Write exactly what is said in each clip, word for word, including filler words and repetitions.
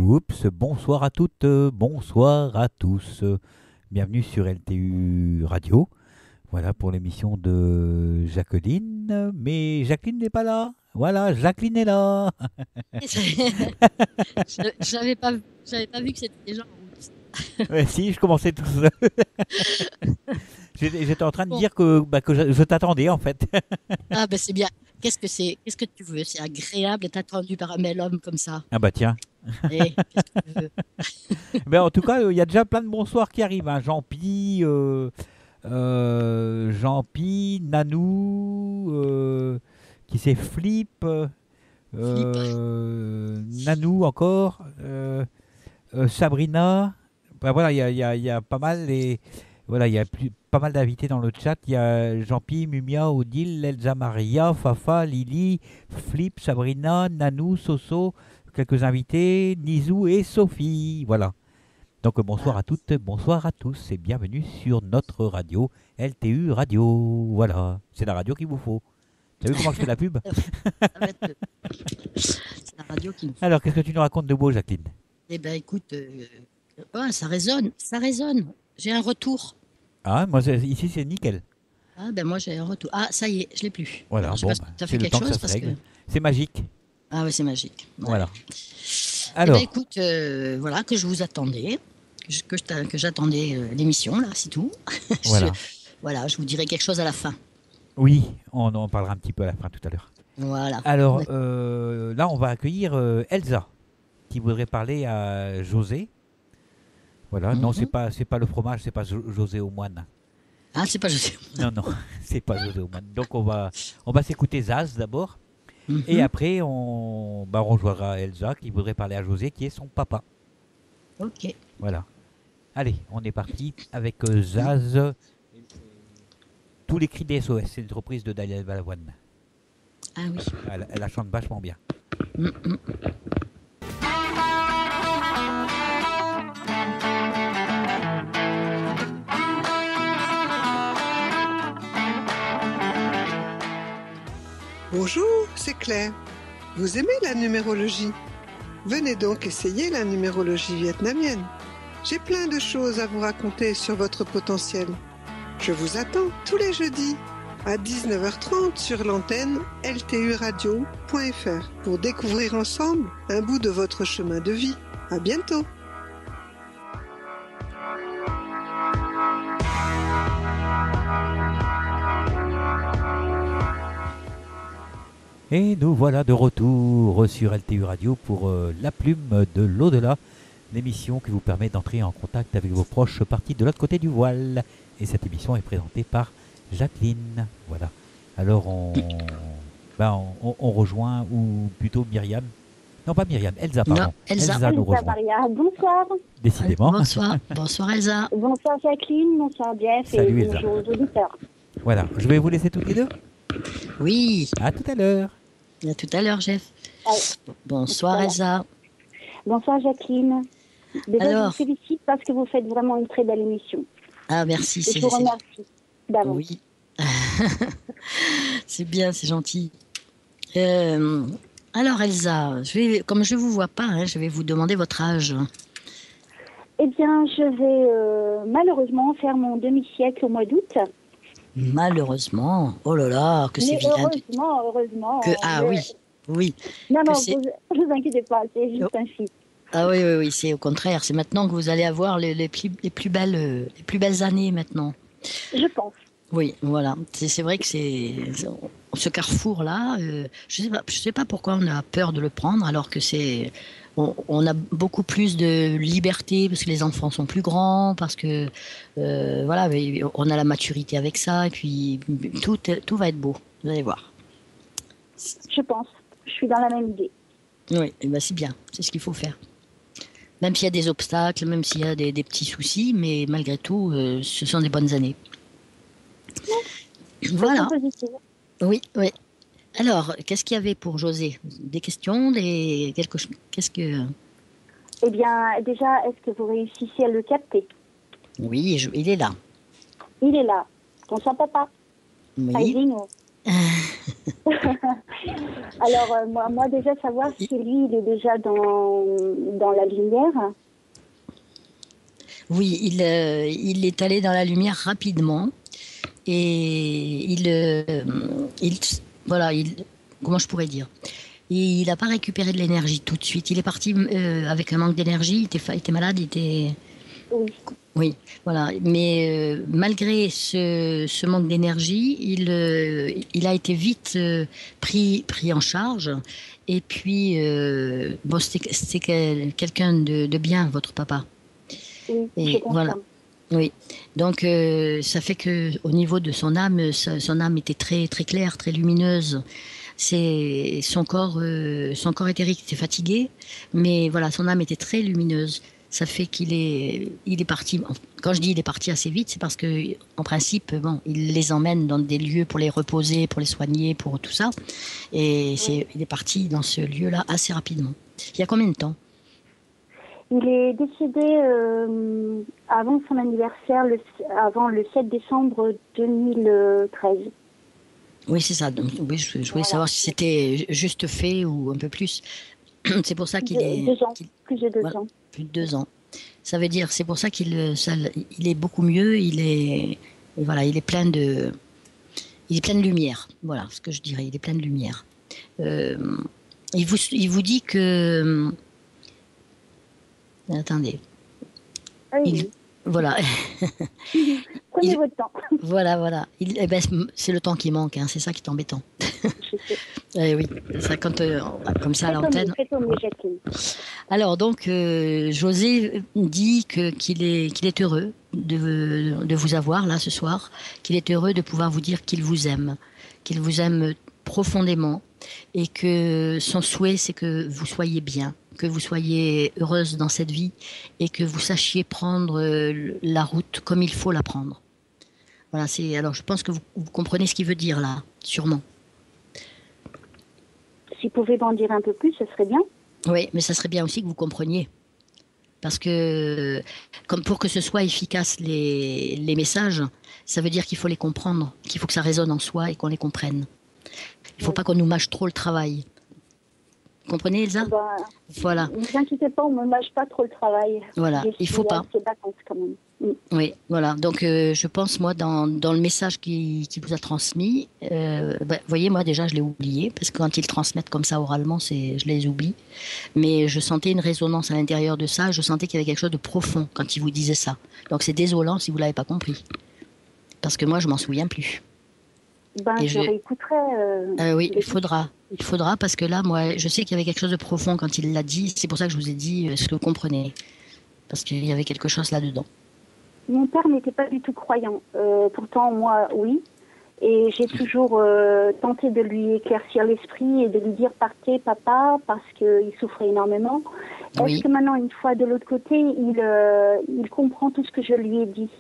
Oups, bonsoir à toutes, euh, bonsoir à tous. Euh, Bienvenue sur L T U Radio. Voilà pour l'émission de Jacqueline. Mais Jacqueline n'est pas là. Voilà, Jacqueline est là. Je- J'avais pas, j'avais pas vu que c'était déjà en route. Ouais, si, je commençais tout seul. J'étais j'étais en train de Bon, dire que, bah, que je, je t'attendais en fait. ah ben c'est bien. Qu'est-ce que c'est? Qu'est-ce que tu veux? C'est agréable d'être attendu par un bel homme comme ça. Ah bah tiens. Eh, qu'est-ce que tu veux? Ben, en tout cas, il y a déjà plein de bonsoirs qui arrivent. Hein. Jean-Pi, euh, euh, Jean-Pi, Nanou, euh, qui c'est Flip, Flip. euh, Nanou encore, euh, euh, Sabrina. Ben, voilà, il y a, il y a- il y a pas mal et voilà, il y a plus- pas mal d'invités dans le chat. Il y a Jean-Pi, Mumia, Odile, Elsa Maria, Fafa, Lily, Flip, Sabrina, Nanou, Soso, quelques invités, Nizou et Sophie. Voilà. Donc euh, bonsoir Ah, à toutes, bonsoir à tous et bienvenue sur notre radio L T U Radio. Voilà, c'est la radio qu'il vous faut. T'as vu comment je fais la pub? ça va être, c'est la radio qui me faut. Alors, qu'est-ce que tu nous racontes de beau, Jacqueline? Eh ben écoute, euh, ouais, ça résonne, ça résonne. J'ai un retour. Ah, moi, c'est- ici, c'est nickel. Ah ben moi j'ai un retour. Ah ça y est, je l'ai plus. Voilà, Alors je sais bon, pas si bah, tu as c'est fait le quelque temps que ça chose se parce que. règle. C'est magique. Ah ouais, c'est magique. Ouais. Voilà. Eh ben Alors, écoute, euh, voilà que je vous attendais, que je- que je t'a- que j'attendais euh, l'émission là, c'est tout. Je- voilà. voilà, je vous dirai quelque chose à la fin. Oui, on en parlera un petit peu à la fin tout à l'heure. Voilà. Alors, euh, là, on va accueillir euh, Elsa, qui voudrait parler à José. Voilà, non, c'est Mhm. pas, c'est pas le fromage, c'est pas Jo- José au moine. Ah, c'est pas je sais. Non, non, c'est pas José au moine. Donc, on va, on va s'écouter Zaz d'abord. Et Mhm. après, on, bah, on rejoindra Elsa qui voudrait parler à José, qui est son papa. Ok. Voilà. Allez, on est parti avec euh, Zaz. Tous les cris des S O S, c'est une reprise de Daniel Balavoine. Ah oui. Elle, elle la chante vachement bien. Mhm. Bonjour, c'est Claire. Vous aimez la numérologie? Venez donc essayer la numérologie vietnamienne. J'ai plein de choses à vous raconter sur votre potentiel. Je vous attends tous les jeudis à dix-neuf heures trente sur l'antenne L T U radio point F R pour découvrir ensemble un bout de votre chemin de vie. À bientôt. Et nous voilà de retour sur L T U Radio pour euh, La Plume de l'Au-delà, l'émission qui vous permet d'entrer en contact avec vos proches partis de l'autre côté du voile. Et cette émission est présentée par Jacqueline. Voilà. Alors on, ben, on, on- on rejoint, ou plutôt Myriam. Non, pas Myriam, Elsa, Non, pardon. Elsa. nous Elsa rejoint. Maria, bonsoir. Décidément. Bonsoir. Bonsoir Elsa. Bonsoir Jacqueline, bonsoir Jeff Salut, et Elsa. bonjour aux auditeurs. Voilà. Je vais vous laisser toutes les deux. Oui. À tout à l'heure. À tout à l'heure, Jeff. Ah, Bonsoir Voilà. Elsa. bonsoir Jacqueline. Déjà, Alors. je vous félicite parce que vous faites vraiment une très belle émission. Ah merci. Et C'est je vous c'est- remercie d'avance. Oui. C'est bien, c'est gentil. Euh, alors Elsa, je vais, comme je vous vois pas, hein, je vais vous demander votre âge. Eh bien, je vais euh, malheureusement faire mon demi-siècle au mois d'août. Malheureusement, oh là là, que c'est Mais vilain. heureusement, heureusement. Que, ah je- oui, oui. Non, que non, c'est- vous vous inquiétez pas, c'est juste Oh. un chiffre. Ah oui, oui, oui, c'est au contraire. C'est maintenant que vous allez avoir les, les, plus, les, plus belles, euh, les plus belles années maintenant. Je pense. Oui, voilà. C'est c'est vrai que c'est ce carrefour-là. Euh, je sais pas, je sais pas pourquoi on a peur de le prendre, alors que c'est on, on a beaucoup plus de liberté parce que les enfants sont plus grands, parce que euh, voilà, mais on a la maturité avec ça, et puis tout, tout va être beau. Vous allez voir. Je pense. Je suis dans la même idée. Oui, et ben c'est bien. C'est ce qu'il faut faire. Même s'il y a des obstacles, même s'il y a des, des petits soucis, mais malgré tout, euh, ce sont des bonnes années. Voilà. C'est positif. Oui, oui. Alors, qu'est-ce qu'il y avait pour José? Des questions, des quelque chose. Qu'est-ce que Eh bien, déjà, est-ce que vous réussissez à le capter? Oui, je- il est là. Il est là. Bonsoir papa. Oui. Hi, Dino. Alors, euh, moi, moi, déjà, savoir si lui, il est déjà dans, dans la lumière. Oui, il, euh, il est allé dans la lumière rapidement et il, euh, il voilà, il, comment je pourrais dire? Il n'a pas récupéré de l'énergie tout de suite. Il est parti euh, avec un manque d'énergie. Il était, fa- il était malade, il était. Oui. Oui, voilà. Mais euh, malgré ce, ce manque d'énergie, il, euh, il a été vite euh, pris, pris en charge. Et puis, euh, bon, c'était c'était quel- quelqu'un de, de bien, votre papa. Oui, je Et voilà. confirme. Oui. Donc, euh, ça fait que au niveau de son âme, sa- son âme était très, très claire, très lumineuse. C'est son corps, euh, son corps éthérique était fatigué, mais voilà, son âme était très lumineuse. Ça fait qu'il est, il est parti. Quand je dis il est parti assez vite, c'est parce que, en principe, bon, il les emmène dans des lieux pour les reposer, pour les soigner, pour tout ça. Et c'est, il est parti dans ce lieu-là assez rapidement. Il y a combien de temps? Il est décédé euh, avant son anniversaire, le, avant le sept décembre deux mille treize. Oui, c'est ça. Donc, oui, je, je voulais Voilà. savoir si c'était juste fait ou un peu plus. C'est pour ça qu'il Deux, est, deux ans, qu'il- plus de deux voilà, ans. plus de deux ans. Ça veut dire, c'est pour ça qu'il, euh, ça- il est beaucoup mieux. Il est, et voilà, il est plein de, il est plein de lumière. Voilà, ce que je dirais. Il est plein de lumière. Euh, il vous, il vous dit que, attendez, il, Oui, voilà, oui. Prenez il, votre temps. voilà, voilà. Il, eh ben, c'est le temps qui manque. Hein, c'est ça qui est embêtant. Je sais. Eh oui, ça quand euh, comme ça à Faites au mieux, l'antenne. faites au mieux, Jacqueline. Alors donc, euh, José dit que qu'il est qu'il est heureux de de vous avoir là ce soir, qu'il est heureux de pouvoir vous dire qu'il vous aime, qu'il vous aime profondément et que son souhait c'est que vous soyez bien, que vous soyez heureuse dans cette vie et que vous sachiez prendre euh, la route comme il faut la prendre. Voilà, c'est alors je pense que vous, vous comprenez ce qu'il veut dire là, sûrement. Si vous pouvez m'en dire un peu plus, ce serait bien. Oui, mais ça serait bien aussi que vous compreniez. Parce que, comme pour que ce soit efficace, les, les messages, ça veut dire qu'il faut les comprendre, qu'il faut que ça résonne en soi et qu'on les comprenne. Il ne faut Oui. pas qu'on nous mâche trop le travail. Vous comprenez, Elsa? Ben, Voilà, ne vous inquiétez pas, on ne me mâche pas trop le travail. voilà, Je il suis faut pas. assez battante quand même. Mm. Oui, voilà. Donc, euh, je pense, moi, dans, dans le message qu'il qui vous a transmis, euh, bah, vous voyez, moi, déjà, je l'ai oublié, parce que quand ils transmettent comme ça oralement, c'est, je les oublie. Mais je sentais une résonance à l'intérieur de ça, je sentais qu'il y avait quelque chose de profond quand il vous disait ça. Donc, c'est désolant si vous l'avez pas compris. Parce que moi, je m'en souviens plus. Ben, Et je je, réécouterai. Euh, euh, oui, le il disque. faudra. Il faudra parce que là, moi, je sais qu'il y avait quelque chose de profond quand il l'a dit. C'est pour ça que je vous ai dit euh, ce que vous comprenez. Parce qu'il y avait quelque chose là-dedans. Mon père n'était pas du tout croyant. Euh, pourtant, moi, oui. Et j'ai toujours euh, tenté de lui éclaircir l'esprit et de lui dire partez, papa, parce qu'il souffrait énormément. Est-ce Oui. que maintenant, une fois de l'autre côté, il, euh, il comprend tout ce que je lui ai dit?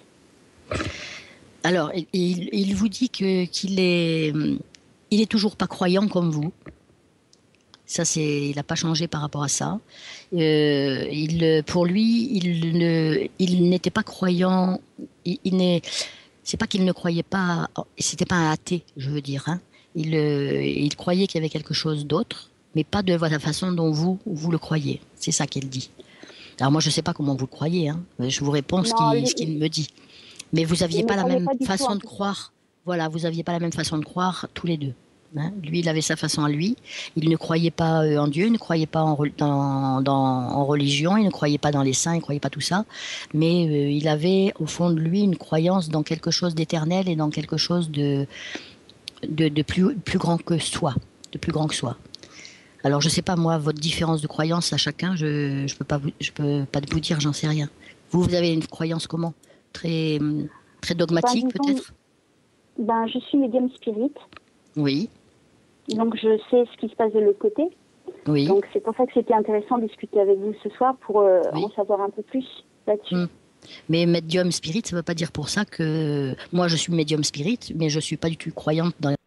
Alors, il, il- il vous dit que qu'il est, hum, il est toujours pas croyant comme vous. Ça, c'est, il n'a pas changé par rapport à ça. Euh, il, pour lui, il ne, il n'était pas croyant. Il, il n'est, c'est pas qu'il ne croyait pas. C'était pas un athée, je veux dire. Hein. Il, euh, il croyait qu'il y avait quelque chose d'autre, mais pas de la façon dont vous vous le croyez. C'est ça qu'il dit. Alors moi, je sais pas comment vous le croyez. Hein. Je vous réponds ce Non, qu'il, lui, ce qu'il me dit. Mais vous il aviez ne pas la croyait même pas du tout façon en de tout ça. croire. Voilà, vous aviez pas la même façon de croire tous les deux. Hein. Lui, il avait sa façon à lui. Il ne croyait pas euh, en Dieu, il ne croyait pas en, re- dans, dans- en religion, il ne croyait pas dans les saints, il ne croyait pas tout ça. Mais euh, il avait au fond de lui une croyance dans quelque chose d'éternel et dans quelque chose de, de, de plus, plus grand que soi, de plus grand que soi. Alors je sais pas moi votre différence de croyance à chacun, je je peux pas vous, je peux pas vous dire, j'en sais rien. Vous vous avez une croyance comment? Très hum, très Ben, dogmatique disons, peut-être? ben, je suis médium spirit, Oui, donc je sais ce qui se passe de l'autre côté. oui, Donc c'est pour ça que c'était intéressant de discuter avec vous ce soir pour euh, oui. en savoir un peu plus là-dessus. Hum. Mais médium spirit, ça veut pas dire pour ça que moi je suis médium spirit, mais je suis pas du tout croyante dans.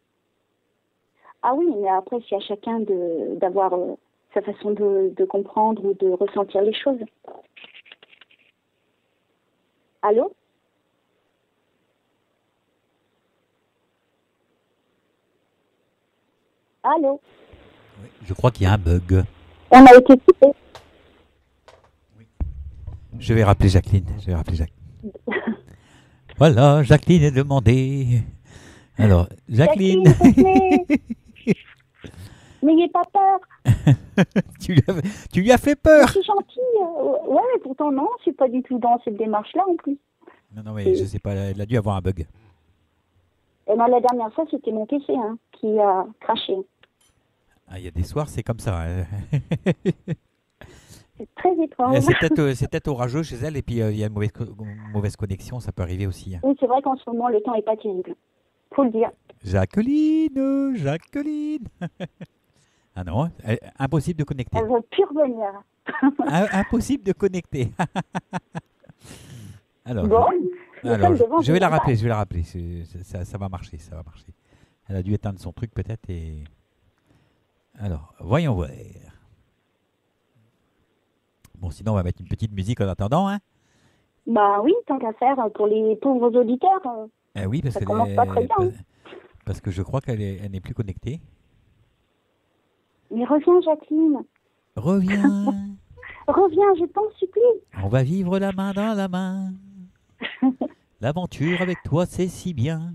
Ah oui, mais après c'est à chacun de d'avoir euh, sa façon de, de comprendre ou de ressentir les choses. Allô? Allô? Je crois qu'il y a un bug. On a été coupé. Je vais rappeler Jacqueline. Je vais rappeler Jacqueline. Voilà, Jacqueline est demandée. Alors, Jacqueline. Jacqueline, n'ayez pas peur. tu, lui as, tu lui as fait peur. Je suis gentille. Euh, ouais, mais pourtant non, je suis pas du tout dans cette démarche-là en plus. Non, non, mais je sais pas, elle a dû avoir un bug. Et moi, la dernière fois, c'était mon P C hein, qui a craché. Ah, il y a des soirs, c'est comme ça. Hein. C'est très étrange. C'est peut-être, c'est peut-être orageux chez elle et puis euh, il y a une mauvaise, mauvaise connexion, ça peut arriver aussi. Hein. Oui, c'est vrai qu'en ce moment, le temps est pas terrible. Faut le dire. Jacqueline, Jacqueline. Ah non, elle- impossible de connecter. Elle veut plus revenir. Ah, impossible de connecter. Alors, Bon, nous alors sommes je, devant je vais une la rappeler, impasse. je vais la rappeler. C'est- c'est- ça, ça va marcher, ça va marcher. Elle a dû éteindre son truc peut-être et. Alors, voyons voir. Bon, sinon on va mettre une petite musique en attendant, hein. Bah oui, tant qu'à faire pour les pauvres auditeurs. euh, Eh oui, parce Ça que commence pas très bien, hein. parce que je crois qu'elle est- elle n'est plus connectée. Mais reviens, Jacqueline. Reviens, Reviens, je t'en supplie. on va vivre la main dans la main. L'aventure avec toi, c'est si bien.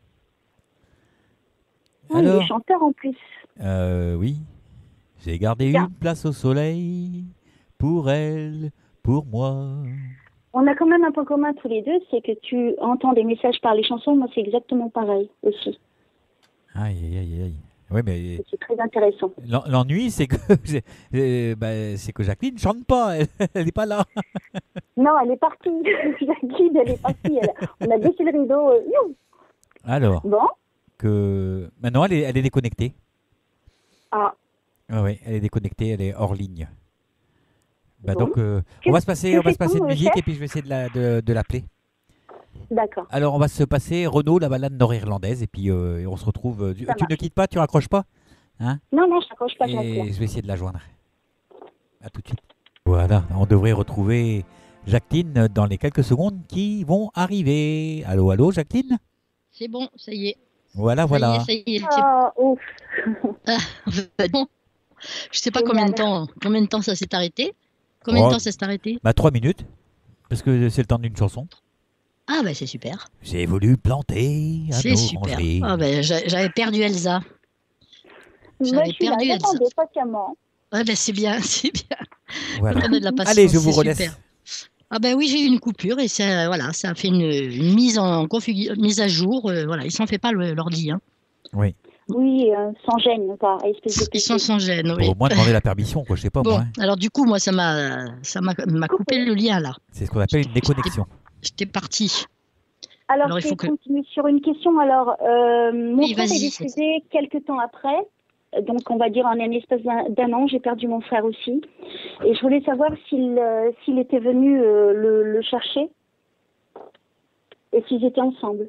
Oui, il Alors, est chanteur en plus. euh, oui, j'ai gardé Tiens. une place au soleil pour elle, pour moi. On a quand même un point commun tous les deux, c'est que tu entends des messages par les chansons. Moi, c'est exactement pareil aussi. Aïe, aïe, aïe, aïe. Oui, mais C'est très intéressant. l'en- l'ennui, c'est que j'ai- euh, bah, c'est que Jacqueline chante pas, elle n'est pas là. Non, elle est partie. Jacqueline, elle est partie. Elle- On a baissé le rideau. euh, you. Alors, Bon. que maintenant elle est, elle est déconnectée. Ah, Ah oui, elle est déconnectée, elle est hors ligne. Bah Bon. donc, euh, Que- on va se passer, que on va se passer fait-on, de le musique chef et puis je vais essayer de la- de, de l'appeler. d'accord. Alors, on va se passer Renaud, la balade nord-irlandaise, et puis euh, on se retrouve. euh, tu Ça tu ne marche. quittes pas, tu raccroches pas, hein? Non, non, je raccroche pas, Et Jacqueline. je vais essayer de la joindre. À tout de suite. Voilà, on devrait retrouver Jacqueline dans les quelques secondes qui vont arriver. Allô, allô, Jacqueline? C'est bon, ça y est. Voilà, Ça voilà. y est, ça y est. le petit- Ah, ouf. Bon. Je sais pas combien de temps, combien de temps ça s'est arrêté. Combien Oh. de temps ça s'est arrêté? Bah, trois minutes, parce que c'est le temps d'une chanson. Ah ben c'est super. J'ai voulu planter un C'est super. orangerie. Ah ben j'a- j'avais perdu Elsa. Moi, J'avais je suis là, perdu Elsa. j'attendais patiemment. Ouais ben c'est bien, c'est bien. Voilà. Quand on a de la patience, Allez, je vous c'est relaisse. super. Ah ben oui, j'ai eu une coupure et ça, voilà, ça a fait une, une mise en config- mise à jour. euh, voilà, ils s'en fait pas le- l'ordi. Hein. Oui. Oui, euh, sans gêne, quoi. Espèce de Ils sont sans gêne. Pour Oui. au moins demander la permission, quoi. Je sais pas, Bon, moi. hein. alors du coup, moi, ça m'a, ça m'a, m'a coupé le lien là. C'est ce qu'on appelle une déconnexion. J'étais partie. Alors, Alors, il je vais faut que- continuer sur une question. Alors, euh, mon Oui, frère est vas-y. décédé quelques temps après. Donc, on va dire en un espace d'un d'un an, j'ai perdu mon frère aussi. Et je voulais savoir s'il euh, s'il était venu euh, le, le chercher et s'ils étaient ensemble.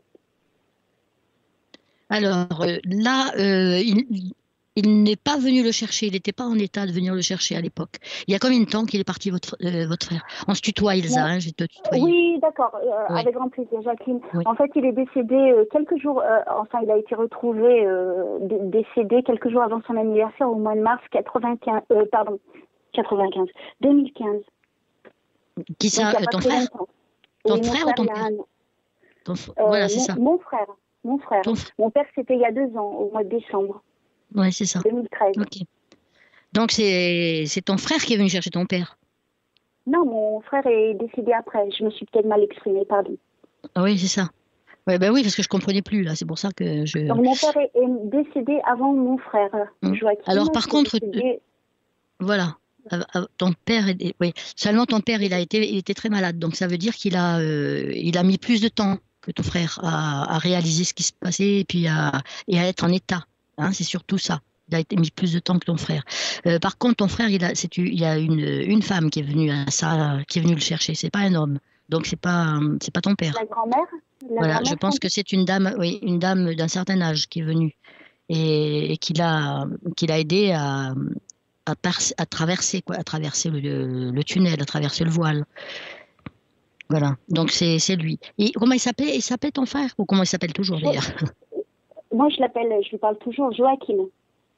Alors euh, là, euh, il, il n'est pas venu le chercher. Il n'était pas en état de venir le chercher à l'époque. Il y a combien de temps qu'il est parti, votre, euh, votre frère? On se tutoie, Elsa. Ouais. Hein, je vais te tutoyer. Oui, d'accord, euh, Oui. avec grand plaisir, Jacqueline. Oui. En fait, il est décédé euh, quelques jours, euh, enfin, il a été retrouvé euh, dé- décédé quelques jours avant son anniversaire au mois de mars quatre-vingt-quinze, euh, pardon, quatre-vingt-quinze, deux mille quinze. Qui ça? Donc, il y a euh, pas ton très frère? longtemps. Ton Oui, mon frère ou ton il a père? un an. Ton f- Euh, voilà, c'est mon, ça. mon frère, mon frère. Ton f- Mon père, c'était il y a deux ans, au mois de décembre Ouais, c'est ça. deux mille treize. Ok. Donc c'est, c'est ton frère qui est venu chercher ton père. Non, mon frère est décédé après. Je me suis peut-être mal exprimée, pardon. Ah oui, c'est ça. Ouais, ben oui, parce que je comprenais plus là. C'est pour ça que je. Donc, mon père est, est décédé avant mon frère, Mm. Joachim. Alors, par qui est contre, décédé- Voilà. Euh, euh, Ton père, est- oui. Seulement ton père, il a été, il était très malade, donc ça veut dire qu'il a, euh, il a mis plus de temps que ton frère à, à réaliser ce qui se passait et puis à, et à être en état. Hein, c'est surtout ça. Il a été mis plus de temps que ton frère. Euh, par contre, ton frère, il a, c'est, il y a une, une femme qui est venue à ça, qui est venue le chercher. C'est pas un homme, donc c'est pas, c'est pas ton père. La grand-mère la Voilà, grand-mère je pense sans- que c'est une dame, oui, une dame d'un certain âge qui est venue et, et qui l'a, qui l'a aidé à, à, par- à traverser, quoi, à traverser le, le- le tunnel, à traverser le voile. Voilà, donc c'est, c'est lui. Et comment il s'appelait? Il s'appelait ton frère ou comment il s'appelle toujours d'ailleurs? Moi, je l'appelle, je lui parle toujours Joachim.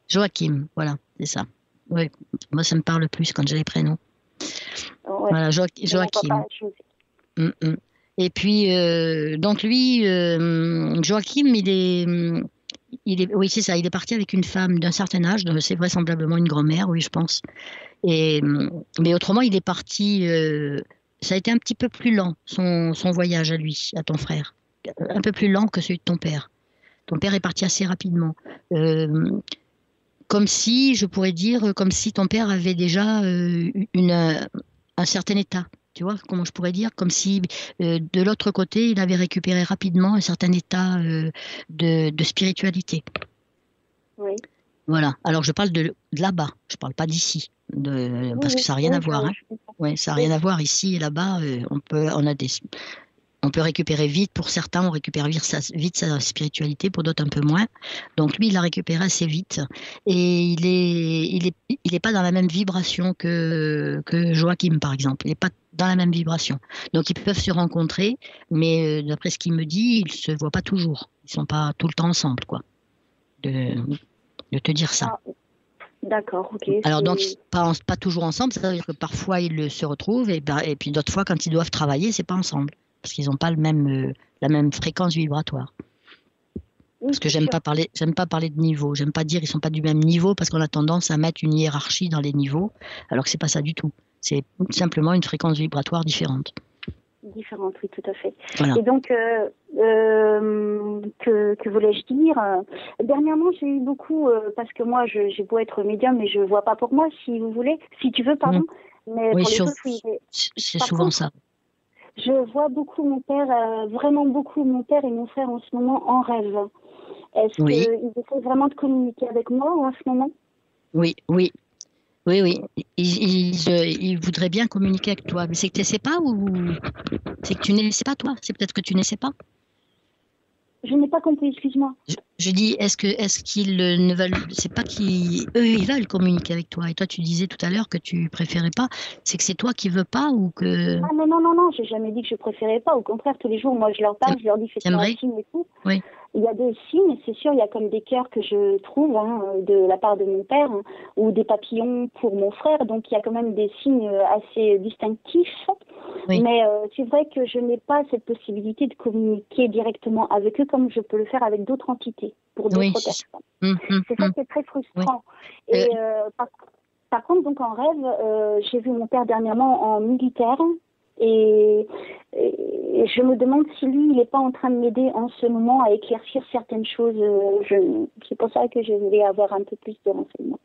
Joachim, voilà, c'est ça. Ouais, moi ça me parle plus quand j'ai les prénoms. Ouais. Voilà, Jo- Et mon Joachim. papa, je- Mm, mm. Et puis, euh, donc lui, euh, Joachim, il est, hum, il est, oui, c'est ça, il est parti avec une femme d'un certain âge, donc c'est vraisemblablement une grand-mère, oui, je pense. Et, hum, mais autrement, il est parti, euh, ça a été un petit peu plus lent, son, son voyage à lui, à ton frère. Un peu plus lent que celui de ton père. Ton père est parti assez rapidement. Euh, comme si, je pourrais dire, comme si ton père avait déjà euh, une, euh, un certain état. Tu vois, comment je pourrais dire? Comme si euh, de l'autre côté, il avait récupéré rapidement un certain état euh, de, de spiritualité. Oui, Voilà. Alors, je parle de, de là-bas, je parle pas d'ici, de, oui, parce que oui, ça n'a rien oui, à voir. je, Hein. je comprends. Ouais, ça n'a Oui, rien à voir ici et là-bas. euh, on peut, on a des, on peut récupérer vite. Pour certains, on récupère vite sa, vite sa spiritualité, pour d'autres un peu moins. Donc lui, il l'a récupéré assez vite. Et il est, il est, il est pas dans la même vibration que, que Joachim, par exemple. Il n'est pas dans la même vibration. Donc ils peuvent se rencontrer, mais euh, d'après ce qu'il me dit, ils se voient pas toujours. Ils sont pas tout le temps ensemble, quoi. De, de te dire ça. ah, d'accord, ok. Alors donc, c'est- pas, en- pas toujours ensemble, ça veut dire que parfois ils se retrouvent et, ben- et puis d'autres fois, quand ils doivent travailler, c'est pas ensemble. Parce qu'ils n'ont pas le même, euh, la même fréquence vibratoire. Oui, Parce que c'est j'aime sûr. pas parler, j'aime pas parler de niveau. J'aime pas dire ils sont pas du même niveau parce qu'on a tendance à mettre une hiérarchie dans les niveaux, alors que c'est pas ça du tout. C'est simplement une fréquence vibratoire différente. Différente, oui, tout à fait. Voilà. Et donc, euh, euh, que, que voulais-je dire euh, Dernièrement, j'ai eu beaucoup, euh, parce que moi, je- j'ai beau être médium, mais je vois pas pour moi, si vous voulez, si tu veux, pardon. Mais Oui, pour les sur- autres, oui. Mais c'est par souvent contre, ça. je vois beaucoup mon père, euh, vraiment beaucoup mon père et mon frère en ce moment en rêve. Est-ce Oui, qu'ils essaient vraiment de communiquer avec moi en ce moment? oui, oui. Oui, oui, ils, ils, euh, ils voudraient bien communiquer avec toi, mais c'est que tu ne sais pas ou c'est que tu ne sais pas toi, c'est peut-être que tu ne sais pas. Je n'ai pas compris, excuse-moi. Je, je dis, est-ce que est-ce qu'ils euh, ne veulent, c'est pas qu'ils, eux, ils veulent communiquer avec toi. Et toi, tu disais tout à l'heure que tu préférais pas. C'est que c'est toi qui veux pas ou que Ah non, non, non, non, j'ai jamais dit que je préférais pas. Au contraire, tous les jours, moi, je leur parle, je leur dis faites-moi un t'aimerais? signe et tout. Oui, Il y a des signes, c'est sûr, il y a comme des cœurs que je trouve hein, de la part de mon père hein, ou des papillons pour mon frère. Donc, il y a quand même des signes assez distinctifs. oui, Mais euh, c'est vrai que je n'ai pas cette possibilité de communiquer directement avec eux comme je peux le faire avec d'autres entités, pour d'autres oui. personnes. C'est hum, hum, C'est ça hum. qui est très Oui. frustrant. Euh, Et euh, par, par contre, donc en rêve, euh, j'ai vu mon père dernièrement en militaire et, et je me demande si lui, il n'est pas en train de m'aider en ce moment à éclaircir certaines choses. Euh, je- C'est pour ça que je voulais avoir un peu plus de renseignements.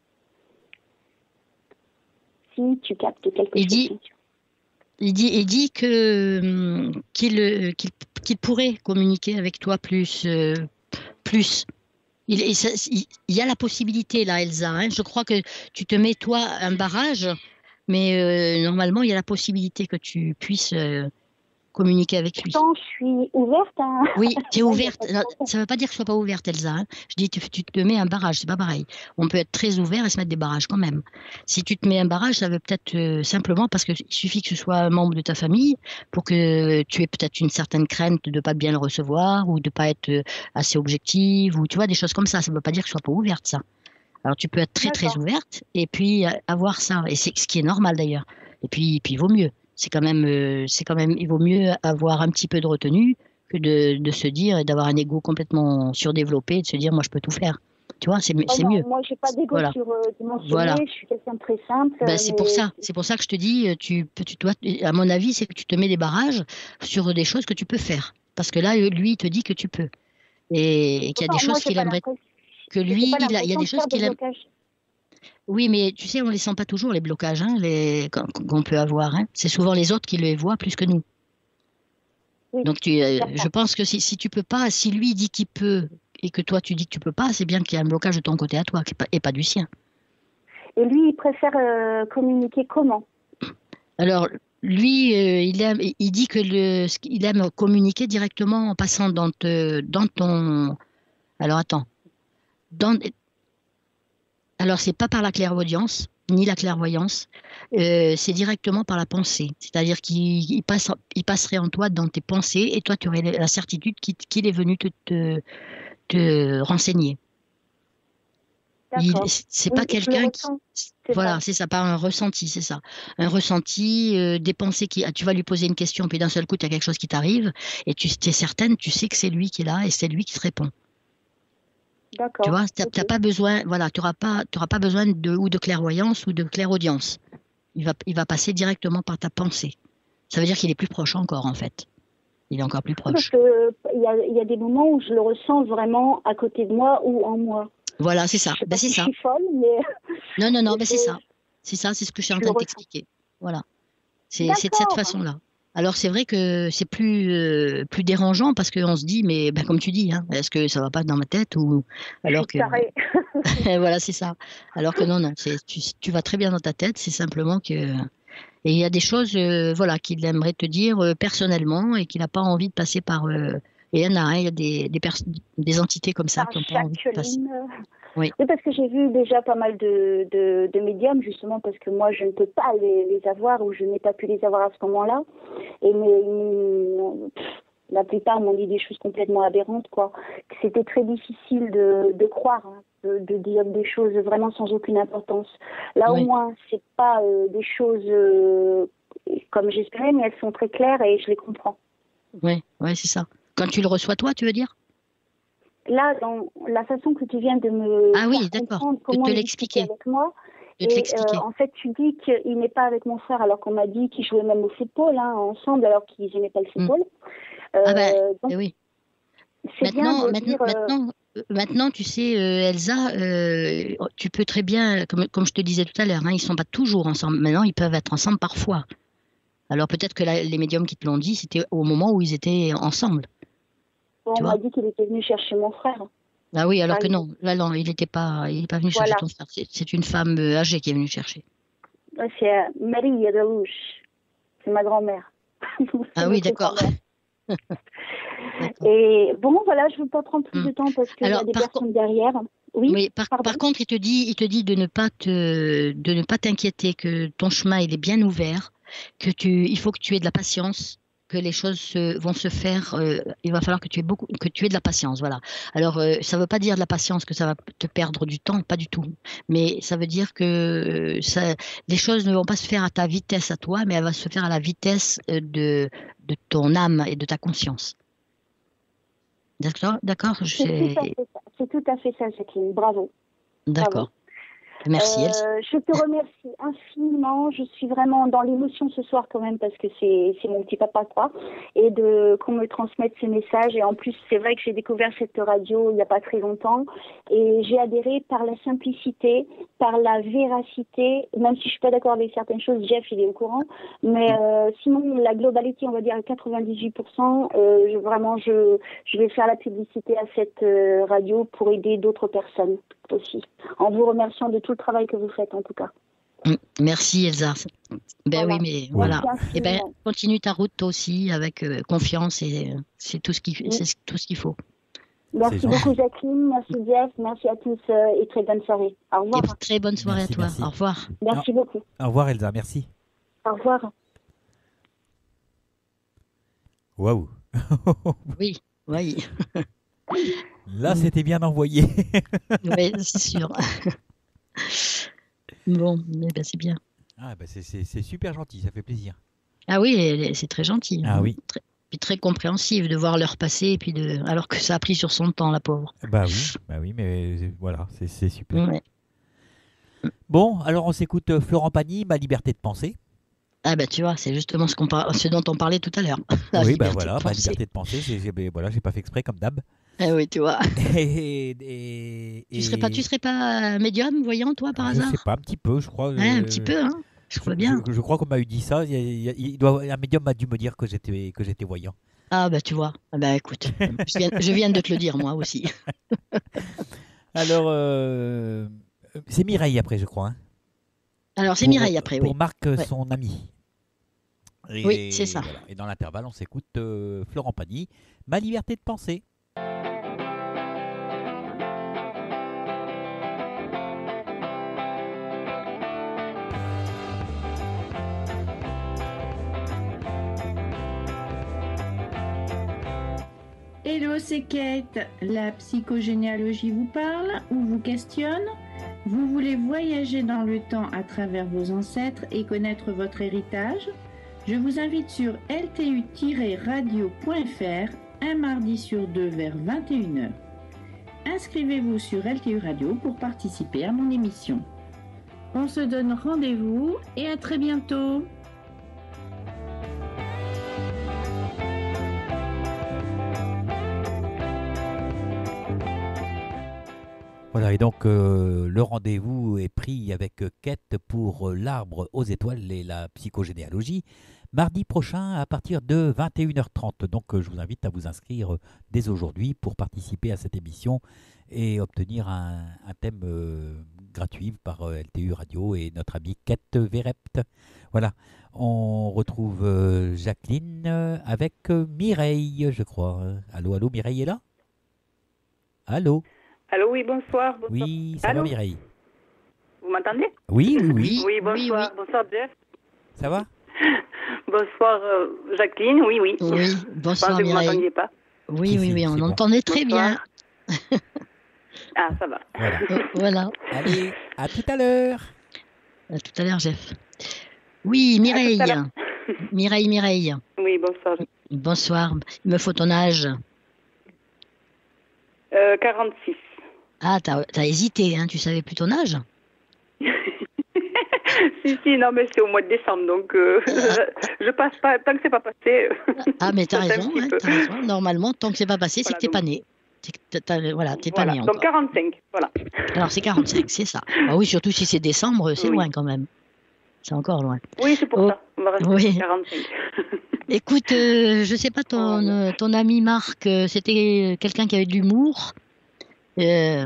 Si tu captes quelque il chose. dit, bien sûr. il dit, il dit que hum, qu'il euh, qu'il qu'il pourrait communiquer avec toi plus, euh, plus. Il, il, ça- il- il y a la possibilité là, Elsa. Hein. Je crois que tu te mets toi un barrage, mais euh, normalement il y a la possibilité que tu puisses euh, communiquer avec lui. Pourtant, je suis ouverte. Hein. Oui, tu es Moi, il y a ouverte. pas de Non, problème. ça ne veut pas dire que je ne sois pas ouverte, Elsa. Hein. Je dis tu, tu te mets un barrage, c'est pas pareil. On peut être très ouvert et se mettre des barrages quand même. Si tu te mets un barrage, ça veut peut-être euh, simplement parce qu'il suffit que ce soit un membre de ta famille pour que tu aies peut-être une certaine crainte de ne pas bien le recevoir ou de ne pas être euh, assez objective ou tu vois des choses comme ça. Ça ne veut pas dire que je ne sois pas ouverte, ça. Alors tu peux être très très D'accord. ouverte et puis euh, avoir ça et c'est ce qui est normal d'ailleurs. Et puis puis il vaut mieux. C'est quand même euh, c'est quand même il vaut mieux avoir un petit peu de retenue que de, de se dire et d'avoir un ego complètement surdéveloppé et de se dire moi je peux tout faire. Tu vois, c'est Oh c'est non, mieux. moi, j'ai pas d'ego Voilà. surdimensionné. Voilà. Je suis quelqu'un de très simple, Ben, c'est pour mais ça, c'est pour ça que je te dis, euh, tu peux, tu dois, à mon avis, c'est que tu te mets des barrages sur des choses que tu peux faire. Parce que là, euh, lui, il te dit que tu peux. Et, et qu'il y a des pourtant, moi, choses j'ai qu'il pas aimerait, l'impression. que J'ai lui, pas il a, il y a l'impression des de choses faire de qu'il aime. blocage. Oui, mais tu sais, on les sent pas toujours, les blocages, hein, les, qu'on qu'on peut avoir. Hein. C'est souvent les autres qui les voient plus que nous. Oui, Donc, tu, euh, certain. je pense que si, si tu peux pas, si lui dit qu'il peut et que toi tu dis que tu peux pas, c'est bien qu'il y a un blocage de ton côté à toi et pas, et pas du sien. Et lui, il préfère euh, communiquer comment? Alors, lui, euh, il aime, il dit que le, ce qu'il aime communiquer directement en passant dans, te, dans ton. Alors, attends. Dans, alors, c'est pas par la clairaudience ni la clairvoyance, euh, c'est directement par la pensée. C'est-à-dire qu'il il passe, il passerait en toi dans tes pensées et toi, tu aurais la certitude qu'il qu'il est venu te, te, te renseigner. Il, D'accord. c'est Oui, pas je le quelqu'un qui, ressens, c'est voilà, ça. c'est ça, par un ressenti, c'est ça. Un ressenti, euh, des pensées qui, ah, tu vas lui poser une question, puis d'un seul coup, tu as quelque chose qui t'arrive, et tu es certaine, tu sais que c'est lui qui est là, et c'est lui qui te répond. Tu D'accord. vois, t'as Ok. t'as pas besoin, voilà, tu n'auras pas, t'auras pas besoin de, ou de clairvoyance ou de clairaudience. Il va, il va passer directement par ta pensée. Ça veut dire qu'il est plus proche encore, en fait. Il est encore plus Parce proche. que euh, il y a, il y a des moments où je le ressens vraiment à côté de moi ou en moi. Voilà, c'est ça. Je sais Ben, pas c'est si je ça. suis folle, mais Non, non, non, mais ben, c'est c'est- ça. C'est ça, c'est ce que je suis en je train le de ressens. t'expliquer. Voilà. C'est c'est de cette D'accord. façon-là. Alors c'est vrai que c'est plus euh, plus dérangeant parce qu'on se dit mais ben, comme tu dis hein, est-ce que ça va pas dans ma tête ou Je alors suis que tarée. voilà c'est ça. Alors que non non c'est tu, tu vas très bien dans ta tête, c'est simplement que et il y a des choses euh, voilà qu'il aimerait te dire euh, personnellement et qu'il n'a pas envie de passer par euh, et il y en a hein, il y a des des, pers- des entités comme ça Par qui n'ont pas envie de passer. Jacqueline. Oui. Oui, parce que j'ai vu déjà pas mal de, de, de médiums, justement, parce que moi, je ne peux pas les, les avoir ou je n'ai pas pu les avoir à ce moment-là. Et mais, mais, pff, la plupart m'ont dit des choses complètement aberrantes, quoi. Que c'était très difficile de, de croire, hein, de, de dire des choses vraiment sans aucune importance. Là, Oui. au moins, c'est pas euh, des choses euh, comme j'espérais, mais elles sont très claires et je les comprends. Oui, ouais, c'est ça. Quand tu le reçois toi, tu veux dire? Là, dans la façon que tu viens de me Ah oui, faire d'accord. comprendre De comment te il discutait l'expliquer. avec moi, De te et euh, l'expliquer. en fait, tu dis qu'il n'est pas avec mon frère, alors qu'on m'a dit qu'ils jouaient même au football hein, ensemble, alors qu'ils n'aimaient pas le Hmm. football. Ah ben Euh, donc, eh oui. c'est bien Maintenant, de maintenant, dire. euh, maintenant, euh, maintenant, tu sais, euh, Elsa, euh, tu peux très bien, comme, comme je te disais tout à l'heure, hein, ils sont pas toujours ensemble. Maintenant, ils peuvent être ensemble parfois. Alors peut-être que la- les médiums qui te l'ont dit, c'était au moment où ils étaient ensemble, on tu m'a vois. dit qu'il était venu chercher mon frère. Ah oui, alors Par que exemple. non, là non, il n'était pas, il est pas venu chercher Voilà. ton frère. C'est c'est une femme euh, âgée qui est venue chercher. Ouais, c'est euh, Marie Yadelouche. C'est ma grand-mère. C'est Ah oui, notre d'accord. grand-mère. D'accord. Et bon, voilà, je ne veux pas prendre plus Hmm. de temps parce qu'il y a Alors des par, co- personnes derrière. Oui, oui, par, pardon. par contre, il te dit, il te dit de ne pas te, de ne pas t'inquiéter, que ton chemin il est bien ouvert, que tu, il faut que tu aies de la patience, que les choses se- vont se faire. euh, il va falloir que tu aies beaucoup, que tu aies de la patience, voilà. Alors, euh, ça ne veut pas dire de la patience que ça va te perdre du temps, pas du tout. Mais ça veut dire que euh, ça, les choses ne vont pas se faire à ta vitesse à toi, mais elles vont se faire à la vitesse euh, de, de ton âme et de ta conscience. D'accord, d'accord, C'est tout j'ai- à fait ça. C'est tout à fait ça, Jacqueline. Bravo. Bravo. d'accord. Merci, Elsa. Euh, je te remercie infiniment. Je suis vraiment dans l'émotion ce soir quand même parce que c'est c'est mon petit papa quoi. Et de qu'on me transmette ces messages. Et en plus, c'est vrai que j'ai découvert cette radio il n'y a pas très longtemps. Et j'ai adhéré par la simplicité, par la véracité. Même si je suis pas d'accord avec certaines choses, Jeff, il est au courant. Mais euh, sinon, la globalité, on va dire à quatre-vingt-dix-huit pour cent, euh, je, vraiment, je, je vais faire la publicité à cette euh, radio pour aider d'autres personnes aussi. En vous remerciant de tout le travail que vous faites en tout cas. Mm, merci Elsa. Ben Voilà. oui, mais Oui. voilà. Merci Eh ben, infiniment. continue ta route toi aussi avec euh, confiance et euh, c'est tout ce qu'il Oui. c'est tout ce qu'il faut. Merci C'est beaucoup gentil. Jacqueline, merci Jeff, merci à tous euh, et très bonne soirée. Au Et revoir. très bonne soirée Merci, à toi. merci. Au revoir. Merci beaucoup. Au revoir Elsa, merci. Au revoir. Waouh. Oui, oui, Là, c'était bien envoyé. oui, c'est sûr. Bon, eh ben, c'est bien. Ah, bah, c'est- c'est c'est super gentil, ça fait plaisir. Ah oui, elle est- c'est très gentil. Ah hein. oui. Très, puis très compréhensif de voir l'heure passer et puis de alors que ça a pris sur son temps la pauvre. Bah oui, bah oui, mais euh, voilà, c'est c'est super. Ouais. Bon, alors on s'écoute euh, Florent Pagny, Ma liberté de penser. Ah ben tu vois, c'est justement ce qu'on par- ce dont on parlait tout à l'heure. La Oui, liberté bah de voilà, Ma penser. liberté de penser, c'est c'est- ben, voilà, j'ai pas fait exprès comme d'hab. Ah oui, tu vois. Et, et- Tu serais pas, et- tu serais pas euh, médium, voyant, toi, par Je hasard? sais pas, un petit peu, je crois. Ouais, un euh, petit peu, hein. Je crois Je, bien. je- je crois qu'on m'a eu dit ça. Il, y a- il y a- il doit, un médium m'a dû me dire que j'étais que j'étais voyant. Ah bah tu vois. Ah bah écoute, je viens, je viens de te le dire moi aussi. Alors, euh, c'est Mireille après, je crois. hein. Alors c'est Pour- Mireille après, Pour oui. Marc, euh, Ouais. son ami. Et, Oui, c'est ça. voilà. Et dans l'intervalle, on s'écoute euh, Florent Pagny, Ma liberté de penser. Hello, c'est Kate. La psychogénéalogie vous parle ou vous questionne? Vous voulez voyager dans le temps à travers vos ancêtres et connaître votre héritage? Je vous invite sur L T U radio point F R un mardi sur deux vers vingt et une heures. Inscrivez-vous sur L T U Radio pour participer à mon émission. On se donne rendez-vous et à très bientôt. Voilà, et donc euh, le rendez-vous est pris avec Kate pour euh, l'arbre aux étoiles et la psychogénéalogie, mardi prochain à partir de vingt et une heures trente. Donc euh, je vous invite à vous inscrire euh, dès aujourd'hui pour participer à cette émission et obtenir un, un thème euh, gratuit par euh, L T U Radio et notre amie Kate Verrept. Voilà, on retrouve euh, Jacqueline euh, avec euh, Mireille, je crois. Allô, allô, Mireille est là? Allô? Allô, oui, bonsoir. bonsoir. Oui, ça Allô va Mireille? Vous m'entendez? Oui, oui, oui. Oui, bonsoir. Oui, oui. Bonsoir, Jeff. Ça va? Bonsoir, euh, Jacqueline. Oui, oui. Oui, Je bonsoir pensais que vous Mireille. m'entendiez pas. Oui, Si, oui, si, oui, on c'est bon. entendait très Bonsoir. bien. Ah, ça va. Voilà. Euh, voilà. Allez, à tout à l'heure. À tout à l'heure, Jeff. Oui, Mireille. À tout à l'heure. Mireille, Mireille. Oui, bonsoir. Bonsoir. Il me faut ton âge. Euh, quarante-six. Ah, t'as t'as hésité, hein, tu savais plus ton âge? Si, si, non, mais c'est au mois de décembre, donc euh, je, je passe pas, tant que c'est pas passé. Ah, mais t'as je sais un raison, petit ouais, peu. t'as raison. Normalement, tant que c'est pas passé, c'est Voilà, que t'es donc- pas né. C'est que t'as- t'as- voilà, t'es Voilà, pas né donc encore. quarante-cinq, voilà. Alors, c'est quarante-cinq, c'est ça. Ah oui, surtout si c'est décembre, c'est Oui. loin quand même. C'est encore loin. Oui, c'est pour Oh, ça. On va rester oui. sur quarante-cinq. Écoute, euh, je sais pas, ton, Oh. euh, ton ami Marc, euh, c'était quelqu'un qui avait de l'humour. Euh,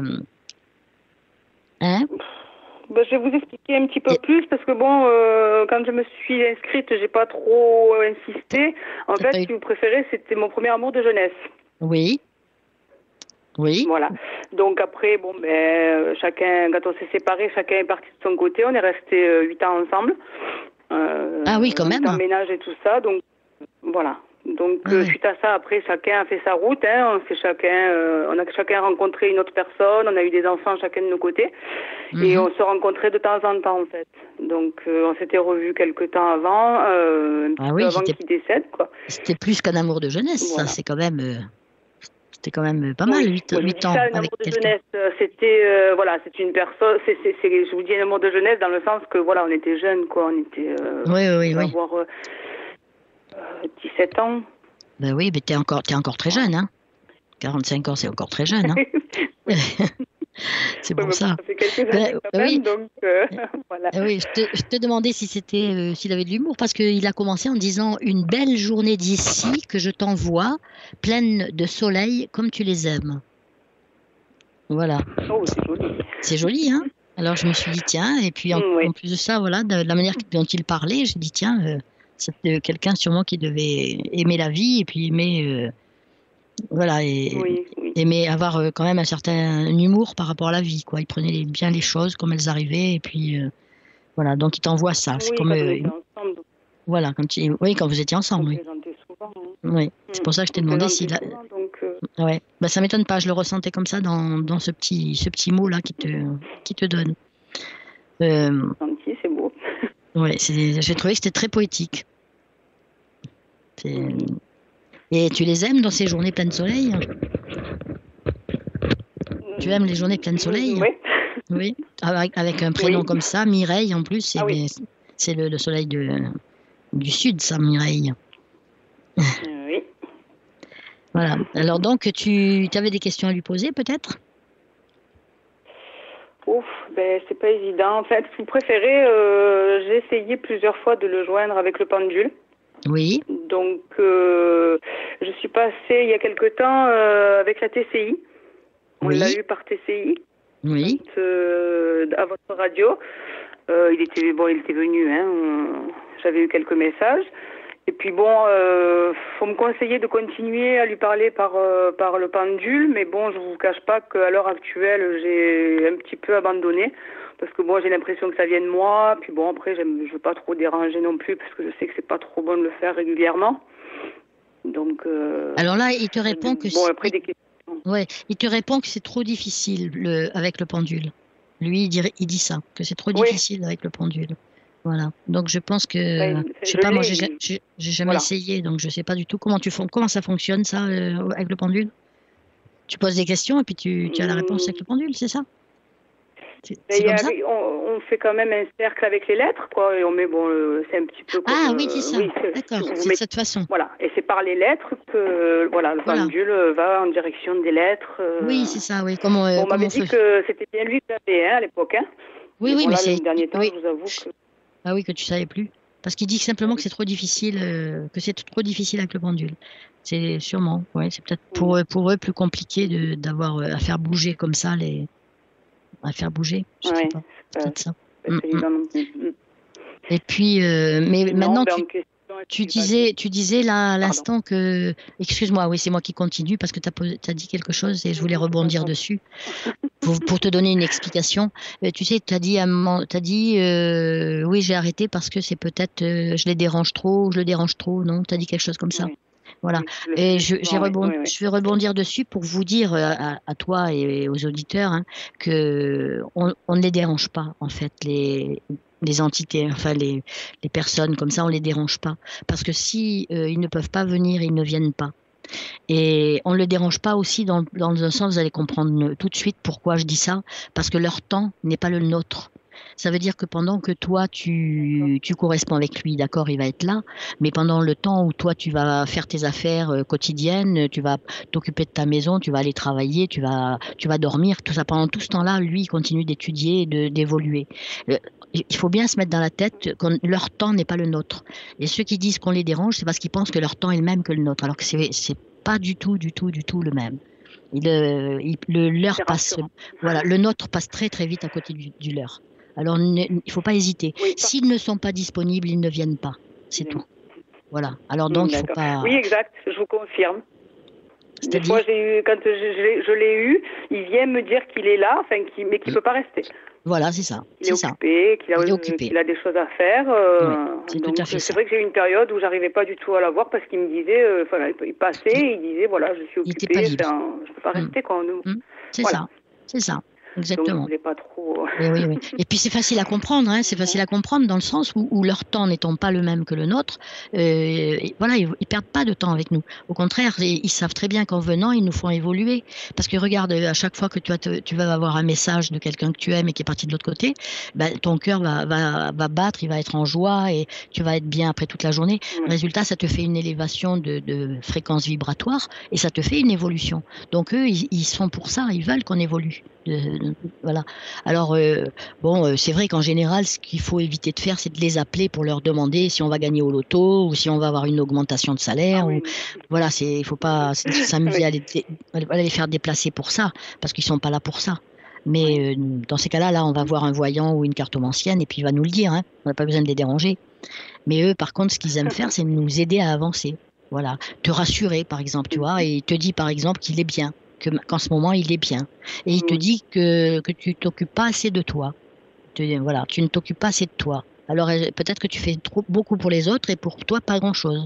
hein? Ben, je vais vous expliquer un petit peu Et- plus parce que bon, euh, quand je me suis inscrite, j'ai pas trop insisté. En T'as pas fait, eu- si vous préférez, c'était mon premier amour de jeunesse. Oui. Oui. Voilà. Donc après, bon, ben, euh, chacun, quand on s'est séparés, chacun est parti de son côté. On est resté euh, huit ans ensemble. Euh, Ah oui, quand huit même. ans ménage et tout ça. Donc voilà. Donc Ah euh, oui. suite à ça, après, chacun a fait sa route. Hein. On s'est chacun, euh, on a chacun rencontré une autre personne. On a eu des enfants chacun de nos côtés. Et Mhm. on se rencontrait de temps en temps, en fait. Donc, euh, on s'était revus quelque temps avant, euh, un petit Ah peu oui, avant c'était- qu'il décède, quoi. C'était plus qu'un amour de jeunesse, Voilà. ça, c'est quand même, euh, c'était quand même pas mal, Oui, huit moi, je vous dis ans ça, un avec amour de quelqu'un. jeunesse, euh, c'était, euh, voilà, c'est une personne, c'est, c'est, c'est, je vous dis un amour de jeunesse dans le sens que, voilà, on était jeunes, quoi, on était, euh, Oui, oui, on oui. va oui. avoir euh, euh, dix-sept ans. Ben oui, mais t'es encore, t'es encore très jeune, hein. quarante-cinq ans, c'est encore très jeune, hein. Oui. C'est Oui, pour mais ça. ça fait quelques Ben, années quand oui. même, donc, euh, voilà. Eh oui, je te, je te demandais si c'était, euh, s'il avait de l'humour, parce qu'il a commencé en disant une belle journée d'ici que je t'envoie, pleine de soleil comme tu les aimes. Voilà, Oh, c'est joli. c'est joli, hein. Alors je me suis dit tiens, et puis en, Mm, oui. en plus de ça, voilà, de la manière dont il parlait, j'ai dit tiens, euh, c'est euh, quelqu'un sûrement qui devait aimer la vie et puis aimer, euh, voilà, et Oui, oui. aimer avoir euh, quand même un certain humour par rapport à la vie, quoi. Il prenait les- bien les choses comme elles arrivaient et puis euh, voilà, donc il t'envoie ça. C'est Oui, comme quand on euh, était ensemble, donc voilà, quand il, oui, quand vous étiez on ensemble, oui. plaisantait souvent. hein. Oui, c'est pour ça que je t'ai On demandé plaisantait s'il a... souvent, donc, euh, Ouais, bah ça m'étonne pas, je le ressentais comme ça dans, dans ce petit ce petit mot là qui te qui te donne. Euh, gentil, c'est beau. ouais, c'est, j'ai trouvé que c'était très poétique. C'est- Et tu les aimes dans ces journées pleines de soleil? Tu aimes les journées pleines de soleil? Oui. Oui, avec, avec un prénom Oui. comme ça, Mireille en plus, c'est, Ah oui. c'est le, le soleil de, du sud, ça, Mireille. Euh, oui. Voilà. Alors donc, tu avais des questions à lui poser peut-être? Ouf, ben c'est pas évident. En fait, si vous préférez, euh, j'ai essayé plusieurs fois de le joindre avec le pendule. Oui, Donc, euh, je suis passée il y a quelque temps euh, avec la T C I. On Oui. l'a eu par T C I oui, euh, à votre radio. Euh, il était bon, il était venu. Hein, on- j'avais eu quelques messages. Et puis bon, euh, faut me conseiller de continuer à lui parler par euh, par le pendule, mais bon, je vous cache pas qu'à l'heure actuelle, j'ai un petit peu abandonné parce que bon, j'ai l'impression que ça vient de moi. Puis bon, après, j'aime, je veux pas trop déranger non plus parce que je sais que c'est pas trop bon de le faire régulièrement. Donc. Euh, Alors là, il te répond que bon, si- après des questions. ouais, il te répond que c'est trop difficile le, avec le pendule. Lui, il, dirait, il dit ça, que c'est trop Oui. difficile avec le pendule. Voilà. Donc je pense que, Ben, je sais je pas, moi l'ai, j'ai lui. j'ai- j'ai jamais Voilà. essayé, donc je sais pas du tout comment tu fon- comment ça fonctionne ça euh, avec le pendule. Tu poses des questions et puis tu, tu as la réponse avec le pendule, c'est ça? C'est Ben, c'est il y comme a- ça? on, on fait quand même un cercle avec les lettres, quoi, et on met, bon, euh, c'est un petit peu comme... Ah oui, euh, c'est ça. oui, c'est- D'accord, vous c'est de mettez- cette façon. Voilà, et c'est par les lettres que voilà, le Voilà. pendule euh, va en direction des lettres. euh. Oui, c'est ça, oui. Comment, euh, Bon, on comment m'avait on dit fait? que c'était bien lui que j'avais hein, à l'époque. Hein. Oui, Mais oui, bon, mais là, c'est. les derniers temps, Oui. je vous avoue que... Ah oui, que tu savais plus. Parce qu'il dit que simplement que c'est trop difficile, euh, que c'est trop difficile avec le pendule. C'est sûrement, ouais, c'est peut-être pour, eux- pour eux plus compliqué de d'avoir euh, à faire bouger comme ça les, à faire bouger. Je sais Ouais, pas, c'est peut-être ça. c'est pas Mm, mm. évident non plus. Mm. Et puis, euh, mais Non, maintenant ben, tu, en question, tu est-ce qu'il va- disais, tu disais là à l'instant que, excuse-moi, oui, c'est moi qui continue parce que tu as dit quelque chose et je voulais Non, c'est pas rebondir grave. dessus. Pour, pour te donner une explication, euh, tu sais, tu as dit, à un moment- t'as dit euh, oui, j'ai arrêté parce que c'est peut-être, euh, je les dérange trop, je le dérange trop, non? Tu as dit quelque chose comme ça. Oui. Voilà. Oui, je le Et fais je, j'ai souvent, oui, rebond- oui, oui. je vais rebondir dessus pour vous dire euh, à, à toi et aux auditeurs hein, que on, on ne les dérange pas, en fait, les, les entités, enfin les, les personnes comme ça, on les dérange pas. Parce que si euh, ils ne peuvent pas venir, ils ne viennent pas. Et on ne le dérange pas aussi dans, dans un sens, vous allez comprendre tout de suite pourquoi je dis ça, parce que leur temps n'est pas le nôtre. Ça veut dire que pendant que toi, tu, tu corresponds avec lui, d'accord, il va être là, mais pendant le temps où toi, tu vas faire tes affaires euh, quotidiennes, tu vas t'occuper de ta maison, tu vas aller travailler, tu vas, tu vas dormir, tout ça, pendant tout ce temps-là, lui, il continue d'étudier et de, d'évoluer. Euh, il faut bien se mettre dans la tête que leur temps n'est pas le nôtre. Et ceux qui disent qu'on les dérange, c'est parce qu'ils pensent que leur temps est le même que le nôtre, alors que c'est, c'est pas du tout, du tout, du tout le même. Il, euh, il, le leur C'est passe, rassurant. voilà, le nôtre passe très très vite à côté du, du leur. Alors ne- il ne faut pas hésiter. Oui, S'ils ne sont pas disponibles, ils ne viennent pas. C'est tout. Voilà. Alors donc il faut D'accord. pas. Oui, exact, je vous confirme. Des C'est-à-dire fois, j'ai eu, quand je, je, je l'ai eu, il vient me dire qu'il est là, enfin, qu'il, mais qu'il ne peut pas rester. Voilà, c'est ça. Qu'il est, C'est ça. occupé, qu'il a, Il est euh, occupé. qu'il a des choses à faire. euh, Oui, c'est tout donc, à fait c'est ça. vrai que j'ai eu une période où j'arrivais pas du tout à la voir parce qu'il me disait, euh, voilà, il passait et il disait, voilà, je suis Il était occupé, pas libre. enfin, je peux pas Mm. rester, quoi. nous. Mm. C'est Voilà. ça. C'est ça. Donc, je Exactement. voulais pas trop... Oui, oui, oui. Et puis c'est facile à comprendre, hein, c'est facile à comprendre dans le sens où, où leur temps n'étant pas le même que le nôtre, euh, et voilà, ils, ils perdent pas de temps avec nous. Au contraire, ils, ils savent très bien qu'en venant, ils nous font évoluer. Parce que regarde, à chaque fois que tu, as te- tu vas avoir un message de quelqu'un que tu aimes et qui est parti de l'autre côté, ben, ton cœur va, va, va battre, il va être en joie et tu vas être bien après toute la journée. Mm. Résultat, ça te fait une élévation de, de fréquence vibratoire et ça te fait une évolution. Donc eux, ils, ils sont pour ça, ils veulent qu'on évolue. De- de- voilà. Alors, euh, bon, euh, c'est vrai qu'en général, ce qu'il faut éviter de faire, c'est de les appeler pour leur demander si on va gagner au loto ou si on va avoir une augmentation de salaire. Ah oui, ou, voilà, c'est, il faut pas s- s'amuser Oui. à, les, dé- à les faire déplacer pour ça, parce qu'ils sont pas là pour ça. Mais euh, dans ces cas-là, là, on va voir un voyant ou une cartomancienne et puis il va nous le dire. Hein, on n'a pas besoin de les déranger. Mais eux, par contre, ce qu'ils aiment faire, c'est nous aider à avancer. Voilà, te rassurer, par exemple, tu vois, et il te dit, par exemple, qu'il est bien. Que, qu'en ce moment il est bien et il te Oui. dit que, que tu t'occupes pas assez de toi. Tu, voilà, tu ne t'occupes pas assez de toi. Alors euh, peut-être que tu fais trop, beaucoup pour les autres et pour toi pas grand-chose.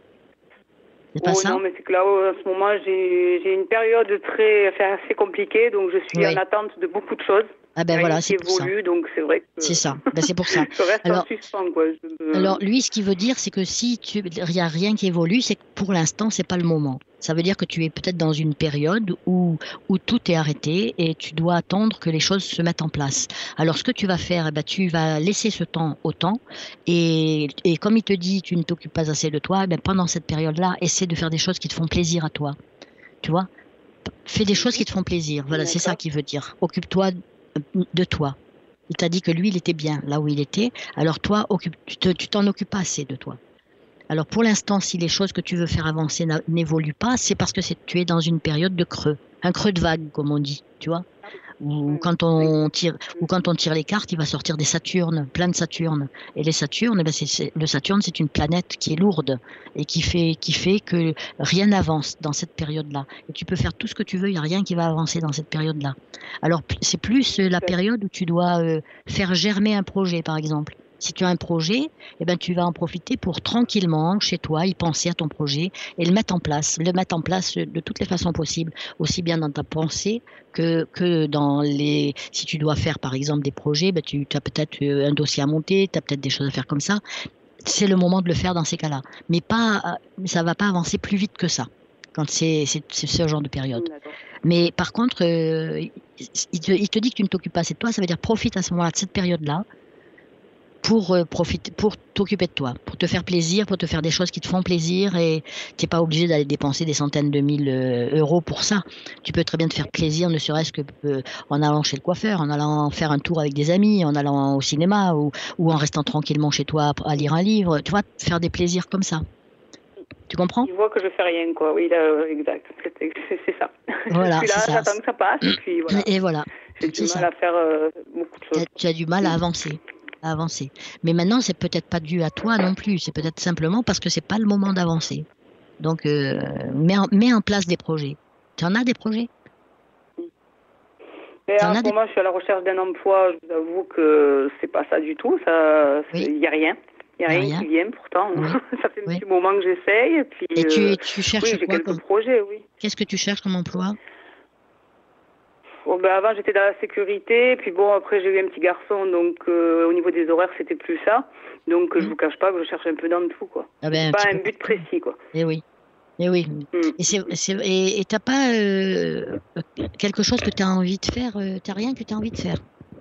C'est pas Oh, ça? non, mais c'est que là, en ce moment, j'ai, j'ai une période très, enfin, assez compliquée, donc je suis Oui. en attente de beaucoup de choses. Ah ben Rien voilà, qui c'est pour ça. évolue, donc c'est vrai que C'est ça. Ben, c'est pour ça. je reste Alors- en suspens, quoi. Je me- Alors lui, ce qu'il veut dire, c'est que si tu il y a rien qui évolue, c'est que pour l'instant, c'est pas le moment. Ça veut dire que tu es peut-être dans une période où où tout est arrêté et tu dois attendre que les choses se mettent en place. Alors ce que tu vas faire, eh ben, tu vas laisser ce temps au temps et et comme il te dit, tu ne t'occupes pas assez de toi, eh ben, pendant cette période-là, essaie de faire des choses qui te font plaisir à toi. Tu vois? Fais des choses qui te font plaisir. Voilà, c'est ça D'accord. qu'il veut dire. Occupe-toi de toi. Il t'a dit que lui, il était bien là où il était. Alors toi, occupe, tu, te, tu t'en occupes pas assez de toi. Alors pour l'instant, si les choses que tu veux faire avancer n'a- n'évoluent pas, c'est parce que c'est, tu es dans une période de creux, un creux de vague, comme on dit, tu vois. Ou quand on tire, ou quand on tire les cartes, il va sortir des Saturnes, plein de Saturnes. Et les Saturnes, eh ben c'est, c'est- le Saturne, c'est une planète qui est lourde et qui fait, qui fait que rien n'avance dans cette période-là. Et tu peux faire tout ce que tu veux, il n'y a rien qui va avancer dans cette période-là. Alors p- c'est plus euh, la période où tu dois euh, faire germer un projet, par exemple. Si tu as un projet, eh ben, tu vas en profiter pour tranquillement, chez toi, y penser à ton projet et le mettre en place. Le mettre en place de toutes les façons possibles, aussi bien dans ta pensée que, que dans les... Si tu dois faire, par exemple, des projets, ben, tu as peut-être un dossier à monter, tu as peut-être des choses à faire comme ça. C'est le moment de le faire dans ces cas-là. Mais pas, ça va pas avancer plus vite que ça, quand c'est, c'est, c'est ce genre de période. D'accord. Mais par contre, euh, il, te, il te dit que tu ne t'occupes pas assez de toi, ça veut dire profite à ce moment-là de cette période-là pour euh, profiter, pour t'occuper de toi, pour te faire plaisir, pour te faire des choses qui te font plaisir, et tu n'es pas obligé d'aller dépenser des centaines de mille euh, euros pour ça. Tu peux très bien te faire plaisir, ne serait-ce que euh, en allant chez le coiffeur, en allant faire un tour avec des amis, en allant au cinéma, ou, ou en restant tranquillement chez toi à lire un livre. Tu vois, faire des plaisirs comme ça. Tu comprends? Il voit que je fais rien, quoi. Oui, là, exact. C'est, c'est, c'est ça. Voilà, je suis là, c'est ça. j'attends que ça passe, et puis voilà. Et voilà. J'ai du C'est mal ça. à faire euh, beaucoup de choses. Tu as du mal à avancer. À avancer. Mais maintenant, c'est peut-être pas dû à toi non plus. C'est peut-être simplement parce que c'est pas le moment d'avancer. Donc, euh, mets, en, mets en place des projets. Tu en as des projets? Mais en ce moment, des... je suis à la recherche d'un emploi. Je vous avoue que c'est pas ça du tout. Ça, il oui. y a rien. Il n'y a, a rien, rien qui vient pourtant. Oui. Ça fait un oui. petit moment que j'essaye. Et, puis, et tu, euh, tu cherches oui, j'ai quoi quelques comme... projets, oui. Qu'est-ce que tu cherches comme emploi? Bon, ben avant, j'étais dans la sécurité. Puis bon, après, j'ai eu un petit garçon. Donc, euh, au niveau des horaires, c'était plus ça. Donc, mmh. je vous cache pas que je cherche un peu dans tout, quoi. Ah ben, pas un, un but peu... précis, quoi. Eh oui. Eh oui. Mmh. Et c'est, c'est, et, et t'as pas euh, quelque chose que tu as envie de faire euh, T'as rien que tu as envie de faire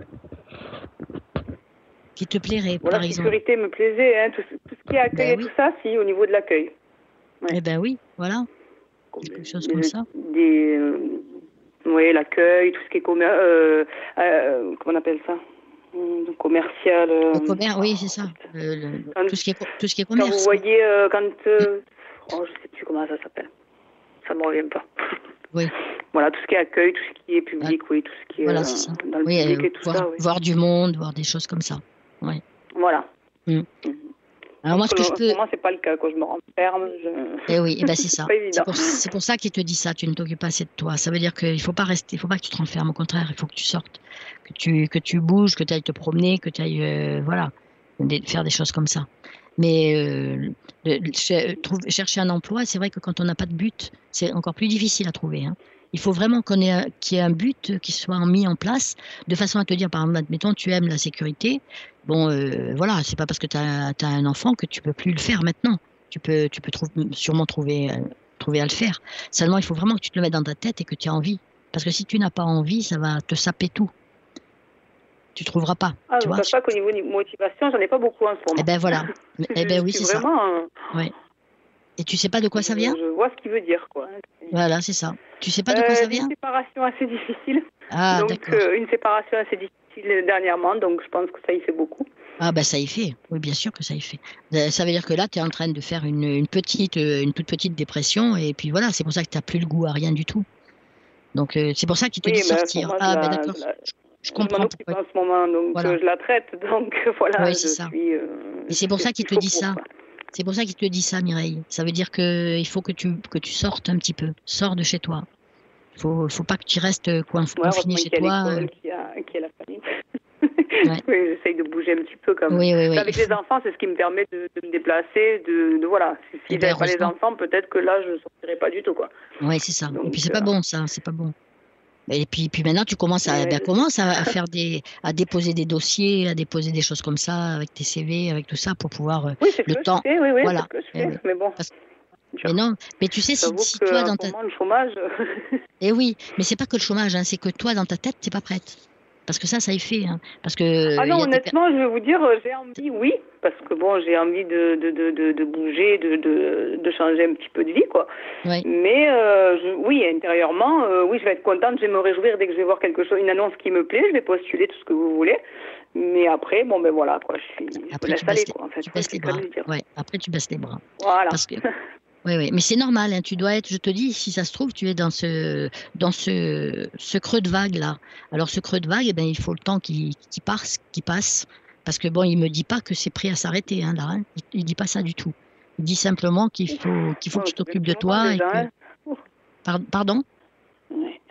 qui te plairait, voilà, par exemple? La sécurité me plaisait, hein, tout, tout ce qui est accueil ben, et oui. tout ça, si, au niveau de l'accueil. Ouais. Eh ben oui, voilà. Quelque chose des, comme ça. Des, euh, oui, l'accueil, tout ce qui est commer- euh, euh, comment on appelle ça euh, commercial. Euh, le commerce, oui, c'est ça. Le, le, quand, tout, ce qui est, tout ce qui est commerce. Quand vous voyez, euh, quand... Euh, oh, je sais plus comment ça s'appelle. Ça ne me revient pas. Oui. Voilà, tout ce qui est accueil, tout ce qui est public, ah. oui, tout ce qui est voilà, euh, c'est ça. dans le oui, public euh, et tout voir, ça. Oui. Voir du monde, voir des choses comme ça. Oui. Voilà. Mm. Alors moi, ce que je peux... Pour moi, c'est pas le cas, quoi. Je me renferme. Je... Eh oui, eh ben c'est ça. C'est, c'est, pour, c'est pour ça qu'il te dit ça. Tu ne t'occupes pas assez de toi. Ça veut dire qu'il faut pas rester, il faut pas que tu te renfermes. Au contraire, il faut que tu sortes, que tu que tu bouges, que tu ailles te promener, que tu ailles, euh, voilà, des, faire des choses comme ça. Mais euh, de, trouve, chercher un emploi, c'est vrai que quand on n'a pas de but, c'est encore plus difficile à trouver. Hein. Il faut vraiment qu'on ait, qu'il y ait un but qui soit mis en place, de façon à te dire, par exemple, admettons, tu aimes la sécurité. Bon, euh, voilà, c'est pas parce que tu as un enfant que tu peux plus le faire maintenant. Tu peux, tu peux trouve, sûrement trouver, euh, trouver à le faire. Seulement, il faut vraiment que tu te le mettes dans ta tête et que tu aies envie. Parce que si tu n'as pas envie, ça va te saper tout. Tu trouveras pas. Ah, tu je vois ne cache pas qu'au niveau de motivation, j'en ai pas beaucoup en ce moment. Eh ben voilà. Eh ben oui, c'est vraiment, ça. Euh... Ouais. Et tu sais pas de quoi ça vient? Je vois ce qu'il veut dire, quoi. Voilà, c'est ça. Tu sais pas de quoi euh, ça vient? Une séparation assez difficile. Ah, donc, d'accord. Euh, une séparation assez difficile dernièrement, donc je pense que ça y fait beaucoup. Ah ben ça y fait, oui bien sûr que ça y fait. Ça veut dire que là tu es en train de faire une, une petite, une toute petite dépression et puis voilà, c'est pour ça que tu n'as plus le goût à rien du tout. Donc euh, c'est pour ça qu'il te oui, dit ben, sortir. Moi, ah ben d'accord, la, je, je comprends. Je m'en occupe en ce moment, donc voilà. euh, je la traite, donc voilà, oui, je c'est ça. suis... Euh, et c'est pour ça qu'il te dit ça. Quoi. C'est pour ça qu'il te dit ça, Mireille. Ça veut dire que il faut que tu, que tu sortes un petit peu, sors de chez toi. Il faut, faut pas que tu restes coin, ouais, confiné chez toi. Euh... Qui a, qui a la famille. Ouais. Oui, j'essaye de bouger un petit peu quand même. Oui, oui, oui. Avec les enfants, c'est ce qui me permet de, de me déplacer, de, de voilà. Si, si j'avais pas les enfants, peut-être que là, je ne sortirais pas du tout, quoi. Oui, c'est ça. Donc, et puis c'est euh... pas bon, ça, c'est pas bon. Et puis, puis maintenant, tu commences à, ben, commence à, à faire des, à déposer des dossiers, à déposer des choses comme ça, avec tes C V, avec tout ça, pour pouvoir oui, c'est le que temps. Je fais, oui, oui, voilà. C'est ce que je fais, oui. Mais bon. Parce... Mais non, mais tu sais, si, si toi dans ta... moment, le chômage. Eh oui, mais c'est pas que le chômage, hein, c'est que toi dans ta tête, t'es pas prête. Parce que ça, ça y fait. Hein, parce que. Ah non, honnêtement, des... je vais vous dire, j'ai envie, oui, parce que bon, j'ai envie de, de, de, de, de bouger, de, de, de changer un petit peu de vie, quoi. Oui. Mais euh, je, oui, intérieurement, euh, oui, je vais être contente, je vais me réjouir dès que je vais voir quelque chose, une annonce qui me plaît, je vais postuler tout ce que vous voulez. Mais après, bon, ben voilà, quoi, je suis. Après, je tu baisses, les... quoi, en fait, tu baisses les bras. Ouais. Après, tu baisses les bras. Voilà. Parce que. Oui, oui, mais c'est normal, hein, tu dois être, je te dis, si ça se trouve, tu es dans ce, dans ce, ce creux de vague là. Alors ce creux de vague, eh ben, il faut le temps qui, qui passe, qui passe, parce que bon, il me dit pas que c'est prêt à s'arrêter, hein, là, hein. Il, il dit pas ça du tout. Il dit simplement qu'il faut, qu'il faut que tu t'occupes de toi. Et que... Pardon.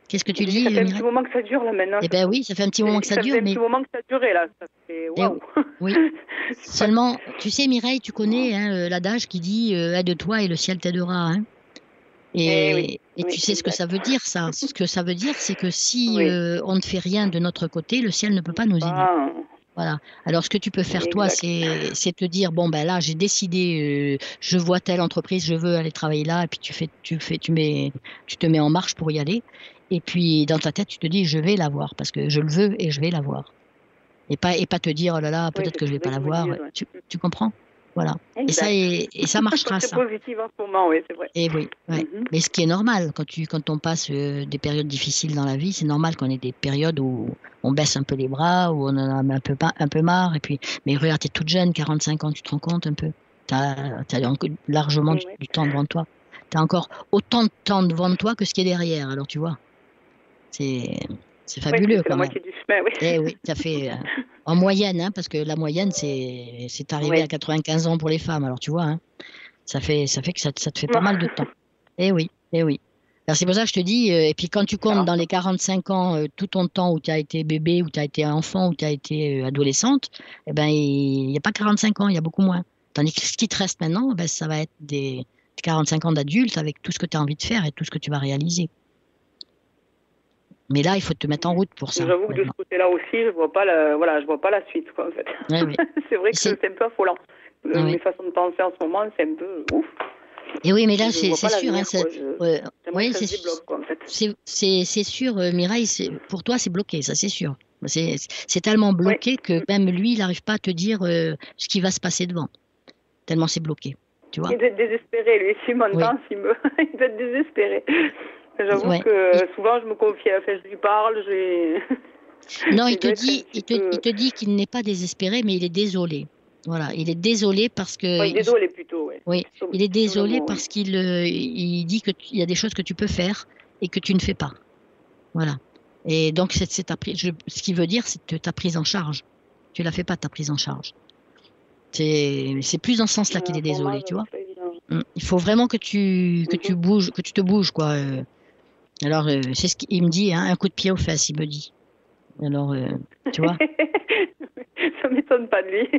Qu'est-ce que tu Je dis, Ça fait un Mireille? petit moment que ça dure là maintenant. Eh ben oui, ça fait un petit moment que ça, ça dure, fait un mais petit moment que ça durait là. Ça fait waouh. oui. Seulement, tu sais, Mireille, tu connais hein, euh, l'adage qui dit euh, aide-toi et le ciel t'aidera. Hein. Et, Eh oui, et oui, tu sais ce que exact. ça veut dire, ça. Ce que ça veut dire, c'est que si Oui. euh, on ne fait rien de notre côté, le ciel ne peut pas nous aider. Ah, Voilà. Alors, ce que tu peux faire, toi, exact. c'est c'est te dire, bon, ben là, j'ai décidé, euh, je vois telle entreprise, je veux aller travailler là, et puis tu fais, tu fais, tu mets, tu te mets en marche pour y aller. Et puis, dans ta tête, tu te dis, je vais la voir, parce que je le veux et je vais la voir. Et pas, et pas te dire, oh là là, Oui, peut-être c'est que je vais ce que pas la je me voir. dis, ouais. Tu, tu comprends? Voilà. Et Exact. ça, et, et ça marchera, C'est ça. positif en ce moment, oui, c'est vrai. Et oui, ouais. Mhm. Mais ce qui est normal, quand, tu, quand on passe euh, des périodes difficiles dans la vie, c'est normal qu'on ait des périodes où on baisse un peu les bras, où on en a un peu, pas- un peu marre. Et puis, mais regarde, t'es toute jeune, quarante-cinq ans, tu te rends compte un peu. T'as as largement du, Oui. du temps devant toi. T'as encore autant de temps devant toi que ce qui est derrière. Alors, tu vois, c'est c'est Oui, fabuleux c'est la quand même. moitié du chemin, oui. Eh oui, ça fait euh, en moyenne, hein, parce que la moyenne, c'est c'est arrivé Oui. à quatre-vingt-quinze ans pour les femmes. Alors, tu vois, hein, ça fait ça fait que ça, ça te fait pas mal de temps. Eh oui, eh oui. Alors c'est pour ça que je te dis, euh, et puis quand tu comptes Alors, dans les quarante-cinq ans, euh, tout ton temps où tu as été bébé, où tu as été enfant, où tu as été euh, adolescente, eh ben il n'y a pas quarante-cinq ans, il y a beaucoup moins. Tandis que ce qui te reste maintenant, ben, ça va être des quarante-cinq ans d'adulte avec tout ce que tu as envie de faire et tout ce que tu vas réaliser. Mais là, il faut te mettre en route pour ça. j'avoue que de ce maintenant. côté-là aussi, je vois pas la, voilà, je vois pas la suite, quoi, en fait. Ouais, ouais. C'est vrai que C'est- c'est un peu affolant. Euh, Ah oui. Mes façons de penser en ce moment, c'est un peu ouf. Et oui, mais là, Je c'est vois c'est pas sûr. Hein, l'avenir, c'est- quoi. Je- ouais, J'aimerais ouais, que ça se c'est- débloque, quoi, en fait. c'est c'est- c'est sûr, euh, Mireille, c'est- pour toi, c'est bloqué, ça c'est sûr. C'est c'est tellement bloqué que même lui, il n'arrive pas à te dire euh, ce qui va se passer devant. Tellement c'est bloqué, tu vois. Il doit être désespéré, lui. S'il m'entend, Oui. s'il me... il doit être désespéré. J'avoue Ouais. que souvent, je me confie à enfin, je lui parle, j'ai... Non, il Il te doit être dit, un il petit te, peu- il te dit qu'il n'est pas désespéré, mais il est désolé. Voilà, il est désolé parce que. Ouais, il- désolé, plutôt, ouais. oui, Plutôt- il est plutôt le désolé mot, parce qu'il euh, il dit que tu- il y a des choses que tu peux faire et que tu ne fais pas. Voilà. Et donc c'est c'est ta prise. je- Ce qui veut dire, c'est que ta prise en charge. Tu la fais pas ta prise en charge. C'est c'est plus dans ce sens-là ouais. qu'il est Euh, pour moi, désolé, tu vois. c'est pas évident. Mm. Il faut vraiment que tu que tu Mhm. bouges, que tu te bouges, quoi. euh. Alors euh, c'est ce qu'il me dit, hein, un coup de pied aux fesses, il me dit. Alors euh, tu vois. Ça m'étonne pas de lui.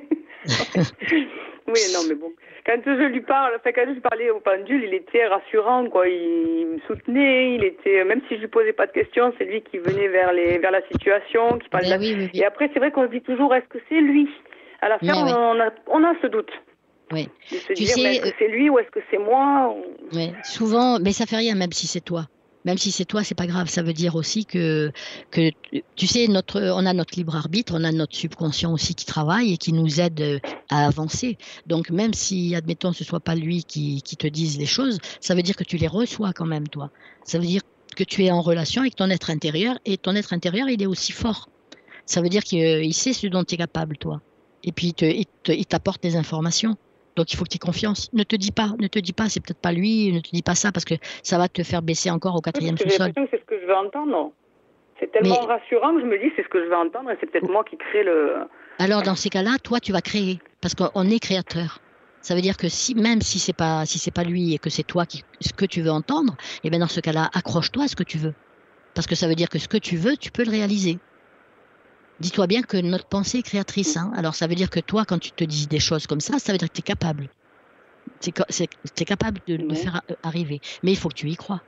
Oui, non, mais bon. Quand je lui parle, enfin, quand je parlais au pendule, il était rassurant, quoi. Il me soutenait, il était, même si je lui posais pas de questions, c'est lui qui venait vers les, vers la situation, qui parlait. Ben de la- oui, oui, oui. Et après, c'est vrai qu'on se dit toujours, est-ce que c'est lui? À la fin, Ouais, ouais. on a, on a ce doute. Ouais. De se Tu dire, sais, mais est-ce euh, que c'est lui ou est-ce que c'est moi? ou- Ouais, souvent, mais ça fait rien, même si c'est toi. Même si c'est toi, c'est pas grave. Ça veut dire aussi que, que tu sais, notre, on a notre libre arbitre, on a notre subconscient aussi qui travaille et qui nous aide euh, à avancer. Donc, même si, admettons, ce soit pas lui qui, qui te dise les choses, ça veut dire que tu les reçois quand même, toi. Ça veut dire que tu es en relation avec ton être intérieur et ton être intérieur, il est aussi fort. Ça veut dire qu'il sait ce dont tu es capable, toi. Et puis, il te- il te- il t'apporte des informations. Donc il faut que tu aies confiance. Ne te dis pas, ne te dis pas, c'est peut-être pas lui, ne te dis pas ça parce que ça va te faire baisser encore au Oui, quatrième parce que j'ai sous-sol. l'impression que c'est ce que je veux entendre. non. C'est tellement Mais- rassurant que je me dis, c'est ce que je veux entendre et c'est peut-être moi qui crée le. Alors dans ces cas-là, toi tu vas créer parce qu'on est créateur. Ça veut dire que si même si c'est pas si c'est pas lui et que c'est toi qui ce que tu veux entendre, et bien dans ce cas-là, accroche-toi à ce que tu veux. Parce que ça veut dire que ce que tu veux, tu peux le réaliser. Dis-toi bien que notre pensée est créatrice. Hein. Alors ça veut dire que toi, quand tu te dis des choses comme ça, ça veut dire que tu es capable. Tu es capable de le Ouais. faire a- arriver. Mais il faut que tu y crois.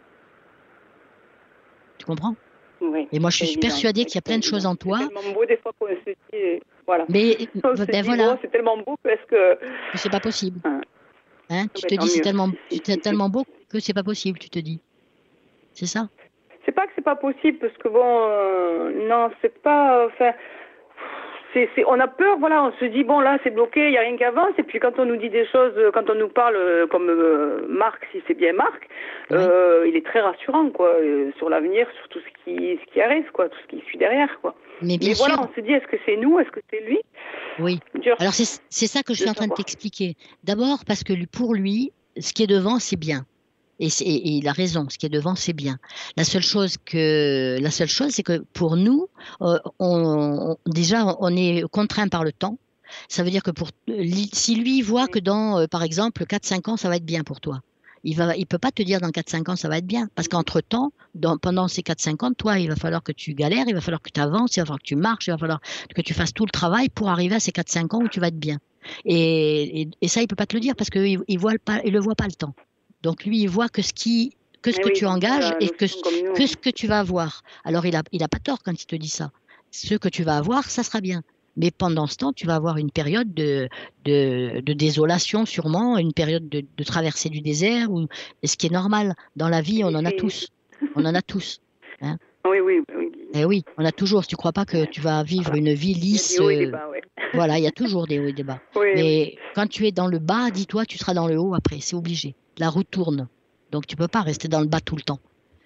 Tu comprends? Oui, Et moi, je c'est suis évident, persuadée c'est qu'il y a plein de choses en toi. C'est tellement beau des fois qu'on se dit, voilà. Mais On se ben dit, voilà, bon, c'est tellement beau parce que. que c'est pas possible. Hein. Hein, tu Ben, te tant dis c'est mieux. tellement, Si, si, c'est si. tellement beau que c'est pas possible, tu te dis. C'est ça? C'est pas que c'est pas possible parce que bon, euh, non, c'est pas. Enfin, c'est, c'est, on a peur, voilà, on se dit bon là c'est bloqué, il y a rien qui avance. Et puis quand on nous dit des choses, euh, quand on nous parle euh, comme euh, Marc, si c'est bien Marc, Ouais. euh, il est très rassurant quoi, euh, sur l'avenir, sur tout ce qui, ce qui arrive quoi, tout ce qui suit derrière quoi. Mais bien Mais sûr, voilà, on se dit est-ce que c'est nous, est-ce que c'est lui? oui. Dur. Alors c'est c'est ça que je De suis en train de savoir. t'expliquer. D'abord parce que lui- pour lui, ce qui est devant, c'est bien. Et, c'est- et il a raison, ce qui est devant, c'est bien. La seule chose que, la seule chose, c'est que pour nous, euh, on, on- déjà, on est contraint par le temps. Ça veut dire que pour, li- si lui voit que dans, euh, par exemple, quatre cinq ans, ça va être bien pour toi, Il va, il peut pas te dire dans quatre cinq ans ça va être bien. Parce qu'entre-temps, dans, pendant ces quatre cinq ans, toi, il va falloir que tu galères, il va falloir que tu avances, il va falloir que tu marches, il va falloir que tu fasses tout le travail pour arriver à ces quatre cinq ans où tu vas être bien. Et, et, et ça, il peut pas te le dire parce qu'il il voit pas, il le voit pas le temps. Donc lui, il voit que ce qui, que ce Mais que oui, tu engages et que, nous, que ce que tu vas avoir. Alors il a, il a pas tort quand il te dit ça. Ce que tu vas avoir, ça sera bien. Mais pendant ce temps, tu vas avoir une période de, de, de désolation sûrement, une période de, de traversée du désert, ou, ce qui est normal. Dans la vie, on en a tous. On en a tous. Hein. Oui, oui, oui. Eh oui, on a toujours. Si tu ne crois pas que tu vas vivre une vie lisse, il y a des hauts et des bas, ouais. Voilà, il y a toujours des hauts et des bas. Oui, Mais oui. quand tu es dans le bas, dis-toi, tu seras dans le haut après. C'est obligé. La roue tourne. Donc tu ne peux pas rester dans le bas tout le temps.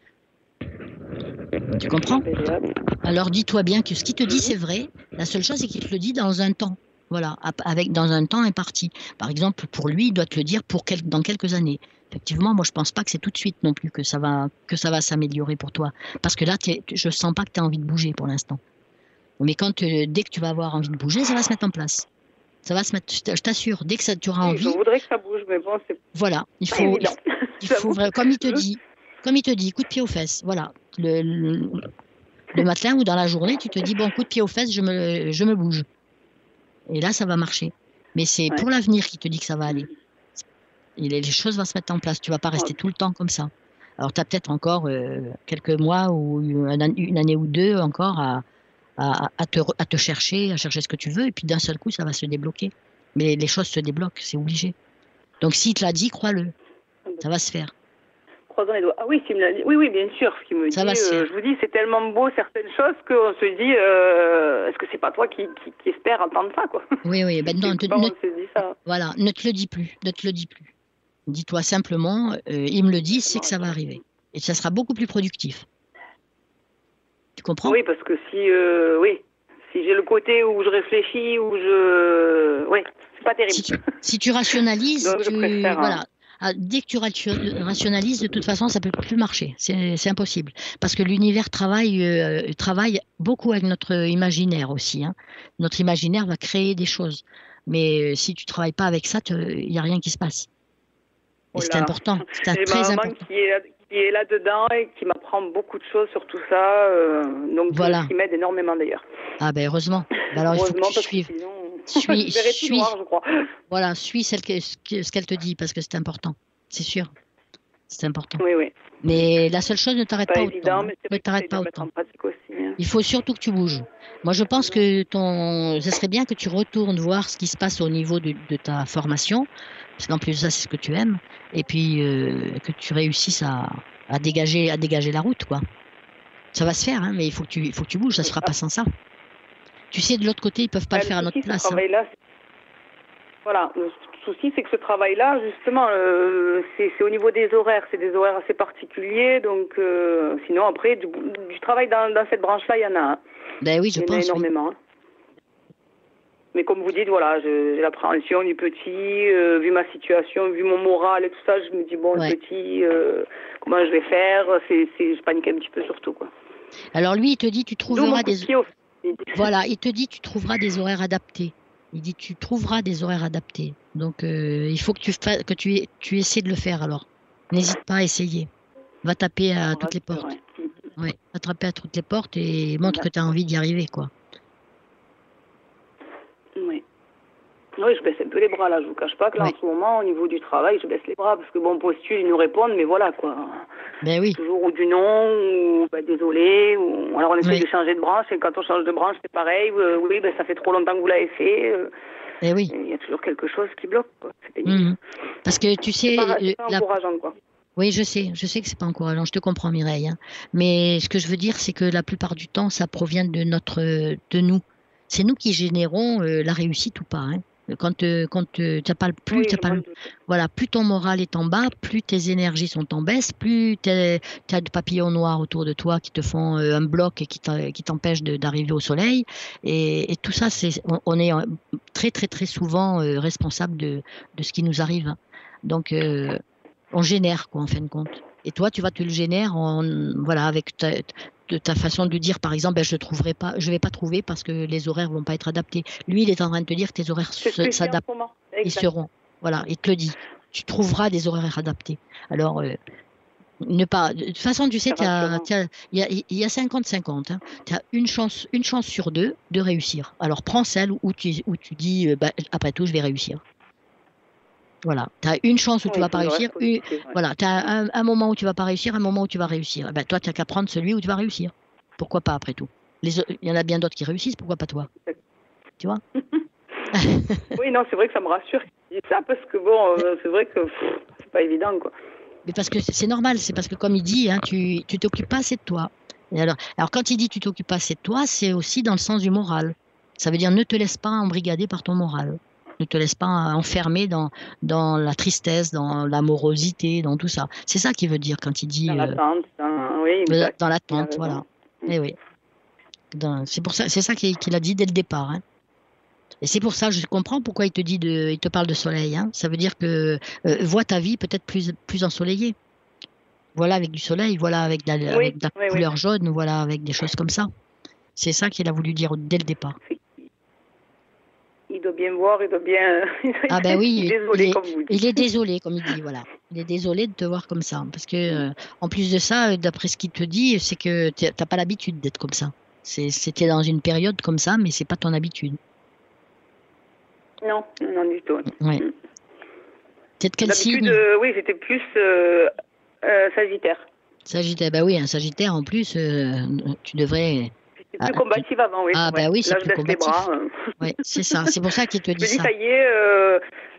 Tu comprends? Alors dis-toi bien que ce qu'il te dit c'est vrai. La seule chose c'est qu'il te le dit dans un temps. Voilà, avec dans un temps imparti. Par exemple, pour lui, il doit te le dire pour quel, dans quelques années. Effectivement, moi je pense pas que c'est tout de suite non plus que ça va que ça va s'améliorer pour toi. Parce que là, je sens pas que tu as envie de bouger pour l'instant. Mais quand euh, dès que tu vas avoir envie de bouger, ça va se mettre en place. Ça va se mettre. Je t'assure, dès que ça, tu auras Oui, envie. je voudrais que ça bouge, mais bon, c'est. Voilà, il pas faut. évident. Il faut, il faut comme il te dit. Comme il te dit, coup de pied aux fesses. Voilà. Le, le, le matin ou dans la journée, tu te dis, bon, coup de pied aux fesses, je me, je me bouge. Et là, ça va marcher. Mais c'est ouais. pour l'avenir qu'il te dit que ça va aller. Et les, les choses vont se mettre en place. Tu ne vas pas rester ouais. tout le temps comme ça. Alors, tu as peut-être encore euh, quelques mois ou une, une année ou deux encore à, à, à, te, à te chercher, à chercher ce que tu veux. Et puis, d'un seul coup, ça va se débloquer. Mais les choses se débloquent, c'est obligé. Donc, s'il te l'a dit, crois-le. Ça va se faire. Croisant les doigts. Ah oui, s'il me l'a dit. Oui, oui, bien sûr. Ce qu'il me ça dit, va euh, je vous dis, c'est tellement beau certaines choses qu'on se dit, euh, est-ce que c'est pas toi qui, qui, qui espère entendre ça, quoi? Oui, oui. Ben non, te, pas, ne, on se dit ça. Voilà, ne te le dis plus, ne te le dis plus. Dis-toi simplement, euh, il me le dit, c'est que ça va arriver, et ça sera beaucoup plus productif. Tu comprends? Oui, parce que si, euh, oui, si j'ai le côté où je réfléchis, où je, oui, c'est pas terrible. Si tu, si tu rationalises, Donc, je tu, préfère, voilà. Hein. Ah, dès que tu rationalises, de toute façon, ça peut plus marcher. C'est, c'est impossible. Parce que l'univers travaille, euh, travaille beaucoup avec notre imaginaire aussi. Hein. Notre imaginaire va créer des choses. Mais euh, si tu travailles pas avec ça, il n'y a rien qui se passe. Et c'est important. C'est J'ai très ma maman important. Qui est, là, qui est là-dedans et qui m'apprend beaucoup de choses sur tout ça. Euh, donc, voilà. Ce qui m'aide énormément d'ailleurs. Ah ben heureusement. Ben alors, heureusement, il faut que tu suives. Sinon... Suis, je suis, noir, je crois. Voilà, suis celle que, ce qu'elle te dit parce que c'est important, c'est sûr, c'est important. Oui, oui. Mais la seule chose, ne t'arrête pas, pas évident, autant. Mais Ne t'arrête pas autant. Aussi, hein. Il faut surtout que tu bouges. Moi, je pense que ton, ce serait bien que tu retournes voir ce qui se passe au niveau de, de ta formation, parce qu'en plus ça, c'est ce que tu aimes, et puis euh, que tu réussisses à, à dégager, à dégager la route, quoi. Ça va se faire, hein, mais il faut que tu, il faut que tu bouges. Ça se fera pas sans ça. Tu sais, de l'autre côté, ils peuvent pas bah, le faire à notre place. Hein. Voilà, le souci, c'est que ce travail-là, justement, euh, c'est, c'est au niveau des horaires. C'est des horaires assez particuliers. Donc, euh, sinon, après, du, du travail dans, dans cette branche-là, il y en a. Hein. Ben oui, je il y en pense. a énormément. Oui. Mais comme vous dites, voilà, je, j'ai l'appréhension du petit, euh, vu ma situation, vu mon moral et tout ça, je me dis, bon, ouais. le petit, euh, comment je vais faire? C'est, c'est, je panique un petit peu surtout, quoi. Alors, lui, il te dit, tu trouveras des... Au... Voilà, il te dit, tu trouveras des horaires adaptés. Il dit, tu trouveras des horaires adaptés. Donc, euh, il faut que tu fa... que tu, tu essaies de le faire, alors. N'hésite pas à essayer. Va taper à on toutes les portes. Ouais. Ouais, va taper à toutes les portes et montre que tu as envie d'y arriver, quoi. Oui. Oui, je baisse un peu les bras, là. Je vous cache pas que là, ouais. en ce moment, au niveau du travail, je baisse les bras. Parce que, bon, postule, ils nous répondent, mais voilà, quoi. Ben oui. Toujours ou du non, ou bah, désolé, ou alors on essaie oui. de changer de branche, et quand on change de branche, c'est pareil. Euh, oui, ben, ça fait trop longtemps que vous l'avez fait. Euh, eh oui. Il y a toujours quelque chose qui bloque, quoi. C'est pénible. Mmh. Parce que tu sais... C'est pas, c'est pas la... encourageant, quoi. Oui, je sais, je sais que c'est pas encourageant, je te comprends, Mireille. Hein. Mais ce que je veux dire, c'est que la plupart du temps, ça provient de notre, de nous. C'est nous qui générons euh, la réussite ou pas. Hein. Quand, euh, quand euh, t'as pas le plus, oui, t'as pas le, voilà, plus ton moral est en bas, plus tes énergies sont en baisse, plus tu as de papillons noirs autour de toi qui te font euh, un bloc et qui t'empêchent de, d'arriver au soleil. Et, et tout ça, c'est, on, on est très très très souvent euh, responsable de, de ce qui nous arrive. Hein. Donc euh, on génère, quoi, en fin de compte. Et toi, tu vas te le générer en, voilà, avec ta, de ta façon de dire, par exemple, ben, je trouverai pas, je vais pas trouver parce que les horaires vont pas être adaptés. Lui, il est en train de te dire que tes horaires s'adaptent. Ils seront. Voilà, il te le dit. tu trouveras des horaires adaptés. Alors, euh, ne pas. De toute façon, tu sais, il y a, y a cinquante cinquante. Hein. Tu as une chance, une chance sur deux de réussir. Alors, prends celle où tu, où tu dis, euh, bah, après tout, je vais réussir. Voilà. Tu as une chance où oui, tu vas pas réussir. Une, ouais. Voilà. Tu as un, un moment où tu vas pas réussir, un moment où tu vas réussir. Ben, toi, tu n'as qu'à prendre celui où tu vas réussir. Pourquoi pas, après tout? Il y en a bien d'autres qui réussissent, pourquoi pas toi? Tu vois? Oui, non, c'est vrai que ça me rassure. Je dis ça parce que, bon, euh, c'est vrai que pff, c'est pas évident, quoi. Mais parce que c'est normal, c'est parce que comme il dit, hein, tu tu t'occupes pas assez de toi. Et alors, alors quand il dit tu t'occupes pas assez de toi, c'est aussi dans le sens du moral. Ça veut dire ne te laisse pas embrigader par ton moral. Ne te laisse pas enfermer dans dans la tristesse, dans la morosité, dans tout ça. C'est ça qu'il veut dire quand il dit. Dans l'attente, dans, oui, exact. Dans l'attente, voilà. Et oui. C'est pour ça, c'est ça qu'il qu'il a dit dès le départ. Hein. Et c'est pour ça, je comprends pourquoi il te dit de, il te parle de soleil. Hein. Ça veut dire que euh, vois ta vie peut-être plus plus ensoleillée. Voilà avec du soleil, voilà avec de la, oui, avec de la oui, couleur oui. jaune, voilà avec des choses comme ça. C'est ça qu'il a voulu dire dès le départ. Il doit bien voir, il doit bien. Ah ben oui, il est désolé il est, comme vous dites. Il est désolé comme il dit, voilà. Il est désolé de te voir comme ça, parce que euh, en plus de ça, d'après ce qu'il te dit, c'est que t'as pas l'habitude d'être comme ça. C'était dans une période comme ça, mais c'est pas ton habitude. Non, non du tout. Ouais. Mm. T'es de quel signe? euh, Oui, j'étais plus euh, euh, Sagittaire. Sagittaire, bah oui, un Sagittaire en plus, euh, tu devrais. C'est plus ah, combatif tu... avant, oui. Ah bah oui, c'est plus combatif. Bras, euh... Oui, c'est ça. C'est pour ça qu'il te dit ça. ça. Ça y est, euh,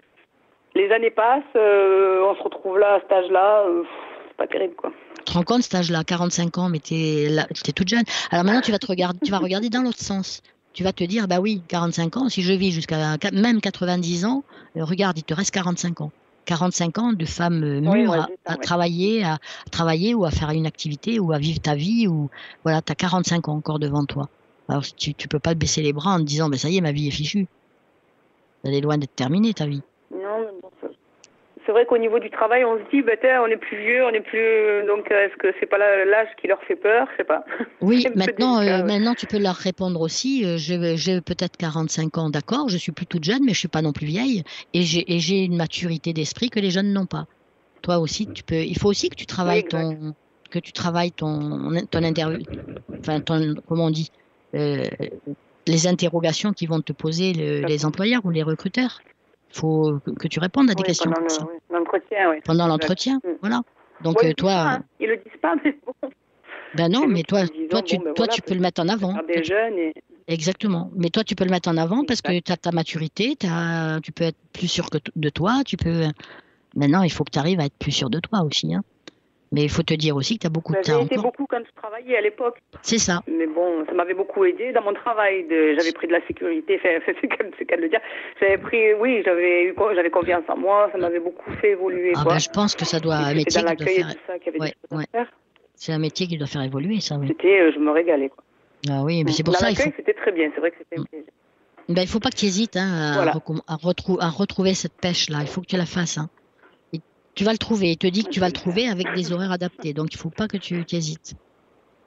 les années passent, euh, on se retrouve là à cet âge-là, euh, c'est pas terrible, quoi. Tu te rends compte, cet âge-là, quarante-cinq ans, mais t'es là, t'es toute jeune. Alors maintenant, tu vas te regarder, tu vas regarder dans l'autre sens. Tu vas te dire, bah oui, quarante-cinq ans, si je vis jusqu'à même quatre-vingt-dix ans, euh, regarde, il te reste quarante-cinq ans. quarante-cinq ans de femme euh, mûre oui, ouais, à, à ouais. travailler, à, à travailler ou à faire une activité ou à vivre ta vie ou voilà, tu as quarante-cinq ans encore devant toi. Alors tu tu peux pas te baisser les bras en te disant ben ça y est, ma vie est fichue. Elle est loin d'être terminée ta vie. Non, mais bon, c'est vrai qu'au niveau du travail, on se dit ben on est plus vieux, on est plus donc est-ce que c'est pas l'âge qui leur fait peur, je sais pas. Oui, maintenant euh, maintenant tu peux leur répondre aussi euh, j'ai j'ai peut-être quarante-cinq ans, d'accord, je suis plus toute jeune mais je suis pas non plus vieille et j'ai et j'ai une maturité d'esprit que les jeunes n'ont pas. Toi aussi, tu peux il faut aussi que tu travailles oui, ton que tu travailles ton ton interview enfin ton comment on dit euh, les interrogations qui vont te poser le, les employeurs ou les recruteurs. Il faut que, que tu répondes à des oui, questions pendant comme le, l'entretien, oui. Pendant l'entretien, mmh. voilà. Donc ouais, euh, toi, pas, hein. Ils le disent pas, mais bon. Ben non, mais toi, disons, toi, tu, bon, ben toi, voilà, tu peux le mettre en avant. Des jeunes et... Exactement. Mais toi, tu peux le mettre en avant parce que tu as ta maturité, t'as, tu peux être plus sûr que de toi. Tu peux. Maintenant, il faut que tu arrives à être plus sûr de toi aussi, hein. Mais il faut te dire aussi que tu as beaucoup ben, de temps. J'ai été beaucoup quand je travaillais à l'époque. C'est ça. Mais bon, ça m'avait beaucoup aidé dans mon travail. De... J'avais pris de la sécurité, enfin, c'est qu'à le dire. J'avais pris, oui, j'avais eu, j'avais confiance en moi. Ça m'avait beaucoup fait évoluer. Ah quoi. Ben, je pense que ça doit un métier dans qui doit faire. Et tout ça, qu'il y avait ouais, des choses ouais. à faire. C'est un métier qui doit faire évoluer, ça. Oui. C'était, euh, je me régalais, quoi. Ah oui, mais c'est pour dans ça. Il faut... C'était très bien. C'est vrai que c'était un plaisir. Ben, il faut pas que tu hésites hein, à, voilà. recom... à, retrou... à retrouver cette pêche-là. Il faut que tu la fasses. Hein. Et tu vas le trouver. Il te dit que tu vas le trouver avec des horaires adaptés. Donc, il faut pas que tu hésites. D'accord ?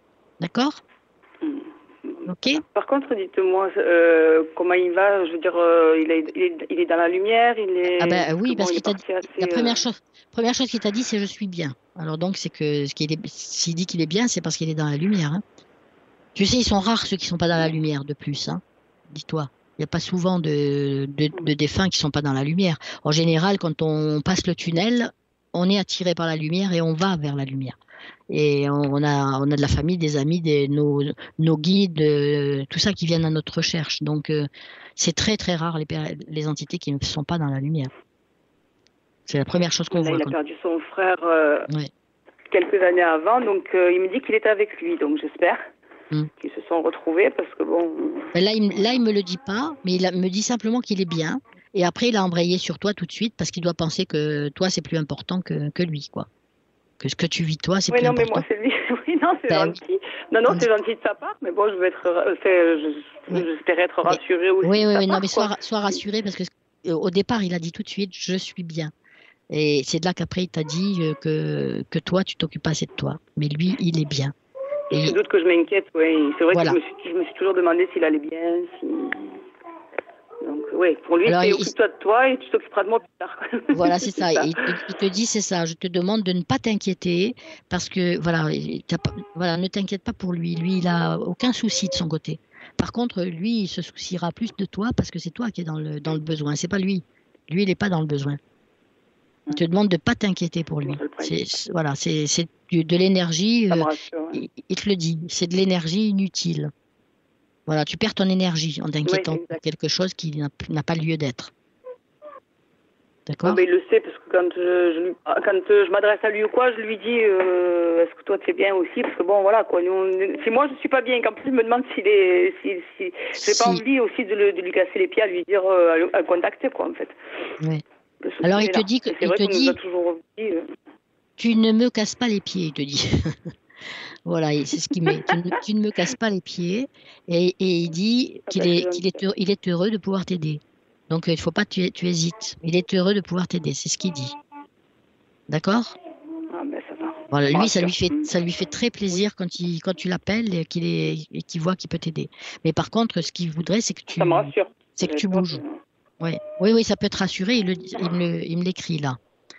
Ok. Par contre, dites-moi euh, comment il va. Je veux dire, euh, il, est, il, est, il est dans la lumière. Il est. Ah ben oui, parce qu'il t'a dit. Assez, la première euh... chose, première chose qu'il t'a dit, c'est je suis bien. Alors donc, c'est que ce qu'il est, s'il dit qu'il est bien, c'est parce qu'il est dans la lumière. Hein. Tu sais, ils sont rares ceux qui sont pas dans la lumière. De plus, hein. Dis-toi. Il n'y a pas souvent de, de, de défunts qui sont pas dans la lumière. En général, quand on passe le tunnel, on est attiré par la lumière et on va vers la lumière. Et on a, on a de la famille, des amis, des, nos, nos guides, euh, tout ça qui viennent à notre recherche. Donc, euh, c'est très très rare les, les entités qui ne sont pas dans la lumière. C'est la première chose qu'on voit. Il a quand... perdu son frère euh, ouais. quelques années avant, donc euh, il me dit qu'il était avec lui. Donc j'espère hum. qu'ils se sont retrouvés parce que bon. Là, il, là, il me le dit pas, mais il a, me dit simplement qu'il est bien. Et après, il a embrayé sur toi tout de suite parce qu'il doit penser que toi, c'est plus important que, que lui, quoi. Que ce que tu vis toi, c'est oui, plus non, important. Oui, non, mais moi, c'est lui. Oui, non, c'est ben, gentil. Non, non, c'est gentil de sa part, mais bon, je vais être, je, oui. j'espérais être rassurée aussi. Oui, oui, oui, part, non, mais sois, sois rassurée parce que euh, au départ, il a dit tout de suite, je suis bien. Et c'est de là qu'après, il t'a dit euh, que que toi, tu t'occupes pas assez de toi, mais lui, il est bien. Et je doute que je m'inquiète, oui. C'est vrai voilà. que je me, suis, je me suis toujours demandé s'il allait bien, si. Donc, oui, pour lui, Alors, c'est il- occupe-toi de toi et tu t'occuperas de moi plus tard. Voilà, c'est ça. Il te, il te dit, c'est ça. Je te demande de ne pas t'inquiéter parce que, voilà, il t'as pas- voilà, ne t'inquiète pas pour lui. Lui, il a aucun souci de son côté. Par contre, lui, il se souciera plus de toi parce que c'est toi qui es dans le, dans le besoin. C'est pas lui. Lui, il n'est pas dans le besoin. Il te demande de ne pas t'inquiéter pour lui. Je le prends. C'est, c'est- voilà, c'est, c'est du- de l'énergie. Ça me euh, rassure. Ouais. il, il te le dit. C'est de l'énergie inutile. Voilà, tu perds ton énergie en t'inquiétant Oui, pour exact. quelque chose qui n'a, n'a pas lieu d'être. D'accord? Non, mais il le sait parce que quand je, je lui, quand euh, je m'adresse à lui ou quoi, je lui dis euh, est-ce que toi tu es bien aussi, parce que bon voilà quoi. Nous, on- si moi je suis pas bien, qu'en plus il me demande s'il est, si, si, j'ai pas Si. envie aussi de, le, de lui casser les pieds, à lui dire euh, à, le- à le contacter quoi en fait. Ouais. Le souci Alors, il est te là. dit que- Et c'est il vrai te qu'on dit- nous a toujours dit. euh, Tu ne me casses pas les pieds, il te dit. Voilà, et c'est ce qu'il met. Tu ne, tu ne me casses pas les pieds. Et, et il dit Ah qu'il bah, est, c'est qu'il est, heureux, il est heureux de pouvoir t'aider. Donc, euh, il ne faut pas que tu, tu hésites. Il est heureux de pouvoir t'aider, c'est ce qu'il dit. D'accord? Ah ben ça va. Voilà, Ça me lui, ça lui, rassure. fait, Mm. ça lui fait très plaisir quand, il, quand tu l'appelles et qu'il est, et qu'il voit qu'il peut t'aider. Mais par contre, ce qu'il voudrait, c'est que tu, Ça me rassure. c'est que tu J'avais peur bouges. que- Ouais. Oui, oui, ça peut te rassurer. Il, le, il, me, le- il me l'écrit là.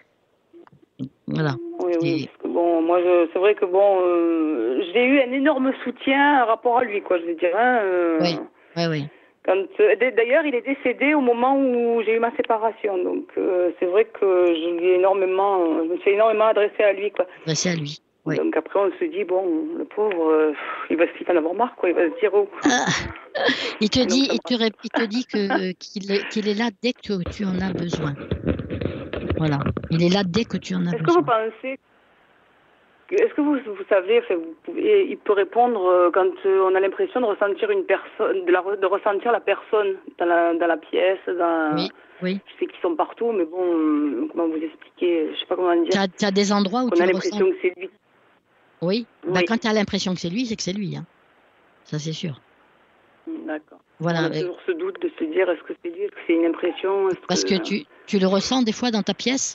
Voilà. Oui, oui, Et- parce que bon, moi, je, c'est vrai que bon, euh, j'ai eu un énorme soutien par rapport à lui, quoi, je veux dire. Hein, euh, Oui. Oui, oui. quand, euh, d- d'ailleurs, il est décédé au moment où j'ai eu ma séparation, donc euh, c'est vrai que je lui ai énormément, je me suis énormément adressée à lui, quoi. Adressé à lui. Ouais. Donc après, on se dit bon, le pauvre, euh, il va, il va en avoir marre, quoi. Il va se dire oh. Ah, il te Donc, dit, ça il te, ré- il te dit que qu'il est, qu'il est là dès que tu, tu en as besoin. Voilà. Il est là dès que tu en as Est-ce que vous besoin. pensez, est-ce que vous, vous savez, enfin, vous pouvez, il peut répondre euh, quand euh, on a l'impression de ressentir une personne, de, la, re- de ressentir la personne dans la, dans la pièce, dans, Oui, oui. je sais qu'ils sont partout, mais bon, euh, comment vous expliquer, je sais pas comment Tu dire. as, tu as des endroits où On tu a le ressens. l'impression que c'est lui. Oui. Bah, Oui. quand tu as l'impression que c'est lui, c'est que c'est lui. Hein. Ça, c'est sûr. D'accord. Voilà. On a mais- toujours ce doute de se dire est-ce que c'est lui, est-ce que c'est une impression, est-ce Parce que tu, tu le ressens des fois dans ta pièce.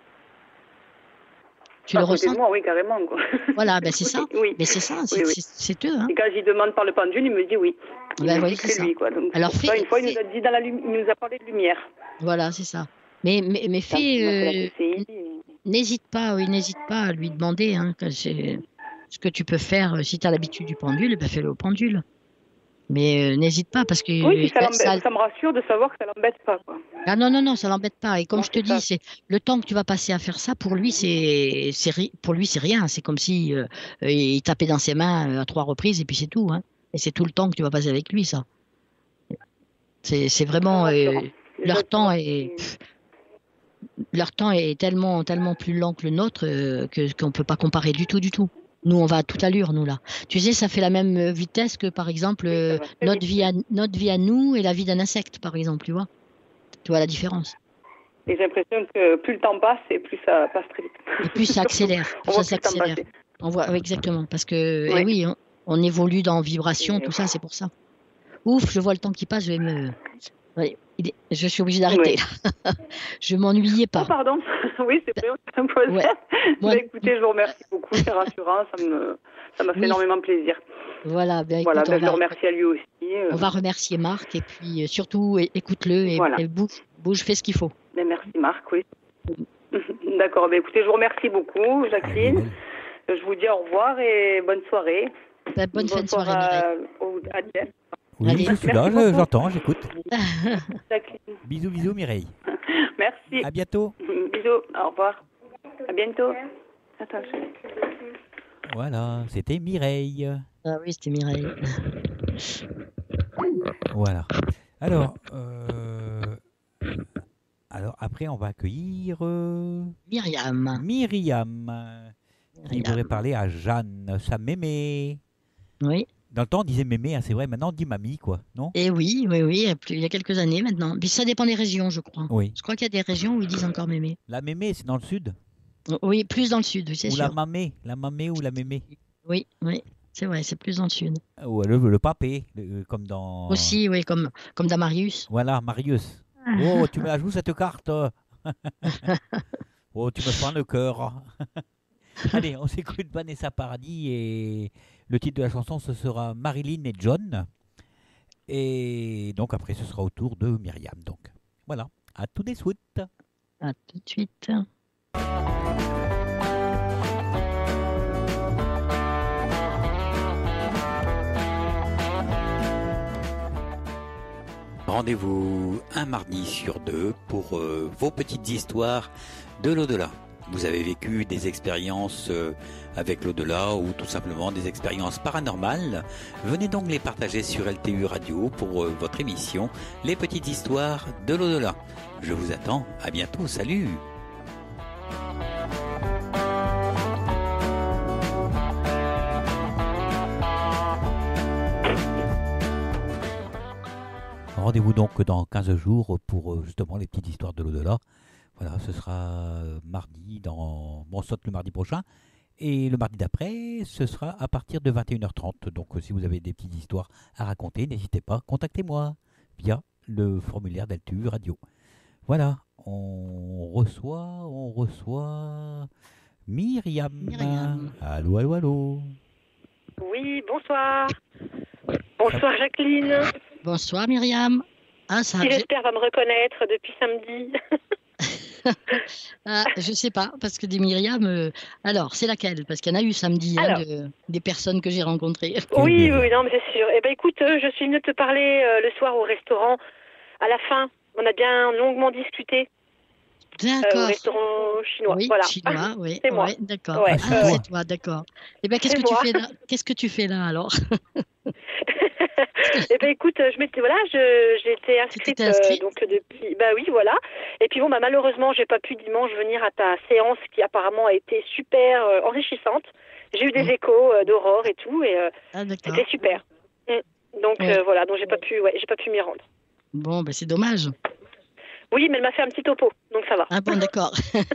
Tu à le côté de ressens. moi, oui, carrément, quoi. Voilà, ben c'est ça. Oui, oui. Mais c'est ça, c'est Oui, oui. c'est- c'est eux. Hein. Et quand j'y demande par le pendule, il me dit oui. Il Ben me oui, dit que c'est c'est ça. lui, quoi. Donc, Alors, pour ça, fais- une fois, il fais- nous a dit dans la lumi- il nous a parlé de lumière. Voilà, c'est ça. Mais, mais, mais Quand il m'a fait la fais. T euh, C I, N'hésite pas, oui, n'hésite pas à lui demander hein, que c'est ce que tu peux faire. euh, Si tu as l'habitude du pendule, ben fais-le au pendule. Mais euh, n'hésite pas parce que Oui, puis ça, euh, l'embête- ça- ça me rassure de savoir que ça l'embête pas, quoi. ah non non non, ça l'embête pas. Et comme Non, je te c'est ça. dis, c'est le temps que tu vas passer à faire ça pour lui, c'est c'est ri- pour lui c'est rien. C'est comme si euh, euh, il tapait dans ses mains euh, à trois reprises et puis c'est tout. Hein. Et c'est tout le temps que tu vas passer avec lui, ça. C'est c'est vraiment Ça me euh, rassure. leur Déjà, temps tu est vois, pff, leur temps est tellement tellement plus lent que le nôtre euh, que qu'on peut pas comparer du tout du tout. Nous on va à toute allure nous là. Tu sais, ça fait la même euh, vitesse que par exemple Oui, ça euh, va très notre vite. vie à notre vie à nous et la vie d'un insecte par exemple, tu vois. Tu vois la différence. Et j'ai l'impression que plus le temps passe et plus ça passe très vite. Et plus ça accélère, On plus voit ça plus le temps s'accélère. passer. On voit, oui, exactement, parce que, eh Oui. oui, on, on évolue dans vibration, Et tout ça, c'est pour ça. Ouf, je vois le temps qui passe, je vais me, ouais, il est- je suis obligée d'arrêter. là. Je m'ennuyais Oh, pas. pardon. Oui, c'est vrai, on peut le Ouais. faire. Moi- Bah, écoutez, je vous remercie beaucoup, c'est rassurant, ça me, ça m'a fait Oui. énormément plaisir. Voilà, ben, Voilà, écoute, ben, on, je le va, remercie à lui aussi. euh, on va remercier Marc et puis euh, surtout é- écoute-le et, Voilà. et bouge, bouge, fais ce qu'il faut. ben, merci Marc, oui. D'accord, ben, écoutez, je vous remercie beaucoup, Jacqueline. Je vous dis au revoir et bonne soirée. Ben, bonne fin de Bonsoir soirée, Mireille. à, au- à Jeff. Oui, Allez. je suis là, Merci je- beaucoup. j'entends, j'écoute. Jacqueline. Bisous, bisous Mireille. Merci. À bientôt. Bisous, au revoir. À bientôt. Attends, je... Voilà, c'était Mireille. Ah oui, c'était Mireille. Voilà. Alors, euh, alors après, on va accueillir euh, Myriam. Myriam, qui Myriam. voudrait parler à Jeanne, sa mémé. Oui. Dans le temps, on disait mémé, hein, c'est vrai. Maintenant, on dit mamie, quoi, non? Et oui, oui, oui, il y a plus- il y a quelques années maintenant. Puis ça dépend des régions, je crois. Oui. Je crois qu'il y a des régions où ils disent encore mémé. La mémé, c'est dans le sud? Oui, plus dans le sud, oui, c'est Ou sûr. la mamé? La mamé ou la mémé? Oui, oui, c'est vrai, c'est plus dans le sud. Ou le, le papé, le- comme dans... Aussi, oui, comme, comme dans Marius. Voilà, Marius. Oh, tu me la joues cette carte? Oh, tu me prends le cœur. Allez, on s'écoute Vanessa Paradis et le titre de la chanson, ce sera Marilyn et John. Et donc après, ce sera au tour de Myriam. Donc voilà, à tout de suite. À tout de suite. Rendez-vous un mardi sur deux pour euh, vos petites histoires de l'au-delà. Vous avez vécu des expériences euh, avec l'au-delà ou tout simplement des expériences paranormales. Venez donc les partager sur L T U Radio pour euh, votre émission Les petites histoires de l'au-delà. Je vous attends, à bientôt, salut! Rendez-vous donc dans quinze jours pour euh, justement les petites histoires de l'au-delà. Voilà, ce sera mardi, dans... bon, saute le mardi prochain. Et le mardi d'après, ce sera à partir de vingt et une heures trente. Donc si vous avez des petites histoires à raconter, n'hésitez pas, contactez-moi via le formulaire d'L T U Radio. Voilà, on reçoit, on reçoit Myriam. Myriam. Allô, allô, allô. Oui, bonsoir. Bonsoir Jacqueline. Bonsoir Myriam. Ah, ça, Qui j'espère va me reconnaître depuis samedi. ah, je sais pas, parce que des Myriam. Euh... Alors, c'est laquelle? Parce qu'il y en a eu samedi, hein, Alors, de... des personnes que j'ai rencontrées. Oui, oui, non, mais c'est sûr. Eh ben, écoute, euh, je suis venue te parler euh, le soir au restaurant. À la fin, on a bien longuement discuté. D'accord. Euh, au restaurant chinois. Oui, voilà. chinois, oui. C'est moi. Ouais, d'accord. Ouais, Ah, c'est c'est toi. toi, d'accord. Eh ben, qu'est-ce C'est que tu moi. fais là? Qu'est-ce que tu fais là alors? Eh ben écoute, je m'étais voilà, je j'étais inscrite, t'étais inscrite euh, donc depuis bah oui voilà. Et puis bon bah malheureusement j'ai pas pu dimanche venir à ta séance qui apparemment a été super euh, enrichissante. J'ai eu des Mm. échos euh, d'Aurore et tout et euh, Ah, d'accord. c'était super. Mm. Donc Ouais. euh, voilà, donc j'ai pas pu ouais, j'ai pas pu m'y rendre. Bon, ben c'est dommage. Oui, mais elle m'a fait un petit topo, donc ça va. Ah bon, d'accord.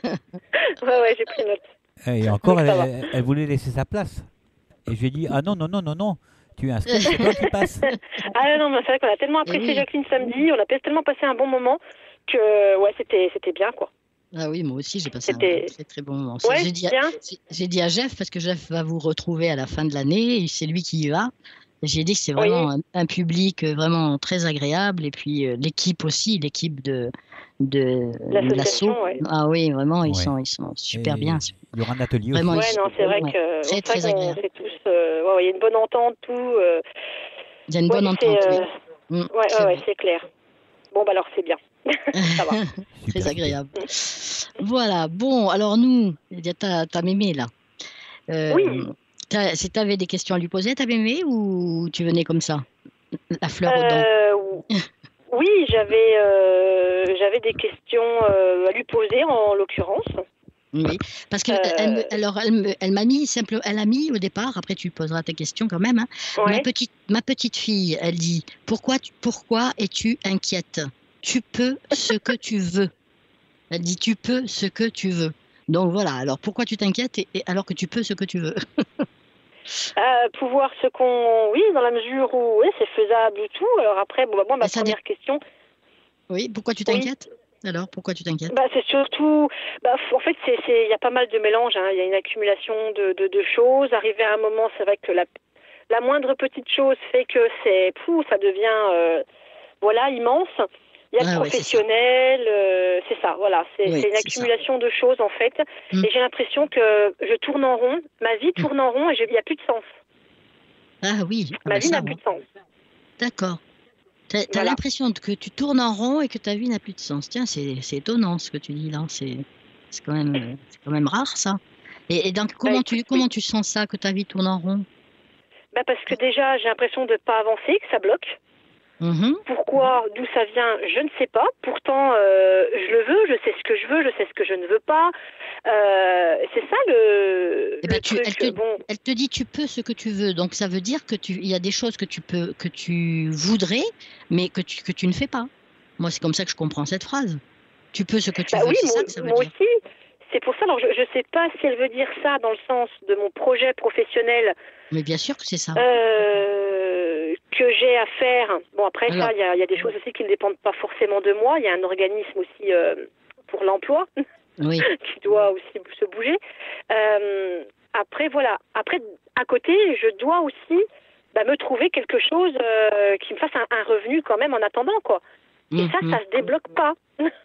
Ouais ouais, j'ai pris note. Et encore, Donc, elle, ça va. elle- elle voulait laisser sa place. Et je lui ai dit, ah non, non, non, non, non, tu es inscrit, c'est toi qui passes. Ah non, mais c'est vrai qu'on a tellement apprécié oui. Jacqueline samedi, on a tellement passé un bon moment que ouais, c'était c'était bien quoi. Ah oui, moi aussi, j'ai passé un C'était- très très bon moment. Ouais, j'ai, dit à, bien. j'ai- j'ai dit à Jeff, parce que Jeff va vous retrouver à la fin de l'année, et c'est lui qui y va. Et j'ai dit que c'est vraiment Oui. un, un public euh, vraiment très agréable, et puis euh, l'équipe aussi, l'équipe de, de, de L'association, l'assaut. ouais. Ah oui, vraiment, ils, Ouais. sont, ils sont super Et bien. Il y aura un atelier Vraiment, aussi. Ouais, ils non, sont- c'est vrai ouais, que très, c'est très vrai qu'on agréable. fait tous. euh, ouais, ouais, il y a une bonne entente, tout. euh, Il y a une ouais, bonne c'est, entente, euh, oui. Mm, Ouais, très ouais, ouais, bien. c'est clair. Bon, bah alors c'est bien. Ça va. Très Super, agréable. Voilà, bon, alors nous, il y a ta, ta mémé là. Euh, Oui. t'as- Si tu avais des questions à lui poser à ta mémé ou tu venais comme ça? La fleur aux dents. Euh, oui, j'avais euh, j'avais des questions euh, à lui poser en l'occurrence. Oui, parce que Euh, elle, me- alors elle, me- elle m'a mis simple, elle a mis au départ. Après tu poseras tes questions quand même. Hein. Ma Ouais. petite, ma petite fille, elle dit pourquoi, tu- pourquoi es-tu inquiète? Tu peux ce que tu veux. Elle dit tu peux ce que tu veux. Donc voilà. Alors pourquoi tu t'inquiètes et, et alors que tu peux ce que tu veux? Euh, pouvoir ce qu'on. Oui, dans la mesure où oui, c'est faisable du tout. Alors après, bon, bah, moi, ma Mais ça première question, Oui, pourquoi tu Oui. t'inquiètes? Alors pourquoi tu t'inquiètes? bah, c'est surtout. Bah, f- en fait, c'est c'est- il y a pas mal de mélanges. hein. Il y a une accumulation de, de, de choses. Arrivé à un moment, c'est vrai que la, la moindre petite chose fait que c'est. Pouh, ça devient. euh, voilà, immense. Il y a Ah le ouais, c'est ça. professionnel, euh, c'est ça, voilà. C'est Oui, c'est une c'est ça. accumulation de choses, en fait. Mm. Et j'ai l'impression que je tourne en rond. Ma vie tourne en rond et j'ai- il n'y a plus de sens. Ah oui, ah Ma bah vie ça, n'a ouais. plus de sens. D'accord. T'as as, Voilà. l'impression que tu tournes en rond et que ta vie n'a plus de sens. Tiens, c'est c'est étonnant ce que tu dis là. C'est c'est quand même euh, c'est quand même rare ça. Et, et donc comment écoute, tu oui. comment tu sens ça que ta vie tourne en rond? Bah parce que déjà, j'ai l'impression de ne pas avancer, que ça bloque. Mhm. Pourquoi, d'où ça vient, je ne sais pas. Pourtant, euh, je le veux, je sais ce que je veux, je sais ce que je ne veux pas. Euh, c'est ça le, Eh ben, le tu- truc. elle te- Bon, Elle te dit tu peux ce que tu veux. Donc ça veut dire que tu il y a des choses que tu peux que tu voudrais mais que tu que tu ne fais pas. Moi c'est comme ça que je comprends cette phrase. Tu peux ce que tu bah veux. oui, C'est moi, ça que ça veut moi dire. aussi. C'est pour ça. Alors, je ne sais pas si elle veut dire ça dans le sens de mon projet professionnel Mais bien sûr que c'est ça. euh, que j'ai à faire. Bon, après Alors. ça, il y a, il y a des choses aussi qui ne dépendent pas forcément de moi. Il y a un organisme aussi euh, pour l'emploi. Oui. qui doit aussi se bouger. Euh, après, voilà. Après, à côté, je dois aussi bah, me trouver quelque chose euh, qui me fasse un, un revenu quand même en attendant, quoi. Et Mmh, ça, mmh. ça se débloque pas.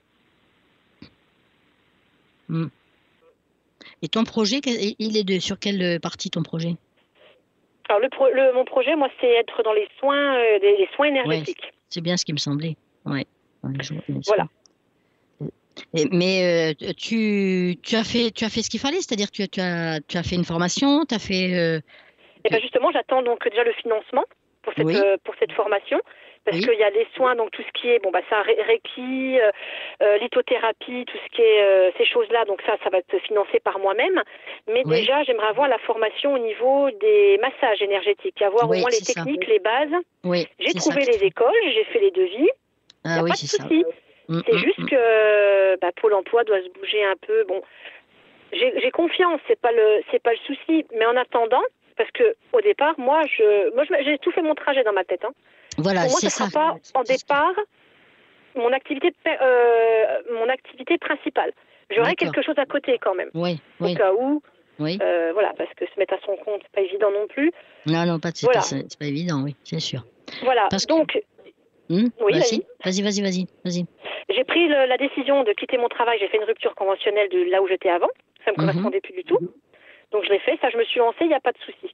Mmh. Et ton projet, quel- il est de, sur quelle partie ton projet? Alors, le, pro, le mon projet, moi, c'est être dans les soins, euh, des, les soins Ouais, énergétiques. c'est bien ce qui me semblait. Ouais. Dans les jours- les Voilà. soins. Et- mais euh, tu, tu as fait, tu as fait ce qu'il fallait, c'est-à-dire tu, as- tu as, tu as fait une formation, tu as fait. euh, Et ben justement, j'attends donc déjà le financement pour cette Oui. euh, pour cette formation, parce Oui. qu'il y a les soins, donc tout ce qui est bon bah ça ré- Reiki, euh, euh, lithothérapie, tout ce qui est euh, ces choses-là, donc ça ça va être financé par moi-même. Mais Oui. déjà, j'aimerais avoir la formation au niveau des massages énergétiques, avoir Oui, au moins les c'est ça. techniques, les bases. Oui. J'ai c'est ça trouvé qu'il les faut. écoles, j'ai fait les devis, il Ah n'y a oui, pas de c'est ça. souci. Mm, C'est mm, juste mm. que bah, Pôle Emploi doit se bouger un peu. Bon, j'ai j'ai confiance, c'est pas le c'est pas le souci. Mais en attendant, parce que au départ, moi, je moi je- j'ai tout fait mon trajet dans ma tête. Hein. Voilà, Pour moi, c'est ce ne ça. sera pas en C'est ce que- départ mon activité euh, mon activité principale. J'aurai D'accord. quelque chose à côté quand même, Oui, au oui, cas où. oui. Euh, voilà, parce que se mettre à son compte, c'est pas évident non plus. Non, non, pas, c'est Voilà. pas, c'est pas évident, oui, c'est sûr. Voilà. Parce que- Donc, Hmm, Oui, vas-y, vas-y, vas-y, vas-y, vas-y. j'ai pris le- la décision de quitter mon travail. J'ai fait une rupture conventionnelle de là où j'étais avant. Ça me Mhm. correspondait plus du tout. Donc je l'ai fait. Ça, je me suis lancée. Il n'y a pas de souci.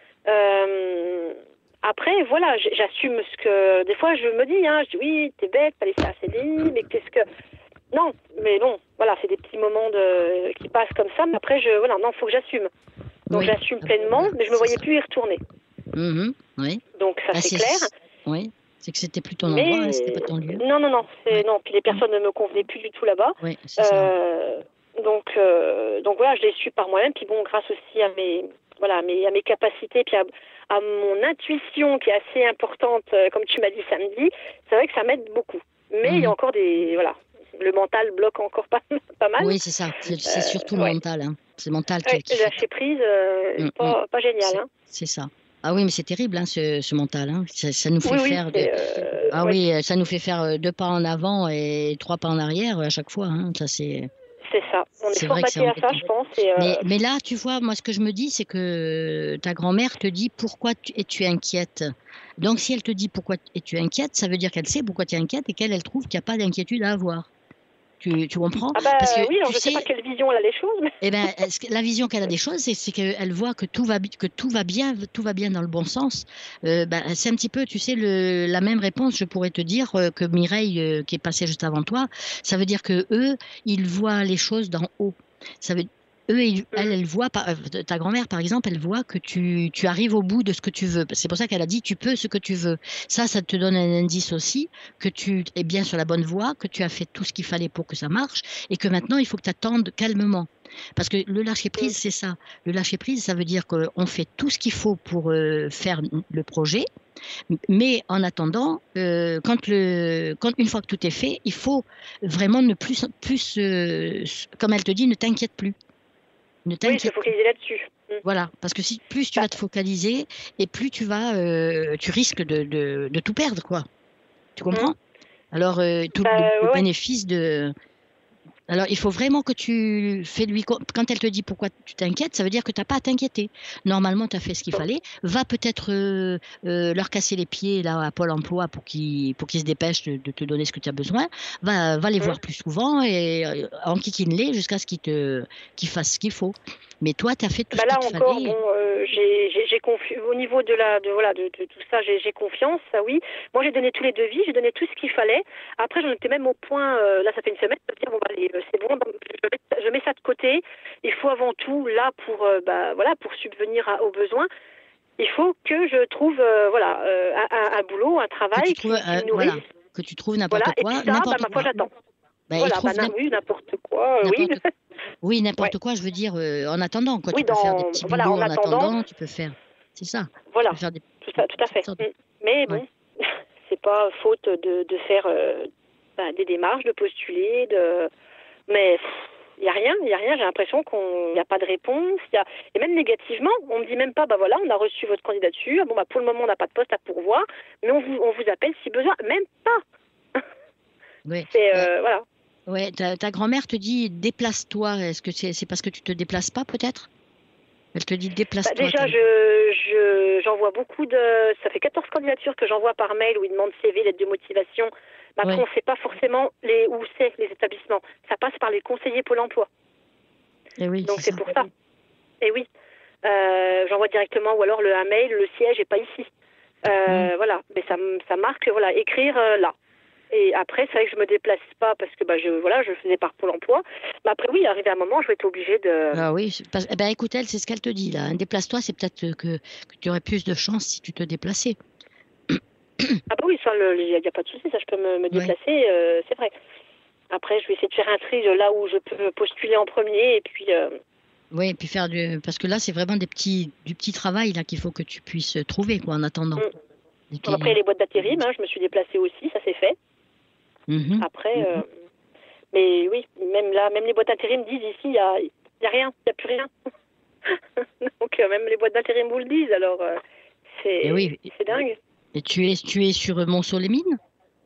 Euh, après, voilà, j- j'assume ce que. Des fois, je me dis, hein, je dis oui, t'es bête, t'as laissé un C D I, mais qu'est-ce que. Non, mais bon, voilà, c'est des petits moments de qui passent comme ça. Mais après, je, voilà, non, faut que j'assume. Donc Oui. j'assume pleinement, mais je me C'est voyais ça. plus y retourner. Mhm, oui. Donc ça Ah, c'est clair. Oui, c'est que c'était plus ton Mais endroit, hein, c'était pas ton lieu. non, non, non, c'est Ouais. non. Puis les personnes ne me convenaient plus du tout là-bas. Oui, c'est ça. Euh, donc, euh, donc voilà, je l'ai su par moi-même. Puis bon, grâce aussi à mes, voilà, à mes, à mes capacités, puis à, à mon intuition qui est assez importante, euh, comme tu m'as dit samedi, c'est vrai que ça m'aide beaucoup. Mais il y a Mhm. encore des, voilà, le mental bloque encore pas, pas mal. Oui, c'est ça. C'est c'est Euh, surtout ouais. le mental. Hein. C'est le mental qui, Ouais, qui fait. lâcher prise, euh, Mm, pas, pas génial. C'est Hein. c'est ça. Ah oui, mais c'est terrible, hein, ce, ce mental. Hein. Ça, ça nous fait Oui, oui, faire. De... c'est, euh, Ah ouais, oui, euh, ça nous fait faire euh, deux pas en avant et trois pas en arrière euh, à chaque fois. Hein. Ça, c'est. c'est ça. On est, C'est vrai que formaté c'est à ça, embêtant. je pense. Et, euh, Mais, mais là, tu vois, moi, ce que je me dis, c'est que ta grand-mère te dit pourquoi tu es-tu inquiète. Donc, si elle te dit pourquoi es-tu inquiète, ça veut dire qu'elle sait pourquoi tu es inquiète et qu'elle, elle trouve qu'il n'y a pas d'inquiétude à avoir. Tu, tu comprends? Ah bah Parce que oui, alors tu je sais sais, pas quelle vision elle a les choses, mais eh ben, est-ce que la vision qu'elle a des choses, c'est, c'est qu'elle voit que tout va, bi- que tout va bien, tout va bien dans le bon sens. Euh, ben, c'est un petit peu, tu sais, le, la même réponse, je pourrais te dire euh, que Mireille, euh, qui est passée juste avant toi, ça veut dire que eux, ils voient les choses d'en haut. Ça veut, eux, ils- elle, elle voit, par- euh, ta grand-mère, par exemple, elle voit que tu, tu arrives au bout de ce que tu veux. C'est pour ça qu'elle a dit, tu peux ce que tu veux. Ça, ça te donne un indice aussi que tu es bien sur la bonne voie, que tu as fait tout ce qu'il fallait pour que ça marche et que maintenant, il faut que tu attendes calmement. Parce que le lâcher-prise, c'est ça. Le lâcher-prise, ça veut dire qu'on fait tout ce qu'il faut pour euh, faire le projet, mais en attendant, euh, quand le, quand, une fois que tout est fait, il faut vraiment ne plus, plus euh, comme elle te dit, ne t'inquiète plus. Ne oui, se t'inquiète plus. focaliser là-dessus. Mm. Voilà, parce que si plus tu vas te focaliser et plus tu vas, euh, tu risques de, de, de tout perdre, quoi. Tu comprends? Alors, euh, tout Bah, le, le ouais, ouais. bénéfice de. Alors, il faut vraiment que tu fais lui. co- Quand elle te dit pourquoi tu t'inquiètes, ça veut dire que tu n'as pas à t'inquiéter. Normalement, tu as fait ce qu'il fallait. Va peut-être euh, euh, leur casser les pieds là, à Pôle emploi pour qu'ils pour qu'ils se dépêchent de, de te donner ce que tu as besoin. Va, va les Mm. voir plus souvent et euh, enquiquine-les jusqu'à ce qu'ils te qu'ils fassent ce qu'il faut. Mais toi, tu as fait tout Bah ce là qu'il te encore, fallait. bon, euh, j'ai j'ai- j'ai confi- au niveau de la, de voilà, de, de tout ça, j'ai j'ai confiance, ça oui. Moi, j'ai donné tous les devis, j'ai donné tout ce qu'il fallait. Après, j'en étais même au point, euh, là, ça fait une semaine, de dire bon bah allez, euh, c'est bon, donc, je mets, je mets ça de côté. Il faut avant tout là pour, euh, bah voilà, pour subvenir à- aux besoins. Il faut que je trouve, euh, voilà, euh, un, un- un boulot, un Que travail tu qui, trouves, qui euh, me nourrisse. voilà, que tu trouves n'importe Voilà. Et quoi, puis ça, bah, n'importe ma foi, quoi. j'attends. Ben, et Voilà, trouve bah, n'im- oui, n'importe quoi, euh, oui. n'importe Oui, n'importe Ouais. quoi, je veux dire, euh, en attendant, quoi. Oui, Tu peux faire des dans, petits voilà, boulots en en attendant, attendant, tu peux faire. C'est ça. Tu voilà, peux faire des tout, ça, tout à fait. toutes sortes. Mm. Mais bon, Ouais. c'est pas faute de, de faire euh, bah, des démarches, de postuler, de... mais il n'y a rien, il y a rien. J'ai l'impression qu'il n'y a pas de réponse. Y a... Et même négativement, on me dit même pas, bah voilà, on a reçu votre candidature. Bon, bah pour le moment, on n'a pas de poste à pourvoir, mais on vous, on vous appelle si besoin. Même pas. Ouais. C'est, Euh, euh, voilà. ouais, ta, ta grand-mère te dit déplace-toi. Est-ce que c'est c'est parce que tu te déplaces pas, peut-être? Elle te dit déplace-toi. Bah, déjà, t'as- je, je, j'envoie beaucoup de... Ça fait quatorze candidatures que j'envoie par mail où ils demandent C V, lettre de motivation. Mais après, Ouais. on ne sait pas forcément les, où c'est, les établissements. Ça passe par les conseillers Pôle emploi. Eh oui, Donc, c'est c'est ça. pour ça. Et oui. Euh, j'envoie directement, ou alors le un mail, le siège n'est pas ici. Euh, Mm. Voilà. Mais ça, m- ça marque, voilà, écrire euh, là. Et après, c'est vrai que je me déplace pas parce que bah, je, voilà, je le faisais par Pôle emploi. Mais après, oui, arrivé à un moment, je vais être obligée de... Ah oui, c'est pas- eh ben, écoute, elle, c'est ce qu'elle te dit là. Hein. Déplace-toi, c'est peut-être que, que tu aurais plus de chance si tu te déplaçais. Ah bah oui, ça, il n'y a, y a pas de souci, ça, je peux me, me Ouais. déplacer, euh, c'est vrai. Après, je vais essayer de faire un tri de là où je peux postuler en premier, et puis... euh, Oui, et puis faire du. Parce que là, c'est vraiment des petits, du petit travail là qu'il faut que tu puisses trouver quoi en attendant. Mm. Et qui- Après, les boîtes d'intérim, hein, je me suis déplacée aussi, ça c'est fait. Mhm. Après, euh, mais oui, même là, même les boîtes d'intérim disent ici, il n'y a, y a rien, il n'y a plus rien. Donc, euh, même les boîtes d'intérim vous le disent, alors euh, c'est Eh oui. c'est dingue. Et tu es, tu es sur Monceau-les-Mines?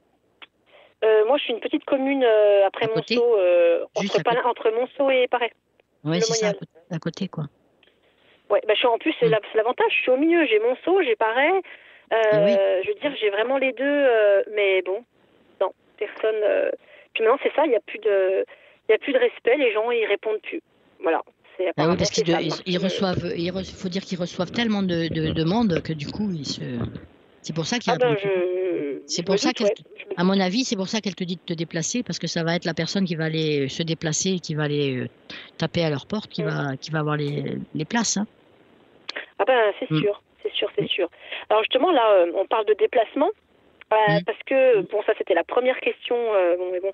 Euh, moi, je suis une petite commune euh, après À côté Monceau, euh, Juste entre, à côté. Palin- entre Monceau et Paray. Oui, Le c'est ça, à Monial. côté, à côté, quoi. Ouais, bah, je suis, en plus, c'est Mm. la- c'est l'avantage, je suis au milieu, j'ai Monceau, j'ai Paray. Euh, Eh Je veux dire, j'ai vraiment les deux, euh, mais bon, non, personne. euh, Puis maintenant, c'est ça, il n'y a plus de, il y a plus de respect, les gens ils répondent plus. Voilà. C'est Ah apparemment oui, parce c'est qu'ils ça, de- ils, parce ils que- reçoivent, il re- faut dire qu'ils reçoivent tellement de, de demandes que du coup, ils se. C'est pour ça qu'il y Ah a. ben je. C'est je pour me ça doute, qu'elle, ouais, je me à mon avis, c'est pour ça qu'elle te dit de te déplacer, parce que ça va être la personne qui va aller se déplacer, et qui va aller euh, taper à leur porte, qui Mm. va, qui va avoir les, les places. Hein. Ah ben c'est Mm. sûr, c'est sûr, c'est sûr. Alors justement là, euh, on parle de déplacement euh, Mm. parce que bon ça c'était la première question. euh, bon mais bon.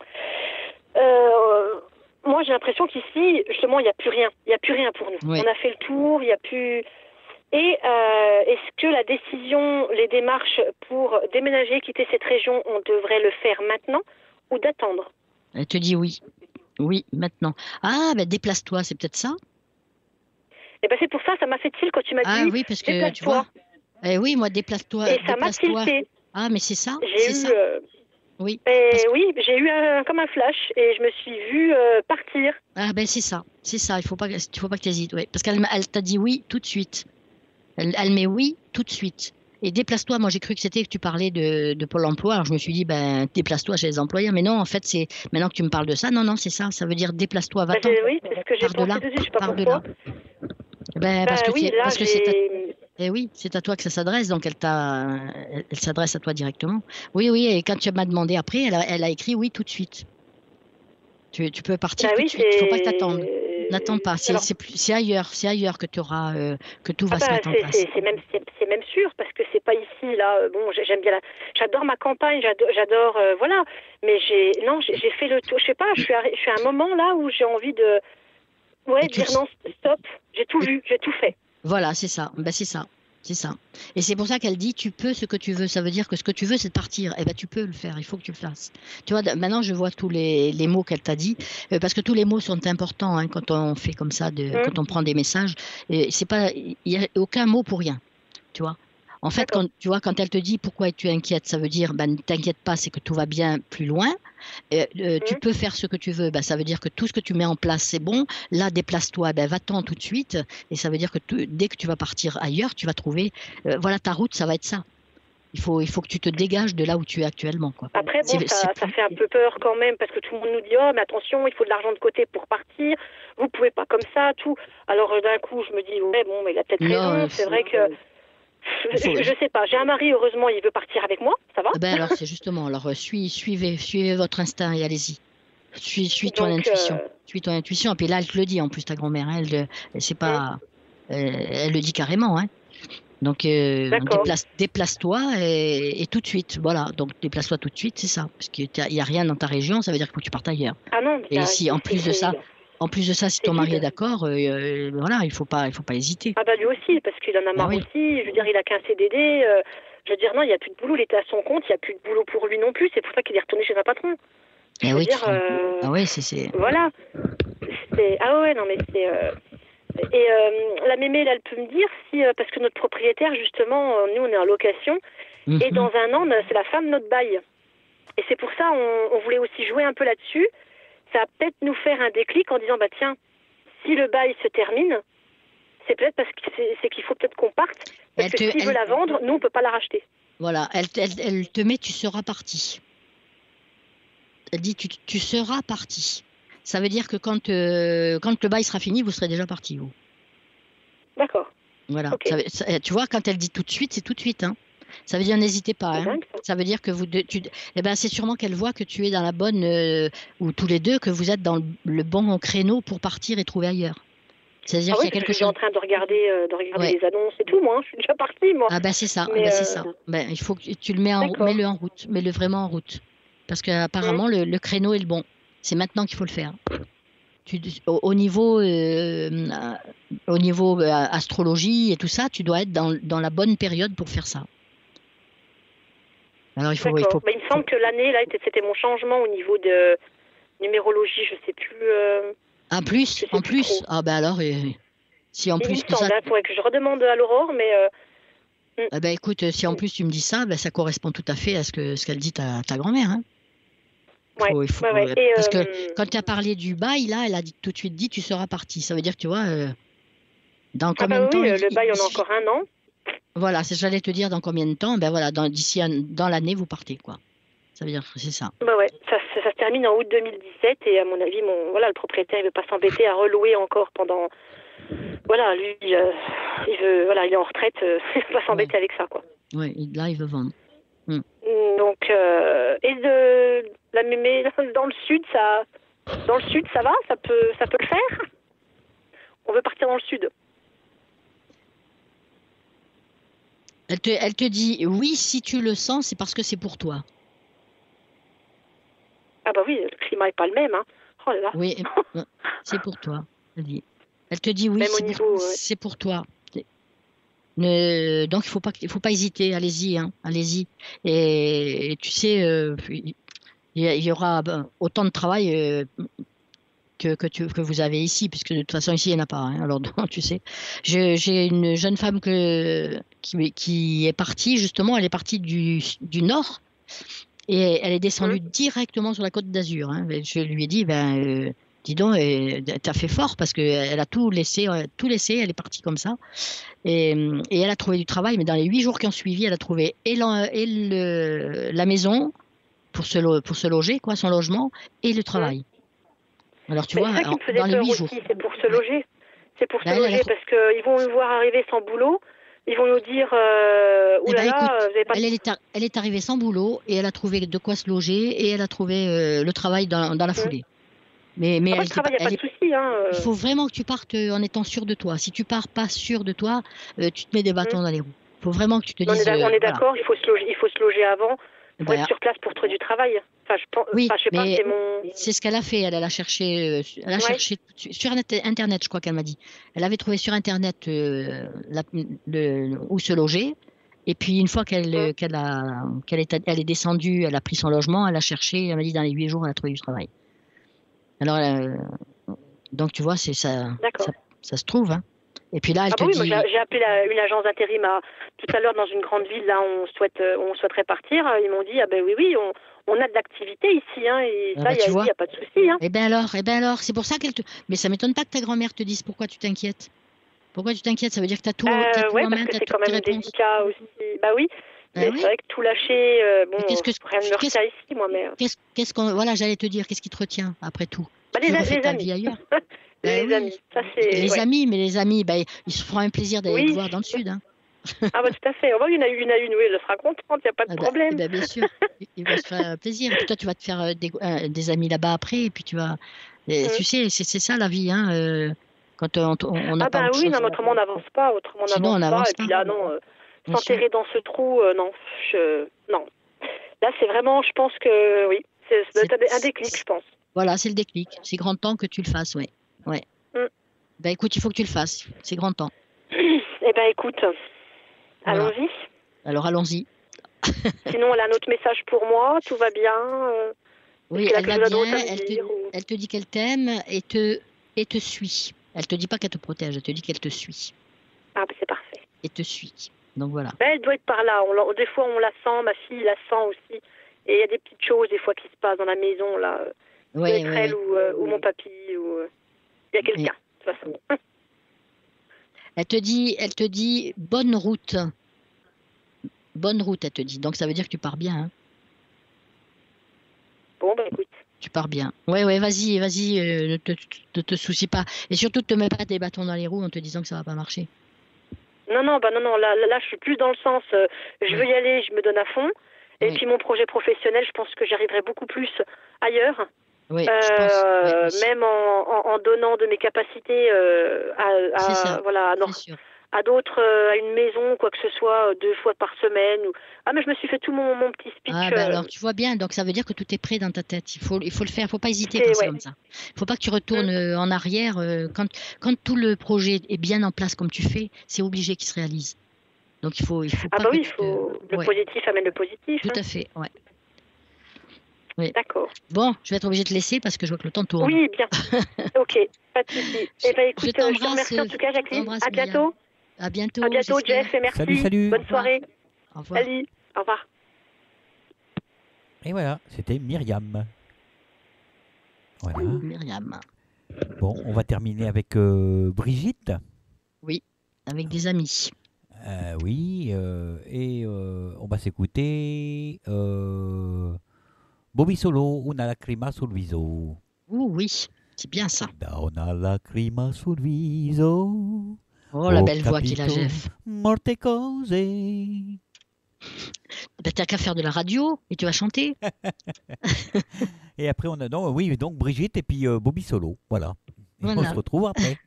Euh, moi j'ai l'impression qu'ici justement il n'y a plus rien, il n'y a plus rien pour nous. Ouais. On a fait le tour, il n'y a plus. Et euh, est-ce que la décision, les démarches pour déménager, quitter cette région, on devrait le faire maintenant ou d'attendre? Elle te dit oui. Oui, maintenant. Ah, ben déplace-toi, c'est peut-être ça? Et ben c'est pour ça, ça m'a fait tilt quand tu m'as Ah dit oui, parce que tu déplace-toi. vois. Eh oui, moi, déplace-toi. Et ça m'a déplace-toi. tilté. Ah, mais c'est ça? J'ai C'est eu, ça? euh, Oui. et parce que- oui, j'ai eu un, comme un flash et je me suis vue euh, partir. Ah, ben c'est ça. C'est ça. Il faut pas, il faut pas que tu hésites. Ouais. Parce qu'elle m'a- elle t'a dit oui tout de suite. Elle, elle met oui tout de suite. Et déplace-toi, moi j'ai cru que c'était que tu parlais de, de Pôle emploi. Alors je me suis dit, ben déplace-toi chez les employeurs. Mais non, en fait, c'est maintenant que tu me parles de ça, non, non, c'est ça. Ça veut dire déplace-toi, Bah, va-t'en. j'ai- oui, c'est ce que j'ai Par de là, pensé dessus, je sais pas par de pourquoi. là. Ben, Bah parce que, oui, c'est- là parce que c'est à, j'ai. eh oui, c'est à toi que ça s'adresse, donc elle t'a, elle, elle s'adresse à toi directement. Oui, oui, et quand tu m'as demandé après, elle a, elle a écrit oui tout de suite. Tu, tu peux partir Bah tout oui, de suite. Il faut pas que c'est. t'attendes. N'attends pas. C'est, Alors, c'est, plus- c'est ailleurs, c'est ailleurs que tu auras, euh, que tout va ah se bah, mettre en c'est, place. c'est, c'est même, c'est, c'est même sûr parce que c'est pas ici là. euh, Bon, j'ai- j'aime bien la. J'adore ma campagne, j'adore, j'adore euh, voilà. Mais j'ai, non, j'ai, j'ai fait le tour. Je sais pas. Je suis, à, je suis à un moment là où j'ai envie de, ouais, Et tu dire te- non, stop. J'ai tout Et- vu, j'ai tout fait. Voilà, c'est ça. Ben, c'est ça. C'est ça. Et c'est pour ça qu'elle dit tu peux ce que tu veux. Ça veut dire que ce que tu veux, c'est de partir. Eh ben, tu peux le faire. Il faut que tu le fasses. Tu vois, d- maintenant, je vois tous les, les mots qu'elle t'a dit. euh, parce que tous les mots sont importants hein, quand on fait comme ça, de, Mm. quand on prend des messages. Et c'est pas, il n'y a aucun mot pour rien. Tu vois. En fait, D'accord. quand, tu vois, quand elle te dit pourquoi es-tu inquiète, ça veut dire ben, ne t'inquiète pas, c'est que tout va bien plus loin. Euh, euh, Tu Mm. peux faire ce que tu veux. Ben, ça veut dire que tout ce que tu mets en place, c'est bon. Là, déplace-toi. Ben, va-t'en tout de suite. Et ça veut dire que tu- dès que tu vas partir ailleurs, tu vas trouver. euh, voilà, ta route, ça va être ça. Il faut, il faut que tu te dégages de là où tu es actuellement. Quoi. Après, bon, C'est- ça, c'est ça plus- fait un peu peur quand même, parce que tout le monde nous dit, oh, mais attention, il faut de l'argent de côté pour partir, vous pouvez pas comme ça, tout. Alors, euh, d'un coup, je me dis, ouais, bon, mais il a peut-être Non, raison, il c'est faut- vrai que. il faut- Je, je sais pas, j'ai un mari, heureusement, il veut partir avec moi, ça va? Ah ben alors, c'est justement. Alors, euh, suis, suivez, suivez votre instinct et allez-y. Suis, suis ton Donc, intuition. euh, Suis ton intuition. Et puis là, elle te le dit en plus, ta grand-mère. Elle, euh, elle c'est pas. euh, elle le dit carrément. Hein. Donc, euh, D'accord. déplace, déplace-toi et, et tout de suite. Voilà. Donc, déplace-toi tout de suite, c'est ça. Parce qu'il n'y a rien dans ta région, ça veut dire qu'il faut que tu partes ailleurs. Ah non, Et il y a- ici, en c'est- plus de c'est- ça, en plus de ça, si c'est ton mari vide. est d'accord, euh, euh, voilà, il faut pas, il faut pas hésiter. Ah bah lui aussi, parce qu'il en a marre oui. aussi, je veux dire, il a qu'un C D D, euh, je veux dire, non, il n'y a plus de boulot, il était à son compte, il n'y a plus de boulot pour lui non plus, c'est pour ça qu'il est retourné chez un patron. Eh Je veux oui, dire, tu- euh, ah oui, c'est, c'est. Voilà. C'est... Ah ouais, non mais c'est... euh, Et euh, la mémé, là, elle peut me dire si... euh, parce que notre propriétaire, justement, euh, nous, on est en location, et Mhm. dans un an, c'est la fin de notre bail. Et c'est pour ça, on, on voulait aussi jouer un peu là-dessus. Ça va peut-être nous faire un déclic en disant, bah tiens, si le bail se termine, c'est peut-être parce que c'est, c'est qu'il faut peut-être qu'on parte. Parce Elle que te- s'il elle- veut la vendre, nous, on peut pas la racheter. Voilà, elle, elle, elle te met, tu seras parti. Elle dit, tu, tu seras parti. Ça veut dire que quand, euh, quand le bail sera fini, vous serez déjà parti, vous. D'accord. Voilà. Ok. Ça veut- ça- tu vois, quand elle dit tout de suite, c'est tout de suite. Hein. Ça veut dire n'hésitez pas. C'est Hein. dingue, ça. Ça veut dire que vous deux, tu, eh ben, c'est sûrement qu'elle voit que tu es dans la bonne, euh, ou tous les deux, que vous êtes dans le, le bon créneau pour partir et trouver ailleurs. C'est-à-dire Ah oui, qu'il y a parce quelque que je suis en chose. train de regarder, euh, de regarder Ouais. les annonces et tout, moi. hein. Je suis déjà partie, moi. Ah ben c'est ça, Mais, ah ben, c'est euh, ça. Ben, il faut que tu le mets en, D'accord. mets-le en route, mets-le vraiment en route. Parce qu'apparemment, le, le créneau est le bon. C'est maintenant qu'il faut le faire. Tu, au, au niveau, euh, euh, au niveau euh, astrologie et tout ça, tu dois être dans, dans la bonne période pour faire ça. Alors il faut, il D'accord. faut, Bah, il me semble que l'année, là, était- c'était mon changement au niveau de numérologie. Je sais plus. euh, en plus, je sais en plus plus, trop. ah ben alors, euh, si en Il plus me de ça, semble. Il faudrait que je redemande à l'Aurore, mais euh, eh ben écoute, si en plus tu me dis ça, ben ça correspond tout à fait à ce que ce qu'elle dit ta, ta grand-mère. Hein. ouais. Faut- il faut- ouais, ouais. Et, parce que euh, quand tu as parlé du bail, là, elle a dit, tout de suite dit tu seras parti. Ça veut dire, tu vois, euh, dans ah combien bah de temps oui, il- euh, le bail, on a il- encore un an. Voilà, c'est j'allais te dire dans combien de temps. Ben voilà, dans, d'ici un- dans l'année, vous partez, quoi. Ça veut dire que c'est ça. Bah ouais, ça, ça, ça se termine en août deux mille dix-sept et à mon avis, mon voilà, le propriétaire, il veut pas s'embêter à relouer encore pendant. Voilà, lui, euh, il veut, voilà, il est en retraite, euh, il veut pas s'embêter avec ça, quoi. Ouais, et là, il veut vendre. Donc, euh, et de la mémé dans le sud, ça, dans le sud, ça va, ça peut, ça peut le faire. On veut partir dans le sud. Elle te, elle te dit oui, si tu le sens, c'est parce que c'est pour toi. Ah bah oui, le climat est pas le même, hein. Oh là là. Oui, euh, c'est pour toi. Elle dit. Elle te dit oui, Même au c'est pour, niveau, ouais. c'est pour toi. Ne- donc il faut pas, il faut pas hésiter. Allez-y, hein, allez-y. Et, et tu sais, euh, il y, il y aura ben, autant de travail euh, que que, tu, que vous avez ici, puisque de toute façon ici il n'y en a pas. Hein, alors donc, tu sais, Je- j'ai une jeune femme que qui, qui est partie justement. Elle est partie du du nord. Et elle est descendue Mmh. directement sur la côte d'Azur. Hein. Je lui ai dit, ben, euh, dis donc, euh, t'as fait fort parce qu'elle a tout laissé, euh, tout laissé, elle est partie comme ça. Et, euh, et elle a trouvé du travail, mais dans les huit jours qui ont suivi, elle a trouvé et, la, et le- la maison pour se, lo- pour se loger, quoi, son logement, et le travail. Alors tu Mais vois, c'est ça qui alors, me faisait dans les peur huit aussi, jours. c'est pour se loger. C'est pour Ben, se elle, elle a loger trou- parce qu'ils vont nous voir arriver sans boulot. Ils vont nous dire, euh, Eh ouh là ben, là, écoute, vous avez pas. elle, elle est ar- elle est arrivée sans boulot et elle a trouvé de quoi se loger et elle a trouvé euh, le travail dans, dans la foulée. Mais, mais Après, elle le était travail, il pas- n'y a pas elle de souci. Hein. euh. Il faut vraiment que tu partes euh, en étant sûr de toi. Si tu pars pas sûr de toi, euh, tu te mets des bâtons dans les roues. Il faut vraiment que tu te On est dises. d'ac- on euh, est voilà. d'accord, il faut se loger, il faut se loger avant pour Ben, être sur place pour trouver du travail. Enfin, je pense, oui, enfin, je sais pas, mais c'est mon. c'est ce qu'elle a fait. Elle, elle a cherché, euh, elle a Ouais. cherché sur sur Internet, Internet, je crois qu'elle m'a dit. Elle avait trouvé sur Internet euh, la- le- où se loger. Et puis une fois qu'elle euh, Mm. qu'elle a, qu'elle est, elle est descendue, elle a pris son logement, elle a cherché. Elle m'a dit dans les huit jours, elle a trouvé du travail. Alors, euh, donc tu vois, c'est ça, D'accord. ça, ça se trouve. Hein. Et puis là, elle Ah te bah oui, moi dit. j'ai j'ai appelé la- une agence d'intérim à- tout à l'heure dans une grande ville, là on souhaite, euh, on souhaiterait partir. Ils m'ont dit, ah ben oui, oui, on, on a de l'activité ici, hein, et Ah ça, bah, il tu n'y vois. a, pas de souci. Hein. Eh ben alors, eh ben alors, c'est pour ça qu'elle te. Mais ça m'étonne pas que ta grand-mère te dise pourquoi tu t'inquiètes. Pourquoi tu t'inquiètes? Ça veut dire que tu as tout, Euh, t'as tout ouais, en parce main, que tu as c'est toutes quand tes même réponses. délicat aussi. Bah oui, Ah mais oui. c'est vrai que tout lâcher, euh, bon, Mais qu'est-ce que rien ne me qu'est-ce retient ici, moi, mais. euh, qu'est-ce qu'est-ce qu'on voilà, j'allais te dire, qu'est-ce qui te retient après tout? Bah, les, Tu a- refais les ta amis. vie ailleurs. les Ben oui. amis, ça c'est. Les ouais. amis, mais les amis, ben, ils se feront un plaisir d'aller Oui. te voir dans le sud. Hein. Ah bah tout à fait. Oh, bah, il y en a une à une, oui, elle sera contente, il n'y a pas de Ah ben, problème. eh ben, bien sûr, il va se faire euh, plaisir. Et puis toi, tu vas te faire euh, des, euh, des amis là-bas après, et puis tu vas. et Mm. Tu sais, c'est c'est ça la vie, hein. euh, quand on on n'a Ah pas bah autre oui, chose. non, autrement on n'avance pas, autrement on Sinon, on n'avance pas. n'avance Et puis pas. là, non, euh, Bien s'enterrer dans ce trou, euh, non, je, non. Là, c'est vraiment, je pense que oui, c'est ça doit être un déclic, je pense. Voilà, c'est le déclic. C'est grand temps que tu le fasses, ouais. Ouais. Mm. Ben écoute, il faut que tu le fasses. C'est grand temps. Eh ben écoute, Voilà. allons-y. Alors allons-y. Sinon, elle a un autre message pour moi, tout va bien. euh, Oui, est-ce qu'elle a elle quelque va chose d'autre bien. à me Elle te, dire, ou- elle te dit qu'elle t'aime et te, et te suit. Elle te dit pas qu'elle te protège, elle te dit qu'elle te suit. Ah, bah, c'est parfait. Et te suit. Donc voilà. Ben, elle doit être par là. On l'a- des fois, on la sent, ma fille la sent aussi. Et il y a des petites choses, des fois, qui se passent dans la maison, là. euh, Ouais, peut-être ouais, elle ouais. ou, euh, ou mon papy, ou... euh, il y a quelqu'un, de toute façon. Elle te dit, elle te dit bonne route. Bonne route, elle te dit. Donc ça veut dire que tu pars bien. Hein. Bon, ben écoute. Tu pars bien. Ouais, ouais, vas-y, vas-y, euh, ne te, te, te soucie pas. Et surtout, ne te mets pas des bâtons dans les roues en te disant que ça va pas marcher. Non, non, bah non, non, là, là, là, je suis plus dans le sens, euh, je veux y aller, je me donne à fond. Et Oui. puis mon projet professionnel, je pense que j'y arriverai beaucoup plus ailleurs. Oui, Euh, je pense. Ouais, aussi. même en, en, en donnant de mes capacités euh, à, C'est à, ça, voilà, à, non, c'est sûr. à d'autres, euh, à une maison, quoi que ce soit, euh, deux fois par semaine. Ou... Ah, mais je me suis fait tout mon, mon petit speech. Ah, ben euh, alors, tu vois bien. Donc, ça veut dire que tout est prêt dans ta tête. Il faut, il faut le faire. Il ne faut pas hésiter C'est- quand c'est ouais. comme ça. Il ne faut pas que tu retournes euh, en arrière. euh, quand, quand tout le projet est bien en place comme tu fais, c'est obligé qu'il se réalise. Donc, il faut, il faut Ah pas bah que oui, il tu te- faut... le Ouais, positif amène le positif. tout hein. à fait, ouais. D'accord. Bon, je vais être obligée de te laisser parce que je vois que le temps tourne. Oui, bien. Ok, pas de souci. Eh ben écoute, Je euh, je te t'embrasse, remercie en tout cas, je Jacqueline. t'embrasse, À Myriam. bientôt. À bientôt. À bientôt, j'espère. Jeff, et merci. Salut, salut. Bonne Au revoir. soirée. Au revoir. Salut. Au revoir. Et voilà, c'était Myriam. Voilà. Myriam. Bon, on va terminer avec euh, Brigitte. Oui, avec des amis. Euh, oui, euh, et euh, on va s'écouter euh, Bobby Solo, Una lacrima sul viso. Ouh, oui, c'est bien ça. Da una lacrima sul viso. Oh, la Ho belle voix qu'il a, capito Jeff. molte cose. Ben, t'as qu'à faire de la radio et tu vas chanter. Et après, on a non, oui, donc Brigitte et puis euh, Bobby Solo. Voilà. Et Voilà. on se retrouve après.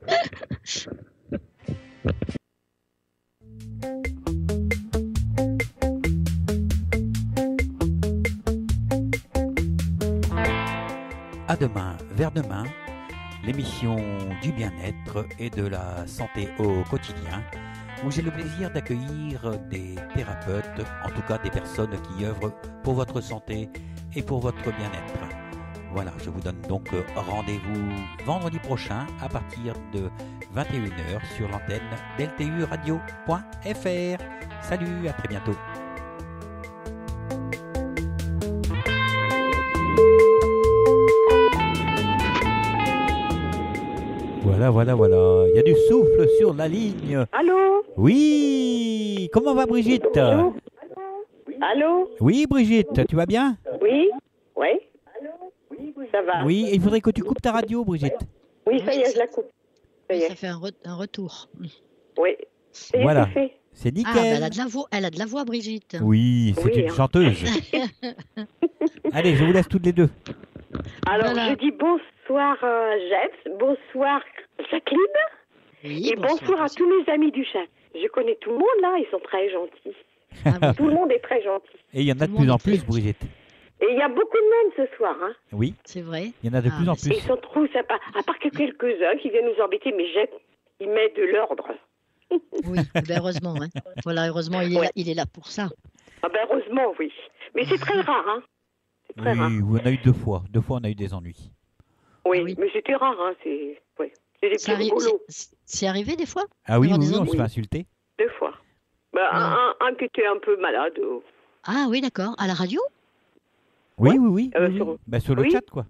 À demain, vers demain, l'émission du bien-être et de la santé au quotidien, où j'ai le plaisir d'accueillir des thérapeutes, en tout cas des personnes qui œuvrent pour votre santé et pour votre bien-être. Voilà, je vous donne donc rendez-vous vendredi prochain à partir de vingt et une heures sur l'antenne d'L T U radio point F R. Salut, à très bientôt. Voilà, voilà, voilà. Il y a du souffle sur la ligne. Allô? Oui, comment va Brigitte? Bonjour. Allô? Oui, Brigitte, tu vas bien? Oui? Oui? Ça va? Oui, il faudrait que tu coupes ta radio, Brigitte. Oui, ça y est, je la coupe. Ça y Ça est. fait un, re- un retour. Oui. Ça y est, Voilà. c'est fait. C'est Ah, ben, elle a nickel. de la voix, elle a de la voix, Brigitte. Oui, c'est Oui, une hein. chanteuse. Allez, je vous laisse toutes les deux. Alors, Voilà. je dis bonsoir euh, Jeff, bonsoir Jacqueline, Oui, et bonsoir, à tous mes amis du chat. Je connais tout le monde là, ils sont très gentils. Ah oui. Tout le monde est très gentil. Et il y en a Tout de le plus monde en est plus, très- Brigitte. Et il y a beaucoup de monde ce soir, hein. Oui, C'est vrai. il y en a de Ah, plus en mais c'est- plus. Ils sont trop sympas, à part que quelques-uns qui viennent nous embêter, mais Jeff, il met de l'ordre. Oui, eh ben, heureusement. Hein. Voilà, heureusement, il est, Ouais. là, il est là pour ça. Ah ben heureusement, oui. Mais c'est très rare, hein. C'est très rare. Oui, on a eu deux fois. Deux fois, on a eu des ennuis. Oui, Ah oui. mais c'était rare, hein. C'est ouais. C'est des Ça petits arrive- rigolos. c'est- C'est arrivé des fois? Ah oui, D'avoir oui, des oui, on ennuis. se fait insulter. Deux fois. Bah, Non. un, un qui était un peu malade. euh, Ah oui, d'accord. À la radio? Oui, Ouais. oui, oui. Euh, oui, sur- oui. Bah, sur le oui. chat, quoi.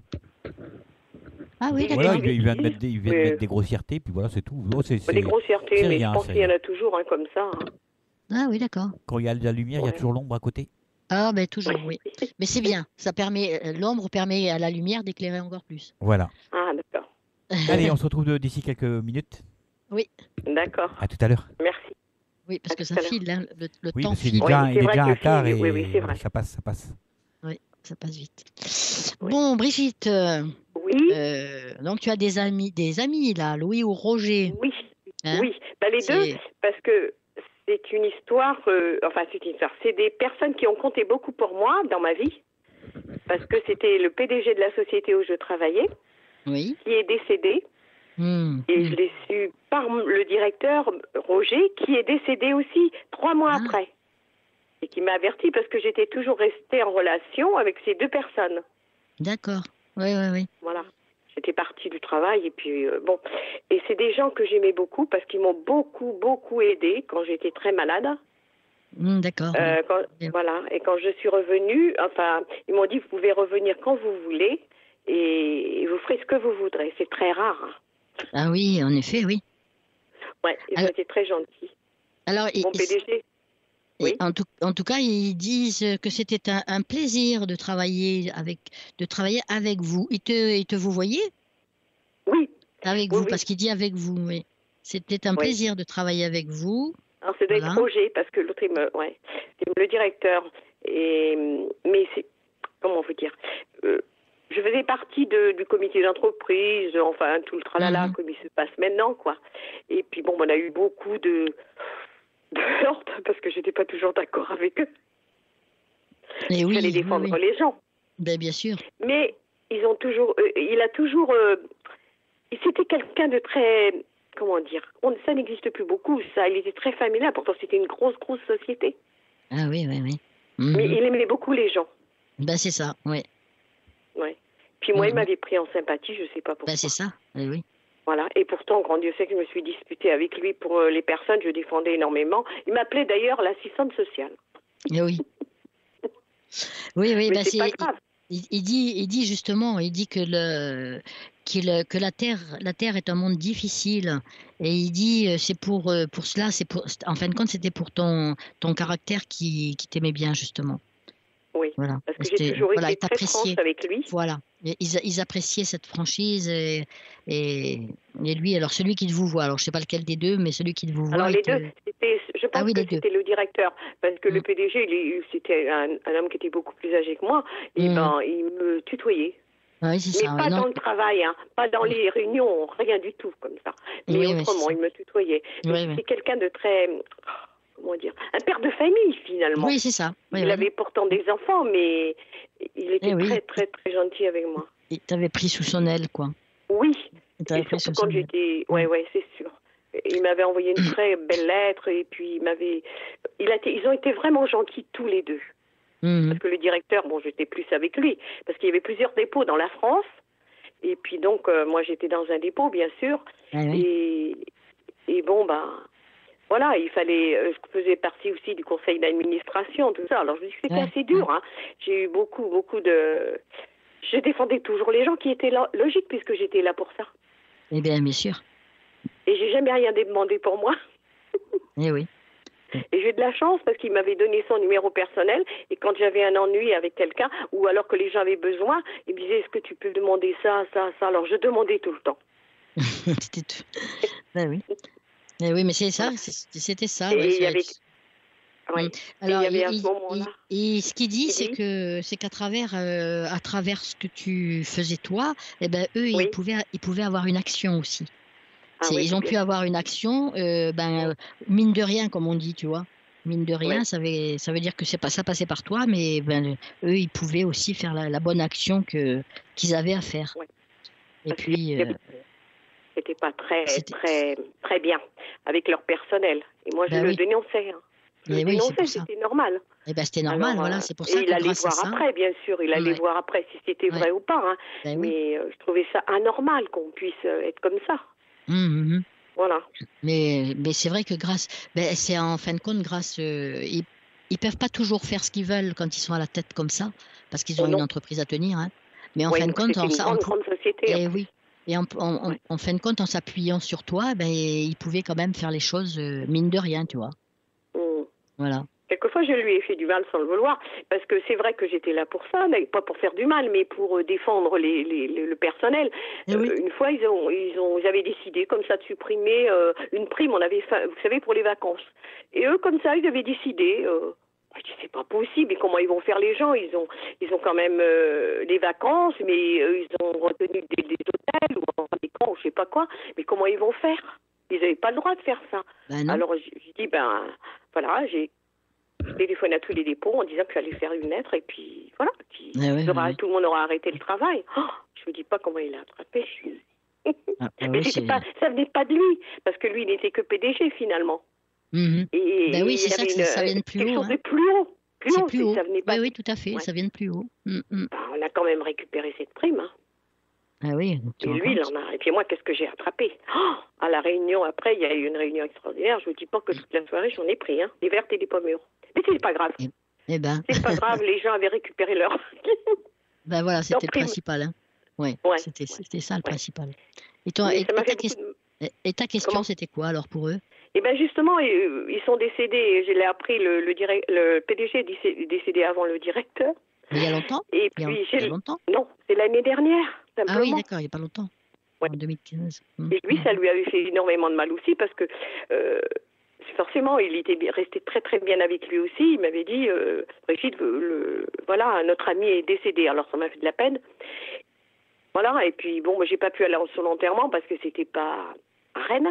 Ah oui, Oui, d'accord. Voilà, oui, il, il vient de mettre des, il vient de mais- mettre des grossièretés, puis voilà, c'est tout. Oh, c'est, Bah, c'est- des grossièretés, c'est mais rien, je pense c'est qu'il y en rien. a toujours, hein, comme ça. hein. Ah oui, d'accord. Quand il y a de la lumière, il y a Ouais. toujours l'ombre à côté. Ah ben toujours, oui. Mais c'est bien. Ça permet, euh, l'ombre permet à la lumière d'éclairer encore plus. Voilà. Ah, d'accord. Allez, on se retrouve de- d'ici quelques minutes. D'accord. À tout à l'heure. Merci. Oui, parce À que tout ça à l'heure. file, hein, le, le Oui, temps parce qu'il est file, déjà, Oui, il c'est est vrai déjà que un quart si, et oui, oui, c'est vrai. ça passe, ça passe. ça passe vite. Oui. Bon, Brigitte, euh, Oui, euh, donc tu as des amis, des amis là, Louis ou Roger. oui, Hein? oui. Bah, les deux, C'est- parce que c'est une histoire, euh, enfin, c'est une histoire. C'est des personnes qui ont compté beaucoup pour moi dans ma vie, parce que c'était le P D G de la société où je travaillais, Oui. qui est décédé. Hmm, Et hmm. je l'ai su par le directeur Roger, qui est décédé aussi trois mois Ah. après. Et qui m'a averti parce que j'étais toujours restée en relation avec ces deux personnes. D'accord. Oui, oui, oui. Voilà. J'étais partie du travail et puis euh, bon. Et c'est des gens que j'aimais beaucoup parce qu'ils m'ont beaucoup, beaucoup aidé quand j'étais très malade. Hmm, d'accord. Euh, quand- Bien. voilà. Et quand je suis revenue, enfin, ils m'ont dit vous pouvez revenir quand vous voulez et vous ferez ce que vous voudrez. C'est très rare. hein. Ah oui, en effet, oui. Ouais, ils Alors- ont été très gentils. Alors, Mon il- P D G. Et Oui. En tout, en tout cas, ils disent que c'était un, un plaisir de travailler avec, de travailler avec vous. Ils te, ils te vous voyez Oui. avec Oui, vous, oui. parce qu'il dit avec vous. Oui. C'était un Oui. plaisir de travailler avec vous. Alors, c'est Voilà. des projets, parce que l'autre, il me. Ouais. C'est le directeur. Et, mais c'est. Comment vous dire euh, Je faisais partie de, du comité d'entreprise, enfin, tout le tralala, Mhm. comme il se passe maintenant, quoi. Et puis, bon, on a eu beaucoup de. de heurts, parce que j'étais pas toujours d'accord avec eux. Et Il oui, fallait oui, défendre oui. les gens. Ben, bien sûr. Mais ils ont toujours, euh, il a toujours, euh, c'était quelqu'un de très, comment dire, on, ça n'existe plus beaucoup, ça. Il était très familial. Pourtant, c'était une grosse, grosse société. Ah oui, oui, oui. Mais Mhm. il aimait beaucoup les gens. Ben, c'est ça, oui. Ouais. Puis moi, il Mhm. m'avait pris en sympathie, je sais pas pourquoi. Ben, c'est ça, oui, oui. Voilà. Et pourtant, grand Dieu sait que je me suis disputée avec lui pour euh, les personnes. Je défendais énormément. Il m'appelait d'ailleurs l'assistante sociale. Et oui. Oui, oui, Mais ben, c'est pas c'est, grave. il, il dit, il dit justement, il dit que le, qu'il, que la terre, la terre est un monde difficile, et il dit, euh, c'est pour, euh, pour cela, c'est pour, en fin de compte, c'était pour ton, ton caractère qui, qui t'aimait bien justement. Oui. Voilà. Parce que Et j'ai c'était- toujours voilà, été il très franche t'appréciait. avec lui. Voilà. Et Ils, ils appréciaient cette franchise et, et, et lui, alors celui qui te vous voit, alors je sais pas lequel des deux, mais celui qui te vous voit. Alors il les te- deux, c'était, je pense Ah oui, que les deux. c'était le directeur, parce que le Mm. P D G, il est- c'était un, un homme qui était beaucoup plus âgé que moi, et Mm. ben il me tutoyait, Ah oui, c'est mais ça. pas ouais, non. dans le travail, hein, pas dans les réunions, rien du tout comme ça, mais Oui, oui, autrement, c'est ça. il me tutoyait. Mais Oui, c'était oui. quelqu'un de très, comment dire, un père de famille finalement. Oui, c'est ça. Oui, il oui. avait pourtant des enfants, mais il était Eh oui. très très très gentil avec moi. Il t'avait pris sous son aile, quoi. Oui. Il t'avait Et pris surtout sous quand son aile. j'étais, ouais, ouais, c'est sûr. Il m'avait envoyé une très belle lettre et puis il m'avait, il a été, ils ont été vraiment gentils tous les deux. Mhm. Parce que le directeur, bon, j'étais plus avec lui parce qu'il y avait plusieurs dépôts dans la France et puis donc euh, moi j'étais dans un dépôt bien sûr Ah oui. et et bon bah voilà, il fallait, euh, je faisais partie aussi du conseil d'administration, tout ça. Alors je me dis que c'était Ouais. assez dur. Hein. J'ai eu beaucoup beaucoup de, je défendais toujours les gens qui étaient là, logique puisque j'étais là pour ça. Eh bien, bien sûr. Et j'ai jamais rien demandé pour moi. Eh oui. Et j'ai eu de la chance parce qu'il m'avait donné son numéro personnel. Et quand j'avais un ennui avec quelqu'un, ou alors que les gens avaient besoin, il me disait, est-ce que tu peux demander ça, ça, ça. Alors je demandais tout le temps. C'était tout. Ben oui. Eh oui, mais c'est ça, c'est- c'était ça. Et ouais, il y c'est- avait... Ouais. Mm. Alors, et il y avait à il- ce moment-là... il- il- ce qu'il dit, Il c'est dit que c'est qu'à travers, euh, à travers ce que tu faisais toi, eh ben eux, Oui. ils pouvaient, ils pouvaient avoir une action aussi. Ah C'est- oui, ils ont bien pu sûr. avoir une action, euh, ben euh, mine de rien, comme on dit, tu vois. Mine de rien, Ouais. ça veut, ça veut dire que c'est pas ça passait par toi, mais ben eux, ils pouvaient aussi faire la, la bonne action que qu'ils avaient à faire. Ouais. Et Parce puis, qu'il y euh, avait- C'était pas très, C'était- très, très bien avec leur personnel. Et moi, je Ben le oui. dénonçais. Hein. Je Eh le oui, c'est dénonçais, pour ça. c'était normal. eh ben c'était normal, Alors, voilà. euh, C'est pour et ça il que allait grâce à voir ça, après, bien sûr. Il allait Ouais. voir après si c'était vrai Ouais. ou pas. Hein. ben oui. Mais euh, je trouvais ça anormal qu'on puisse euh, être comme ça. Hum, hum, hum. Voilà. Mais, mais c'est vrai que grâce, ben c'est en fin de compte grâce, euh, ils, ils peuvent pas toujours faire ce qu'ils veulent quand ils sont à la tête comme ça, parce qu'ils ont Oh une non. entreprise à tenir. Hein. Mais en Oui, fin de donc compte, c'était en, une sa- en grande, pou- grande société. en eh plus. oui, et en, en, en- Ouais. en fin de compte, en s'appuyant sur toi, ben ils pouvaient quand même faire les choses euh, mine de rien, tu vois. Mm. Voilà. Quelquefois, je lui ai fait du mal sans le vouloir, parce que c'est vrai que j'étais là pour ça, mais pas pour faire du mal, mais pour euh, défendre les, les, les- le personnel. Eh oui. Euh, une fois, ils ont, ils ont, ils avaient décidé comme ça de supprimer euh, une prime. On avait, fa- vous savez, pour les vacances. Et eux, comme ça, ils avaient décidé. Euh, je dis, c'est pas possible. Et comment ils vont faire les gens? Ils ont, ils ont quand même euh, les vacances, mais euh, ils ont retenu des, des hôtels ou enfin, des camps, ou je sais pas quoi. Mais comment ils vont faire? Ils n'avaient pas le droit de faire ça. Ben non. Alors, je, je dis, ben, voilà, j'ai téléphoné à tous les dépôts en disant que j'allais faire une lettre et puis voilà, puis Ah ouais, il aura- ouais, ouais. tout le monde aura arrêté le travail. Oh, je vous dis pas comment il a attrapé. Ah, ah Mais oui, c'était c'est. pas, ça venait pas de lui, parce que lui, il n'était que P D G finalement. Mhm. Et Ben oui, il c'est ça avait que ça- une- ça vient de plus quelque haut, chose hein. de plus haut. Plus C'est haut, plus c'est- haut. ça venait pas Oui, de- oui, tout à fait, Ouais. ça vient de plus haut. Mm, mm. Ben, on a quand même récupéré cette prime. Hein. Ah oui, tu Et rends lui, il compte. en a. Et puis moi, qu'est-ce que j'ai attrapé? Oh, à la réunion, après, il y a eu une réunion extraordinaire. Je vous dis pas que toute la soirée, j'en ai pris, hein, des vertes et des pommes mûres. Mais c'est pas grave. Eh ben, C'est pas grave, les gens avaient récupéré leur. ben voilà, c'était le prime. principal. Hein. Ouais, Ouais, c'était ouais, c'était ça le ouais. principal. Et toi, Mais et, ça m'a et ta fait beaucoup question- de- Et, et ta question, Comment c'était quoi alors pour eux? Eh bien justement, ils ils sont décédés. Je l'ai appris, le, le, direct, le P D G est décé- décédé avant le directeur. Mais il y a longtemps? Et Il y a, puis, il y j'ai a le- longtemps? non, c'est l'année dernière, simplement. Ah oui, d'accord, il n'y a pas longtemps. Ouais. En deux mille quinze. Hmm. Et lui, ça lui avait fait énormément de mal aussi parce que euh, forcément, il était bien- resté très très bien avec lui aussi. Il m'avait dit, euh, Brigitte, le, voilà, notre ami est décédé. Alors ça m'a fait de la peine. Voilà, et puis bon, moi, j'ai pas pu aller à son enterrement parce que c'était pas à Rennes.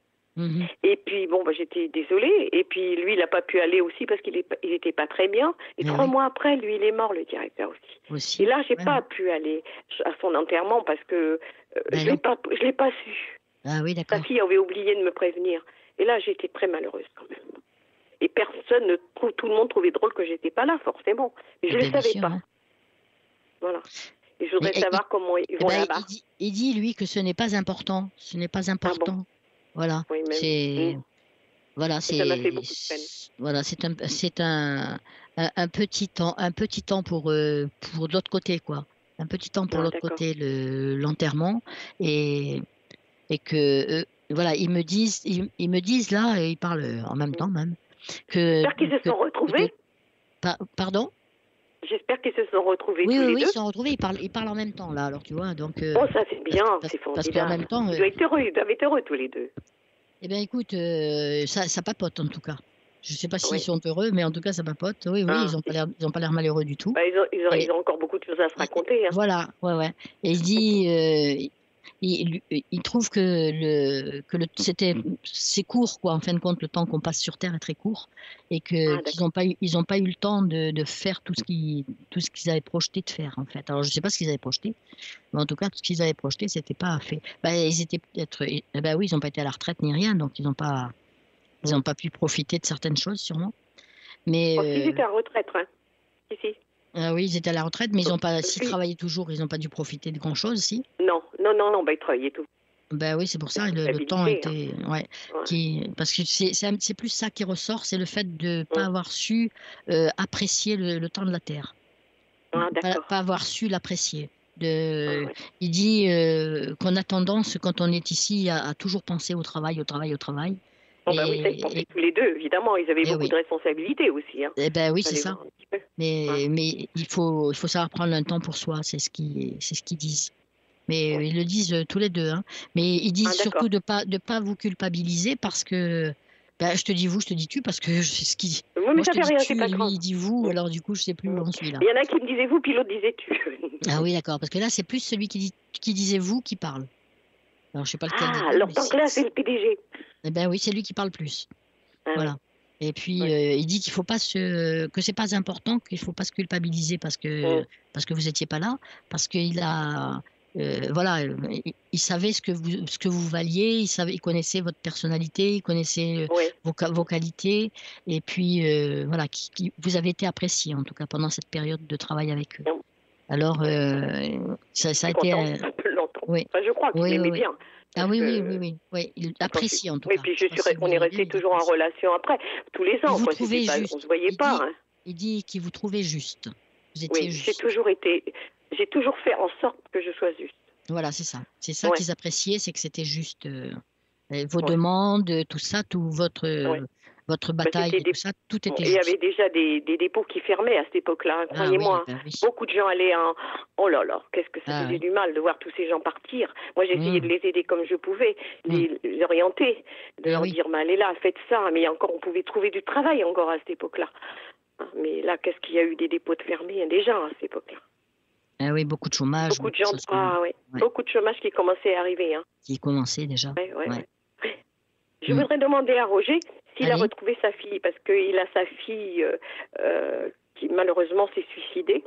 Mhm. Et puis bon, bah, j'étais désolée. Et puis lui, il n'a pas pu aller aussi parce qu'il n'était pas très bien. Et Eh trois oui. mois après, lui, il est mort, le directeur aussi. Aussi. Et là, j'ai Ouais, pas ouais. pu aller à son enterrement parce que euh, Ben je l'ai non. pas, je l'ai pas su. Ah oui, Sa d'accord. fille avait oublié de me prévenir. Et là, j'étais très malheureuse quand même. Et personne, ne trou- tout le monde trouvait drôle que j'étais pas là, forcément. Mais je Eh ne ben, le bien savais sûr, pas. hein. Voilà. Et je voudrais Mais, eh, savoir comment ils Eh vont ben, là-bas. il dit, il dit, lui, que ce n'est pas important. Ce n'est pas Ah bon? important. Voilà. Oui, mais C'est, mm. voilà, Et ça m'a fait c'est, beaucoup de peine. voilà, c'est un, c'est un, un, un petit temps, un petit temps pour, euh, pour de l'autre côté, quoi. Un petit temps pour Ah, l'autre d'accord. côté, le, l'enterrement. Et, et que, euh, voilà, ils me disent, ils, ils me disent là, et ils parlent euh, en même temps même, que, J'espère qu'ils se que, sont retrouvés. que- pa- pardon? J'espère qu'ils se sont retrouvés Oui, tous oui, les oui, deux. ils se sont retrouvés, ils parlent, ils parlent en même temps, là, alors tu vois, donc, euh, Bon, ça c'est parce, bien, parce, c'est parce qu'en formidable. même temps, Ils euh, doivent être heureux, ils doivent être heureux tous les deux. eh bien, écoute, euh, ça, ça papote en tout cas. Je sais pas s'ils Oui. sont heureux, mais en tout cas, ça papote. Oui, oui, Ah. ils ont pas l'air, ils ont pas l'air malheureux du tout. Bah, ils, ont, ils, ont, Et- ils ont encore beaucoup de choses à se raconter. Hein. Voilà, ouais, ouais. Et il dit, euh, il, il- il trouve que le, que le, c'était, c'est court, quoi. En fin de compte, le temps qu'on passe sur Terre est très court, et que Ah, qu'ils n'ont pas eu, ils ont pas eu le temps de, de faire tout ce qui, tout ce qu'ils avaient projeté de faire, en fait. Alors, je sais pas ce qu'ils avaient projeté, mais en tout cas, tout ce qu'ils avaient projeté, c'était pas fait. Bah, ils étaient peut-être, eh ben oui, ils n'ont pas été à la retraite ni rien, donc ils n'ont pas, ils n'ont pas pu profiter de certaines choses, sûrement. Mais Bon, s'ils euh, étaient en retraite, hein. Si, si. ah oui, ils étaient à la retraite, mais ils ont pas, s'ils Oui. travaillaient toujours, ils n'ont pas dû profiter de grand-chose, si. Non, non, non, non, bah, ils travaillaient tout. Ben oui, c'est pour ça, le, le Stabilité, temps hein. était, ouais, Ouais. qui, parce que c'est, c'est, un- c'est plus ça qui ressort, c'est le fait de pas Mm. avoir su euh, apprécier le, le temps de la Terre, Ah, pas, d'accord. pas avoir su l'apprécier. Ah, De, ouais. il dit euh, qu'on a tendance, quand on est ici, à, à toujours penser au travail, au travail, au travail. Bon, bah oui, ça, ils Et, pensaient et- tous les deux, évidemment. Ils avaient Eh beaucoup oui. de responsabilités aussi. Hein. eh ben oui, c'est Fallait ça. voir un petit peu. Mais, Ouais. mais il faut, il faut savoir prendre un temps pour soi, c'est ce qui, c'est ce qu'ils disent. Mais euh, ils le disent euh, tous les deux, hein. Mais ils disent Ah, d'accord. surtout de pas, de pas vous culpabiliser parce que, ben, je te dis vous, je te dis tu parce que je sais ce qui. Oui, mais Moi, ça je te fait rien, dis c'est tu pas et lui grave. il dit vous, alors du coup, je sais plus où on suit là. Il y en a qui me disaient vous, puis l'autre disait tu. Ah oui, d'accord, parce que là, c'est plus celui qui dit, qui disait vous qui parle. Alors, je sais pas lequel des Ah, deux, alors mais donc là, c'est le P D G. eh ben oui, c'est lui qui parle plus. Ah, Voilà. Et puis Ouais. euh, il dit qu'il faut pas se, que c'est pas important, qu'il faut pas se culpabiliser parce que Mm. parce que vous étiez pas là, parce qu'il a, euh, voilà, euh, il, il savait ce que vous ce que vous valiez, il savait, il connaissait votre personnalité, il connaissait euh, Ouais. vos, ca- vos qualités, et puis euh, voilà, qui, qui- vous avez été apprécié en tout cas pendant cette période de travail avec eux. Mm. Alors euh, ça, ça a Je suis été, contente, euh, un peu longtemps. oui. Enfin, je crois qu'il Oui, oui, m'aimait oui. bien. Ah Parce oui, que- oui, oui, oui, oui, il apprécie en tout Oui, cas. puis Je je sais pas suis, si on vous est l'aimez resté bien, il toujours en apprécie. relation après, tous les Il ans. vous Quoi. trouvait C'était pas, juste. on se voyait Il pas. dit- Hein. Il dit qu'il vous trouvait juste. Vous étiez Oui, j'ai juste. toujours été, j'ai toujours fait en sorte que je sois juste. Voilà, c'est ça. C'est ça Ouais. qu'ils appréciaient, c'est que c'était juste euh, euh, vos Ouais. demandes, tout ça, tout votre euh, Ouais. votre Bah, bataille c'était et des- tout ça, tout était Il y juste. avait déjà des, des dépôts qui fermaient à cette époque-là, hein, Ah croyez-moi. oui, ben oui. Beaucoup de gens allaient en... Oh là là, qu'est-ce que ça Ah faisait oui. du mal de voir tous ces gens partir. Moi, j'essayais Mm. de les aider comme je pouvais, les, les orienter, de Eh leur oui. dire, mais allez là, faites ça. Mais encore, on pouvait trouver du travail encore à cette époque-là. Hein, Mais là, qu'est-ce qu'il y a eu des dépôts de fermés hein, déjà à cette époque-là. Ah oui, beaucoup de chômage, Beaucoup de gens, choses ah, ouais. Ouais. beaucoup de chômage qui commençait à arriver. Hein. qui commençaient déjà. Ouais, ouais, Ouais. ouais. Je Mm. voudrais demander à Roger s'il a Allez. retrouvé sa fille, parce qu'il a sa fille euh, euh, qui malheureusement s'est suicidée.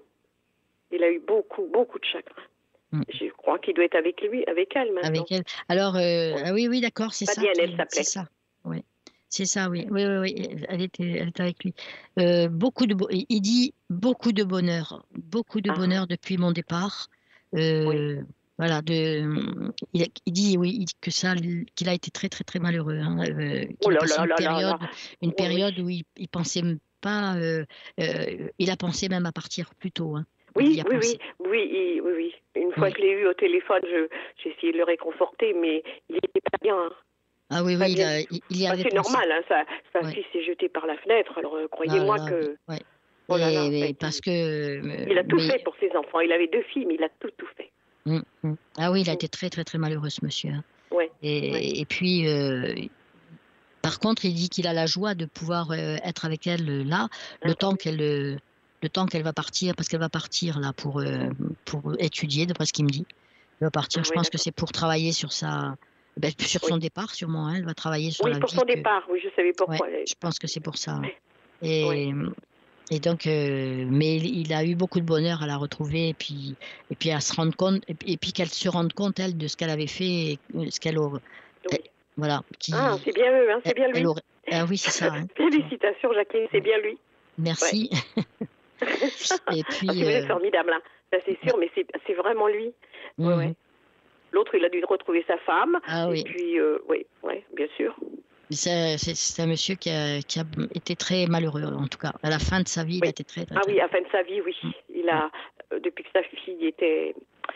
Il a eu beaucoup, beaucoup de chagrin. Mm. Je crois qu'il doit être avec lui, avec elle maintenant. Avec elle. Alors, euh, ah oui, oui, d'accord, c'est ça. Fabienne, elle qui- s'appelait. C'est ça. Oui. C'est ça, oui. Oui, oui, oui. Elle était, elle était avec lui. Euh, beaucoup de, bo- il dit beaucoup de bonheur, beaucoup de Ah. bonheur depuis mon départ. Euh, Voilà, de, il, il dit, oui, il dit que ça, qu'il a été très, très, très malheureux. Hein, euh, qu'il Oh a là passé là une là là période, là. une Oui, période oui. où il, il pensait pas, euh, euh, il a pensé même à partir plus tôt. Hein. Oui, Il y a oui, pensé. oui, oui, il- oui, oui. Une fois Oui. que je l'ai eu au téléphone, je, j'ai essayé de le réconforter, mais il n'était pas bien. Hein. Ah oui, Pas oui, il, bien a, du tout. il, il y Enfin, avait c'est pensé. normal, hein, sa, sa Ouais. fille s'est jetée par la fenêtre, alors euh, Ah là croyez-moi là, que... ouais. Oh là Et, là, ça a mais été- parce que. euh, Il a tout mais- fait pour ses enfants. Il avait deux filles, mais il a tout, tout fait. Hum, hum. Ah oui, il a Mm. été très, très, très malheureux, ce monsieur. hein. Ouais. Et, Ouais. et puis, euh, par contre, il dit qu'il a la joie de pouvoir euh, être avec elle euh, là, le Ah, temps qu'elle, euh, le temps qu'elle va partir, parce qu'elle va partir là pour euh, pour étudier, d'après ce qu'il me dit. Elle va partir. Ah Je oui, pense que d'accord. c'est pour travailler sur sa, ben, sur son Oui. départ, sûrement. hein. Elle va travailler sur Oui, la pour vie son que. départ, oui, je savais pourquoi. Ouais, je pense que c'est pour ça. Ouais. Et, Ouais. et donc, euh, mais il, il a eu beaucoup de bonheur à la retrouver et puis, et puis à se rendre compte, et puis, et puis qu'elle se rende compte, elle, de ce qu'elle avait fait, et ce qu'elle aurait. Oui. elle- voilà. Qui, Ah, c'est bien eux, hein, c'est elle, bien elle lui. aurait. Ah oui, c'est ça. hein. Félicitations, Jacqueline, c'est bien lui. Merci. Et Ah, puis. si vous êtes euh, formidable, hein. Ça c'est sûr, mais c'est, c'est vraiment lui. Ouais, mhm. ouais. L'autre, il a dû retrouver sa femme. Ah et oui. puis, euh, oui, ouais, bien sûr. C'est, c'est, c'est un monsieur qui a, qui a été très malheureux, en tout cas. À la fin de sa vie, il Oui. a été très, très, Ah très oui, à la fin de sa vie, oui. Il a, euh, depuis que sa fille était,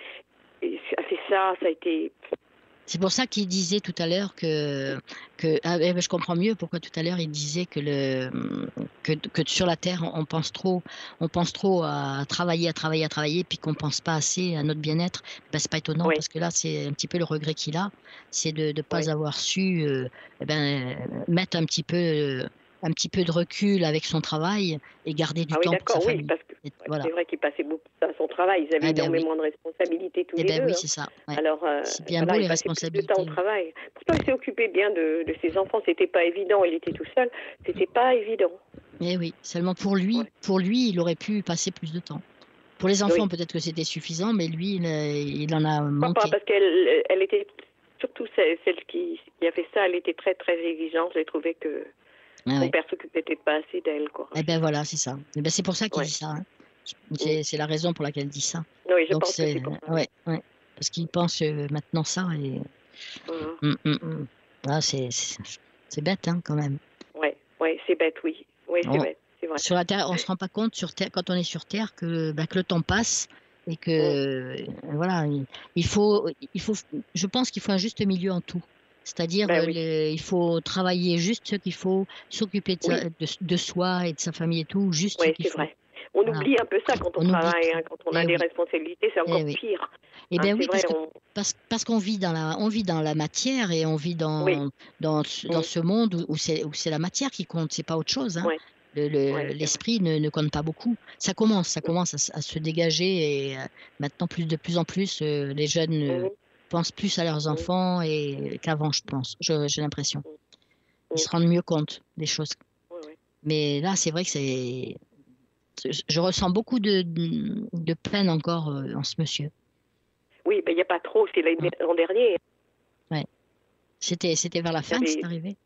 et a fait ça, ça a été. C'est pour ça qu'il disait tout à l'heure que, que ah, eh ben, je comprends mieux pourquoi tout à l'heure il disait que le que, que sur la terre on pense trop on pense trop à travailler à travailler à travailler puis qu'on pense pas assez à notre bien-être. Ben, c'est pas étonnant Oui. parce que là c'est un petit peu le regret qu'il a, c'est de ne pas Oui. avoir su euh, eh ben, mettre un petit peu euh, un petit peu de recul avec son travail et garder du Ah oui, temps pour sa d'accord, oui, famille. parce que Et ouais, voilà. c'est vrai qu'il passait beaucoup de temps à son travail. Ils avaient Eh ben oui. énormément de responsabilités tous Eh les ben deux. oui, hein. c'est ça. ouais. Alors, euh, C'est bien voilà, beau il les passait plus de responsabilités. temps au travail. Pourtant, il s'est occupé bien de, de ses enfants. C'était pas évident. Il était tout seul. C'était pas évident. Eh oui, seulement pour lui, Ouais. pour lui, il aurait pu passer plus de temps. Pour les enfants, Oui. peut-être que c'était suffisant, mais lui, il, euh, il en a Pas, manqué. pas, parce qu'elle elle était, surtout celle, celle qui, qui a fait ça, elle était très, très exigeante. J'ai trouvé que Ah son ouais. père s'occupait peut-être pas assez d'elle, quoi. Eh ben voilà, c'est ça. Eh ben c'est pour ça qu'il Ouais. dit ça. hein. C'est, c'est la raison pour laquelle il dit ça. Oui, je Donc pense que c'est, c'est pour ça. ouais, ouais, parce qu'il pense euh, maintenant ça et Voilà. Hum, hum, hum. Ah, c'est, c'est, c'est bête hein, quand même. Ouais, ouais, c'est bête, oui. Oui, c'est On- bête, c'est vrai. Sur la terre, on se rend pas compte sur terre quand on est sur terre que, bah, que le temps passe et que euh, voilà, il, il faut, il faut, je pense qu'il faut un juste milieu en tout. C'est-à-dire, Ben euh, oui. le- il faut travailler juste ce qu'il faut, s'occuper de, sa- Oui. de, de soi et de sa famille et tout, juste ce Oui, qu'il c'est faut. vrai. On Voilà. oublie un peu ça quand on, On oublie travaille, tout. hein, quand on a Eh des oui. responsabilités, c'est Eh encore oui. pire. Eh Hein, bien c'est oui, vrai, parce que on... parce, parce qu'on vit dans la, on vit dans la matière et on vit dans Oui. dans, ce- dans Mm. ce monde où, où c'est où c'est la matière qui compte, c'est pas autre chose. Hein. Ouais. Le, le- Ouais, c'est vrai. l'esprit ne, ne compte pas beaucoup. Ça commence, ça Mm. commence à, s- à se dégager et euh, maintenant plus de plus en plus euh, les jeunes euh, Mhm. pensent plus à leurs Mm. enfants et qu'avant, je pense. Je- j'ai l'impression. Ils Mm. se rendent mieux compte des choses. Ouais, ouais. Mais là, c'est vrai que c'est, je, je ressens beaucoup de, de, de peine encore euh, en ce monsieur. Oui, ben il n'y a pas trop, c'est l'année- l'an dernier. C'était, c'était vers la fin que avait- c'est arrivé.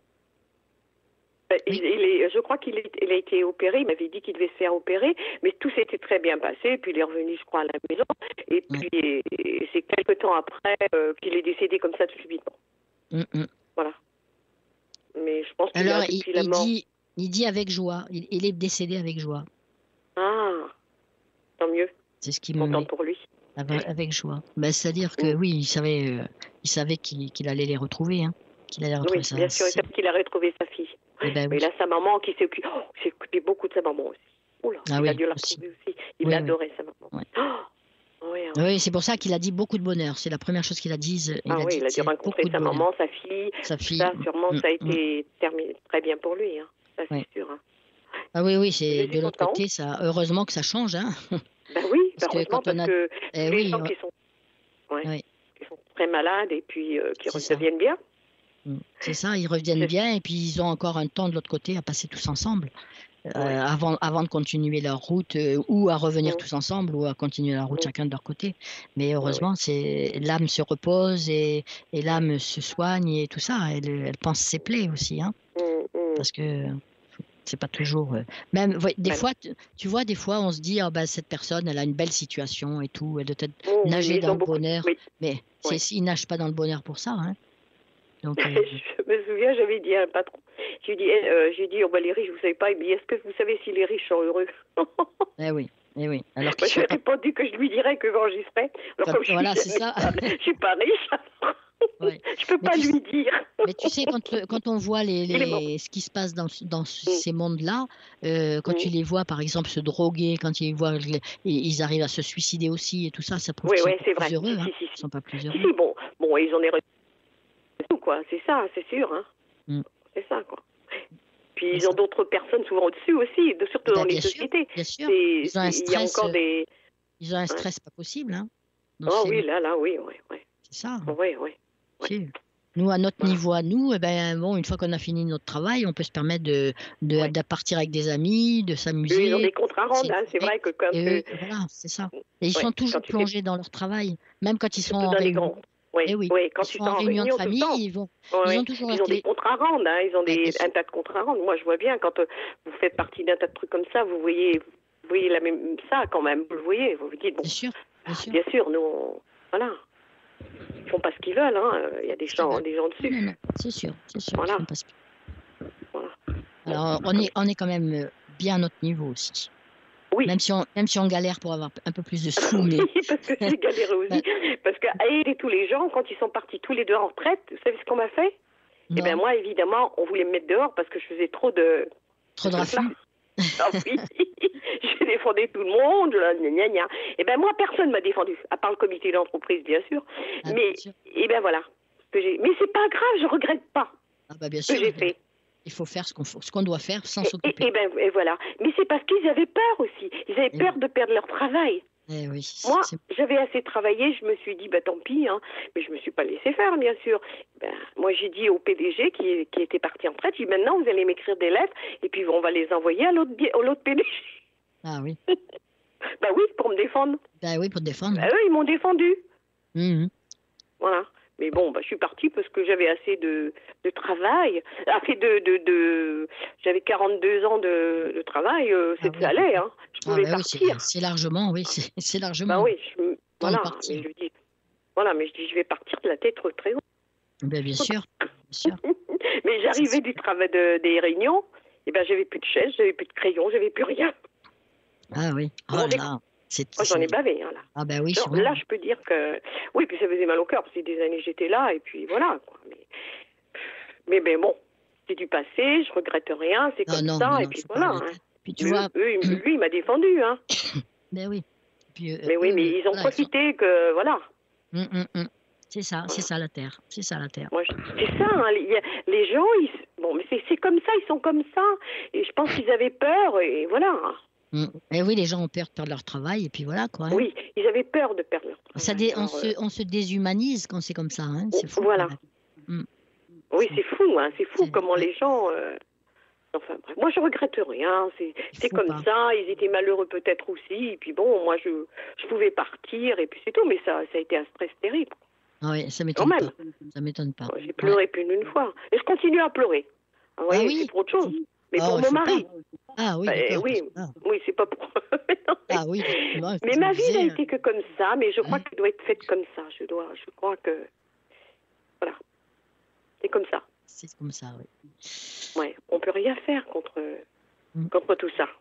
Ben, Oui. il, il est, je crois qu'il est- il a été opéré, il m'avait dit qu'il devait se faire opérer, mais tout s'était très bien passé, puis il est revenu, je crois, à la maison, et Ouais. puis et- et c'est quelques temps après euh, qu'il est décédé comme ça tout subitement. Mm, mm. Voilà. Mais je pense qu'il Alors, a il, depuis la il mort. dit, il dit avec joie. Il, il est décédé avec joie. Ah, tant mieux, C'est ce qui me content met pour lui. avec, avec joie. Ben, c'est-à-dire que oui, il savait, euh, il savait qu'il, qu'il allait les retrouver, hein, qu'il allait retrouver Oui, sa- bien sûr, et sa- parce qu'il a retrouvé sa fille. Eh ben Mais oui. il a sa maman qui s'est occupée, oh, il s'est occupé beaucoup de sa maman aussi. Oula, Ah il oui, a dû la aussi. retrouver aussi. Il Oui, adorait sa maman. Ouais. Oh, oui, hein. Oui, c'est pour ça qu'il a dit beaucoup de bonheur. C'est la première chose qu'il a dit. Il Ah a oui, dit il a dû c'est rencontrer beaucoup de sa bonheur. maman, sa fille. Sa fille. Ça, sûrement, Mm, ça a mm. été terminé très bien pour lui. Hein. Ça, c'est Ouais. sûr. Hein. Ah oui, oui, Je c'est suis de l'autre content. côté, ça. Heureusement que ça change, hein. Ben oui, Parce que heureusement, quand on parce a- que Eh tous les oui, gens ouais. qui sont, ouais, Oui. qui sont très malades et puis euh, qui C'est ça. redeviennent bien. Mm. C'est ça, ils reviennent C'est- bien et puis ils ont encore un temps de l'autre côté à passer tous ensemble. euh, Ouais. avant, avant de continuer leur route euh, ou à revenir Mm. tous ensemble ou à continuer leur route Mm. chacun de leur côté. Mais heureusement, c'est l'âme se repose et, et l'âme se soigne et tout ça. Elle, elle pense ses plaies aussi, hein, Mm, mm. parce que c'est pas toujours. euh, Même ouais, des Ouais. fois, tu, tu vois, des fois, on se dit, ah ben cette personne, elle a une belle situation et tout, elle doit peut-être Oh, oui, nager mais ils dans ont le beaucoup- bonheur, oui. mais c'est, Ouais. ils nagent pas dans le bonheur pour ça, hein. Donc, euh, Je me souviens, j'avais dit à un patron, j'ai dit, eh, euh, j'ai dit, oh, bah, les riches, vous savez pas, il me dit, est-ce que vous savez si les riches sont heureux? eh oui. Eh oui. Alors Moi, j'ai répondu que je lui dirais que j'enregistrais. Alors, comme je voilà, suis, c'est ça. je suis pas riche, Ouais. je peux Mais pas tu lui sais- dire. Mais tu sais, quand, le- quand on voit les, Il est mort. les, ce qui se passe dans, ce- dans ce- ces mondes-là, euh, quand Mm. tu les vois, par exemple, se droguer, quand ils voient, les- ils ils arrivent à se suicider aussi et tout ça, ça prouve Oui, qu'ils sont oui, pas c'est plus vrai. heureux. Si, Hein. si, si, Ils sont pas plus Si, heureux. si, bon, bon, ils en est tout, quoi. C'est ça, c'est sûr, hein. Mm. C'est ça, quoi. Puis C'est ils ont ça. d'autres personnes souvent au-dessus aussi, de, surtout Ben, dans les bien sûr, sociétés. bien sûr. C'est- Ils ont un c'est- Il y a stress, encore euh, des. Ils ont un stress pas possible. Hein, dans Oh ces- oui, là, là, oui, oui, oui. C'est ça. Oui, oui. Si. Nous, à notre Voilà. niveau, à nous, eh ben, bon, une fois qu'on a fini notre travail, on peut se permettre de, de, Ouais. de partir avec des amis, de Eux, s'amuser. ils ont des contrats à rendre, hein. C'est Ouais. vrai que quand. Et euh, eux, voilà, c'est ça. Et ils ouais, sont toujours quand tu fais- plongés dans leur travail, même quand ils sont surtout en dans les réunion. grands. Oui, Eh oui. oui, quand Ils ils sont sont en en réunion de réunion tout le famille, temps. ils vont, Ouais, ils ouais. ont toujours Ils leur ont des clé. contrats à rendre, hein. Ils ont Ouais, des, bien sûr. un tas de contrats à rendre. Moi, je vois bien, quand euh, vous faites partie d'un tas de trucs comme ça, vous voyez, vous voyez la même, ça quand même. Vous le voyez, vous vous dites, bon, Bien sûr, bien sûr. bien sûr, nous, on- voilà. Ils font pas ce qu'ils veulent, hein. Il y a des gens, des gens dessus. Non, non, c'est sûr, c'est sûr. Voilà. ils font pas ce- Voilà. Alors, on est, on est quand même euh, bien à notre niveau aussi. Oui. Même si on, même si on galère pour avoir un peu plus de sous, mais Oui, parce que j'ai galéré aussi. Parce qu'à aider tous les gens, quand ils sont partis tous les deux en retraite, vous savez ce qu'on m'a fait? Eh non, bien, moi, évidemment, on voulait me mettre dehors parce que je faisais trop de. trop de de raffus. là. Ah oui, j'ai défendu tout le monde, là, gna gna gna. Et ben moi, personne m'a défendu, à part le comité d'entreprise, bien sûr. Ah, mais, bien sûr. et ben voilà. Ce que j'ai- mais c'est pas grave, je regrette pas Ah bah bien ce que sûr, j'ai fait. il faut faire ce qu'on faut- ce qu'on doit faire sans Et, s'occuper. et, et ben et voilà. Mais c'est parce qu'ils avaient peur aussi. Ils avaient Et peur de perdre leur travail. Eh oui, Moi, c'est- j'avais assez travaillé, je me suis dit, bah tant pis, hein. Mais je me suis pas laissé faire, bien sûr. Ben, moi, j'ai dit au P D G qui, qui était parti en retraite, j'ai dit, maintenant, vous allez m'écrire des lettres et puis on va les envoyer à l'autre bi- à l'autre P D G. ah oui, Ben oui, pour me défendre. bah oui, pour te défendre. Ben, eux, ils m'ont défendu. Mhm. Voilà. Mais bon, bah, je suis partie parce que j'avais assez de, de travail. Assez de, de, de... J'avais quarante-deux ans de, de travail, euh, Ah c'est oui. ça allait, hein. Je Ah pouvais bah oui, c'est partir. c'est largement, oui, c'est c'est largement. Bah oui, je, voilà. de partir. Mais je dis, voilà, mais je dis, je vais partir de la tête très haut. Ben, bien sûr, bien sûr. Mais j'arrivais du travail de, des réunions, et ben j'avais plus de chaise, j'avais plus de crayon, j'avais plus rien. Ah oui, oh Vous là rendez là, c'est Moi, j'en ai c'est- bavé, hein, là. Ah bah oui, Alors, sûrement. là, je peux dire que... Oui, puis ça faisait mal au cœur, parce que des années, j'étais là, et puis voilà, quoi. Mais, mais, mais bon, c'est du passé, je regrette rien, c'est Ah comme non, ça, non, et non, puis faut pas voilà. regretter. Hein. Puis tu Eux- vois, eux, il- lui, il m'a défendu, hein. ben oui. Puis, euh, Mais oui, eux, mais ils ont voilà, profité que... Voilà. Hum, hum, hum. C'est ça, c'est ça la terre, c'est ça la terre. Moi, je- c'est ça, hein, il y a- les gens, ils, bon, mais c'est c'est comme ça, ils sont comme ça. Et je pense qu'ils avaient peur, et voilà. Hum. Et oui, les gens ont peur de perdre leur travail, et puis voilà quoi. hein. Oui, ils avaient peur de perdre leur travail. Ça dé- on, Alors, se, euh, on se déshumanise quand c'est comme ça, hein. C'est fou. Voilà. quand même. oui, c'est fou, hein, c'est fou C'est- comment ouais. les gens... euh, Enfin, bref. Moi, je regrette rien. C'est c'est faut comme pas. ça. Ils étaient malheureux peut-être aussi. Et puis bon, moi, je, je pouvais partir, et puis c'est tout. Mais ça, ça a été un stress terrible. Ah ouais, ça Quand m'étonne même. pas. Ça m'étonne pas. J'ai pleuré plus d'une fois. Et je continue à pleurer. Vous voyez, oui. c'est pour autre chose. Mais Ah, pour il mon faut mari. pas. Ah oui, Bah, d'accord. oui, Ah, oui, c'est pas pour... Non, mais- ah oui, effectivement, il faut Mais que ma je me vie n'a disais, été que comme ça, mais je crois Ouais. qu'elle doit être faite comme ça. Je dois, je crois que, voilà, c'est comme ça. c'est comme ça, oui. Ouais, on peut rien faire contre, Mm. contre tout ça.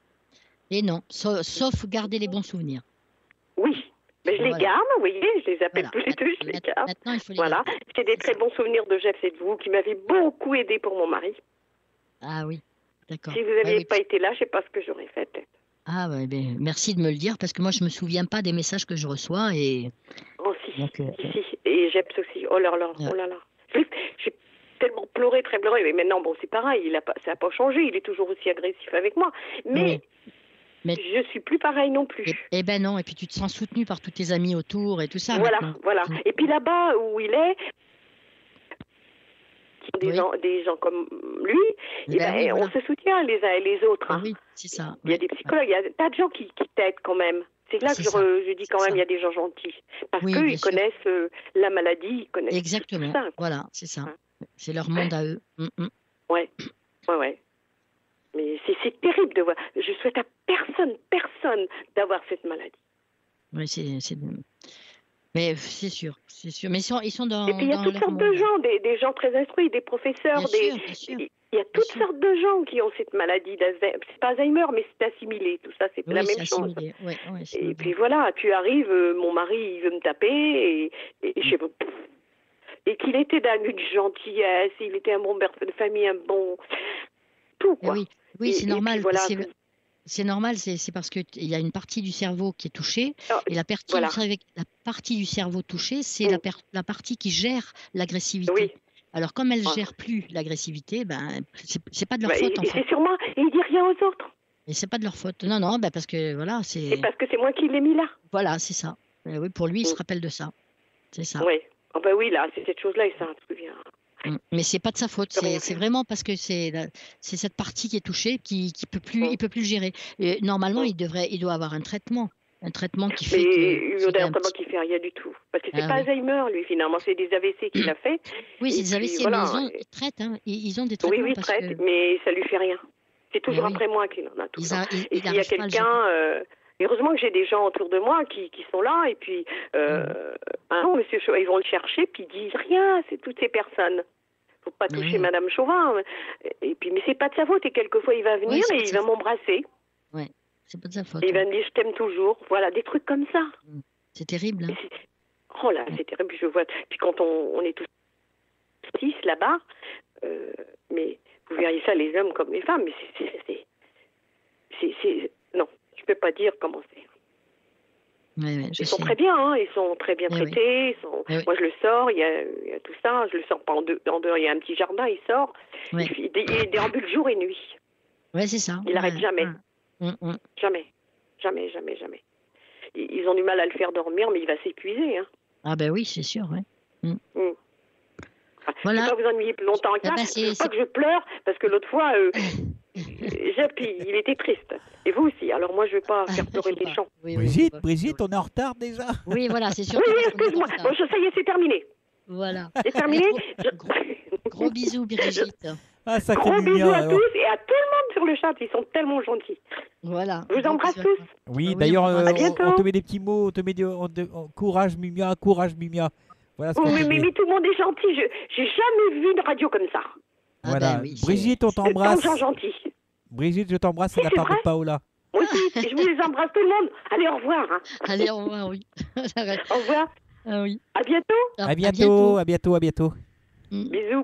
Et non, sa- sauf garder les bons souvenirs. Oui, mais je les Voilà. garde, vous voyez, je les appelle Voilà. tous les deux, je les Maintenant- garde. Maintenant, il faut les Voilà, garder. j'ai des C'est très ça. bons souvenirs de Jeff et de vous qui m'avaient beaucoup aidé pour mon mari. Ah oui, d'accord. Si vous Ah n'aviez oui. pas été là, je sais pas ce que j'aurais fait. peut-être. Ah ouais, ben, merci de me le dire parce que moi je me souviens pas des messages que je reçois et Oh si, donc euh, si, si. Et Jeps aussi. Oh là là, oh là là. J'ai j'ai tellement pleuré, très pleuré. Mais maintenant, bon, c'est pareil. Il a pas, ça n'a pas changé. Il est toujours aussi agressif avec moi. Mais, Mais- je suis plus pareil non plus. et, eh ben non, et puis tu te sens soutenu par tous tes amis autour et tout ça. voilà, maintenant. voilà. Et puis là-bas où il est, des, Oui. gens, des gens comme lui, Eh eh ben ben, oui, on voilà. se soutient les uns et les autres. Ah hein. oui, c'est ça. Il y a oui. des psychologues, il y a des tas de gens qui, qui t'aident quand même. C'est là que C'est je, ça. re- je dis quand C'est même, ça. il y a des gens gentils. Parce Oui, qu'eux, bien ils sûr. connaissent euh, la maladie, ils connaissent Exactement. tout ça. Voilà, c'est ça. Hein. C'est leur monde à eux. Mm, mm. Ouais, ouais, ouais. Mais c'est c'est terrible de voir. Je souhaite à personne, personne d'avoir cette maladie. Oui, c'est, c'est... Mais c'est sûr, c'est sûr. Mais ils sont, ils sont dans. Et puis il y a dans toutes leur sortes de monde. gens, des, des gens très instruits, des professeurs, Bien des. sûr, bien sûr. Il y a toutes sortes de gens qui ont cette maladie d'Alzheimer. C'est pas Alzheimer, mais c'est assimilé. Tout ça, c'est Oui, la c'est même chose. assimilé. Ouais, ouais, c'est Et vrai. puis voilà, tu arrives, euh, mon mari, il veut me taper, et, et, et je sais pas. pff, Et qu'il était d'un d'une gentillesse, il était un bon père de famille, un bon. Tout, Eh quoi. oui, oui, Et- c'est et normal. puis voilà. C'est le- c'est normal, c'est c'est parce qu'il y a une partie du cerveau qui est touchée. Ah, Et la partie, voilà. du, cerveau- la partie du cerveau touchée, c'est Mm. la, per- la partie qui gère l'agressivité. Oui. Alors, comme elle ne Ah. gère plus l'agressivité, ben, c'est c'est pas de leur Bah, faute, et en et fait. c'est sûrement. Et il dit rien aux autres. Et c'est pas de leur faute. Non, non, ben, parce que voilà, c'est. C'est parce que c'est moi qui l'ai mis là. Voilà, c'est ça. Euh, oui, pour lui, il se Mm. rappelle de ça. C'est ça. Oui. Ah bah oui, là, c'est cette chose-là, il s'en souvient. Mm. Mais c'est pas de sa faute. Rien C'est faire. c'est vraiment parce que c'est la- c'est cette partie qui est touchée qui qui peut plus, Mm. il peut plus le gérer. Et normalement, Mm. il devrait, il doit avoir un traitement, un traitement qui fait Mais que. il qu'il y ait a un un tabac petit- qui fait rien du tout. Parce que c'est Ah pas oui. Alzheimer, lui, finalement, c'est des A V C qu'il a fait. Oui, c'est Et des A V puis, C, voilà. mais ils, ont, ils traitent, hein. Ils, ils ont des traitements Oui, oui, parce traite, que mais ça lui fait rien. C'est toujours oui. après moi qu'il en a tout le ils, temps. a- ils, Et ils s'il y a n'arrivent pas à le gérer. quelqu'un, euh, heureusement que j'ai des gens autour de moi qui, qui sont là, et puis, euh, Mm. hein, monsieur Chauvin, ils vont le chercher, puis ils disent rien, c'est toutes ces personnes. Faut pas Mais toucher oui. Madame Chauvin. Et puis, mais c'est pas de sa faute, et quelquefois il va venir Oui, c'est et pas de il sa va m'embrasser. C'est pas de sa faute. Et il va hein. me dire, je t'aime toujours. Voilà, des trucs comme ça. C'est terrible. Mais Hein. c'est- Oh là, c'est terrible, je vois. Puis quand on, on est tous six là-bas, euh, mais vous verriez ça, les hommes comme les femmes, mais c'est... c'est- c'est- c'est- c'est- Non, je peux pas dire comment c'est. Ouais, ouais, je Ils sont sais. très bien, hein, ils sont très bien Eh oui. traités. Ils sont... Eh oui. Moi, je le sors, il y, a, il y a tout ça. Je le sors pas en deux, en dehors, il y a un petit jardin, il sort. Ouais. Il, il, il déambule jour et nuit. Ouais, c'est ça. Il n'arrête Ouais, jamais. ouais. Mm, mm. Jamais. Jamais, jamais, jamais. Ils ils ont du mal à le faire dormir, mais il va s'épuiser. Hein. Ah ben oui, c'est sûr. Ouais. Mm. Ah, Voilà. Je ne vais pas vous ennuyer plus longtemps que Eh ça. ben, Je c'est- veux pas c'est- que je pleure, parce que l'autre fois, euh, Jep, il il était triste. Et vous aussi. Alors moi, je ne veux pas faire pleurer Faut les pas. gens. Oui, oui, Brigitte, faut pas- Brigitte, on est en retard déjà. Oui, voilà, c'est sûr. Oui, que oui, parce qu'on est en excuse-moi. retard. Bon, je- ça y est, c'est terminé. Voilà. C'est terminé. Je- Gros bisous, Brigitte. Ah, ça Gros fait du bisous bien. à alors. tous et à tout le monde sur le chat. Ils sont tellement gentils. Voilà. Je vous Gros embrasse bisous à tous. toi. Oui, Oui, d'ailleurs, on euh, va- À bientôt. on, on te met des petits mots, on te met des, on te- on- courage Mumia, courage Mumia. Voilà ce qu'on Oui, te mais, met. mais tout le monde est gentil. Je j'ai jamais vu une radio comme ça. Ah Voilà. ben oui, c'est- Brigitte, on Euh, Tant t'embrasse. de gens gentils. Brigitte, je t'embrasse, c'est Oui, la c'est part de vrai. Paola. Moi aussi, je vous les embrasse tout le monde. Allez, au revoir. hein. Allez, au revoir, oui. Arrête. Au revoir. Ah oui. À bientôt. Ah, À bientôt, à bientôt, à bientôt. Mm. Bisous.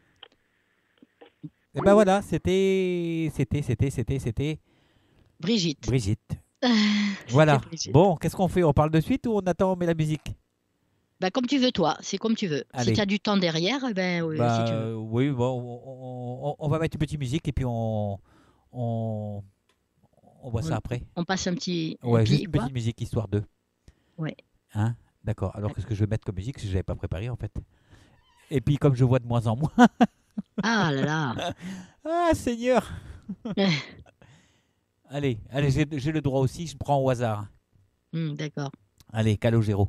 Et ben voilà, c'était, c'était, c'était, c'était, c'était Brigitte. Brigitte. Voilà. Brigitte. Bon, qu'est-ce qu'on fait? On parle de suite ou on attend, on met la musique? Bah, comme tu veux, toi. C'est comme tu veux. Allez. Si tu as du temps derrière, eh ben, oui, Bah, si tu veux. euh, oui, bon, on, on- on va mettre une petite musique et puis on, on, on voit ça Oui. après. On passe un petit. un Ouais, petit juste une quoi petite musique histoire de. Ouais. Hein? D'accord. Alors qu'est-ce que je vais mettre comme musique si je n'avais pas préparé en fait? Et puis comme je vois de moins en moins. Ah là là. Ah Seigneur. Allez, allez, j'ai j'ai le droit aussi. Je prends au hasard. Hmm, D'accord. Allez, Calogero.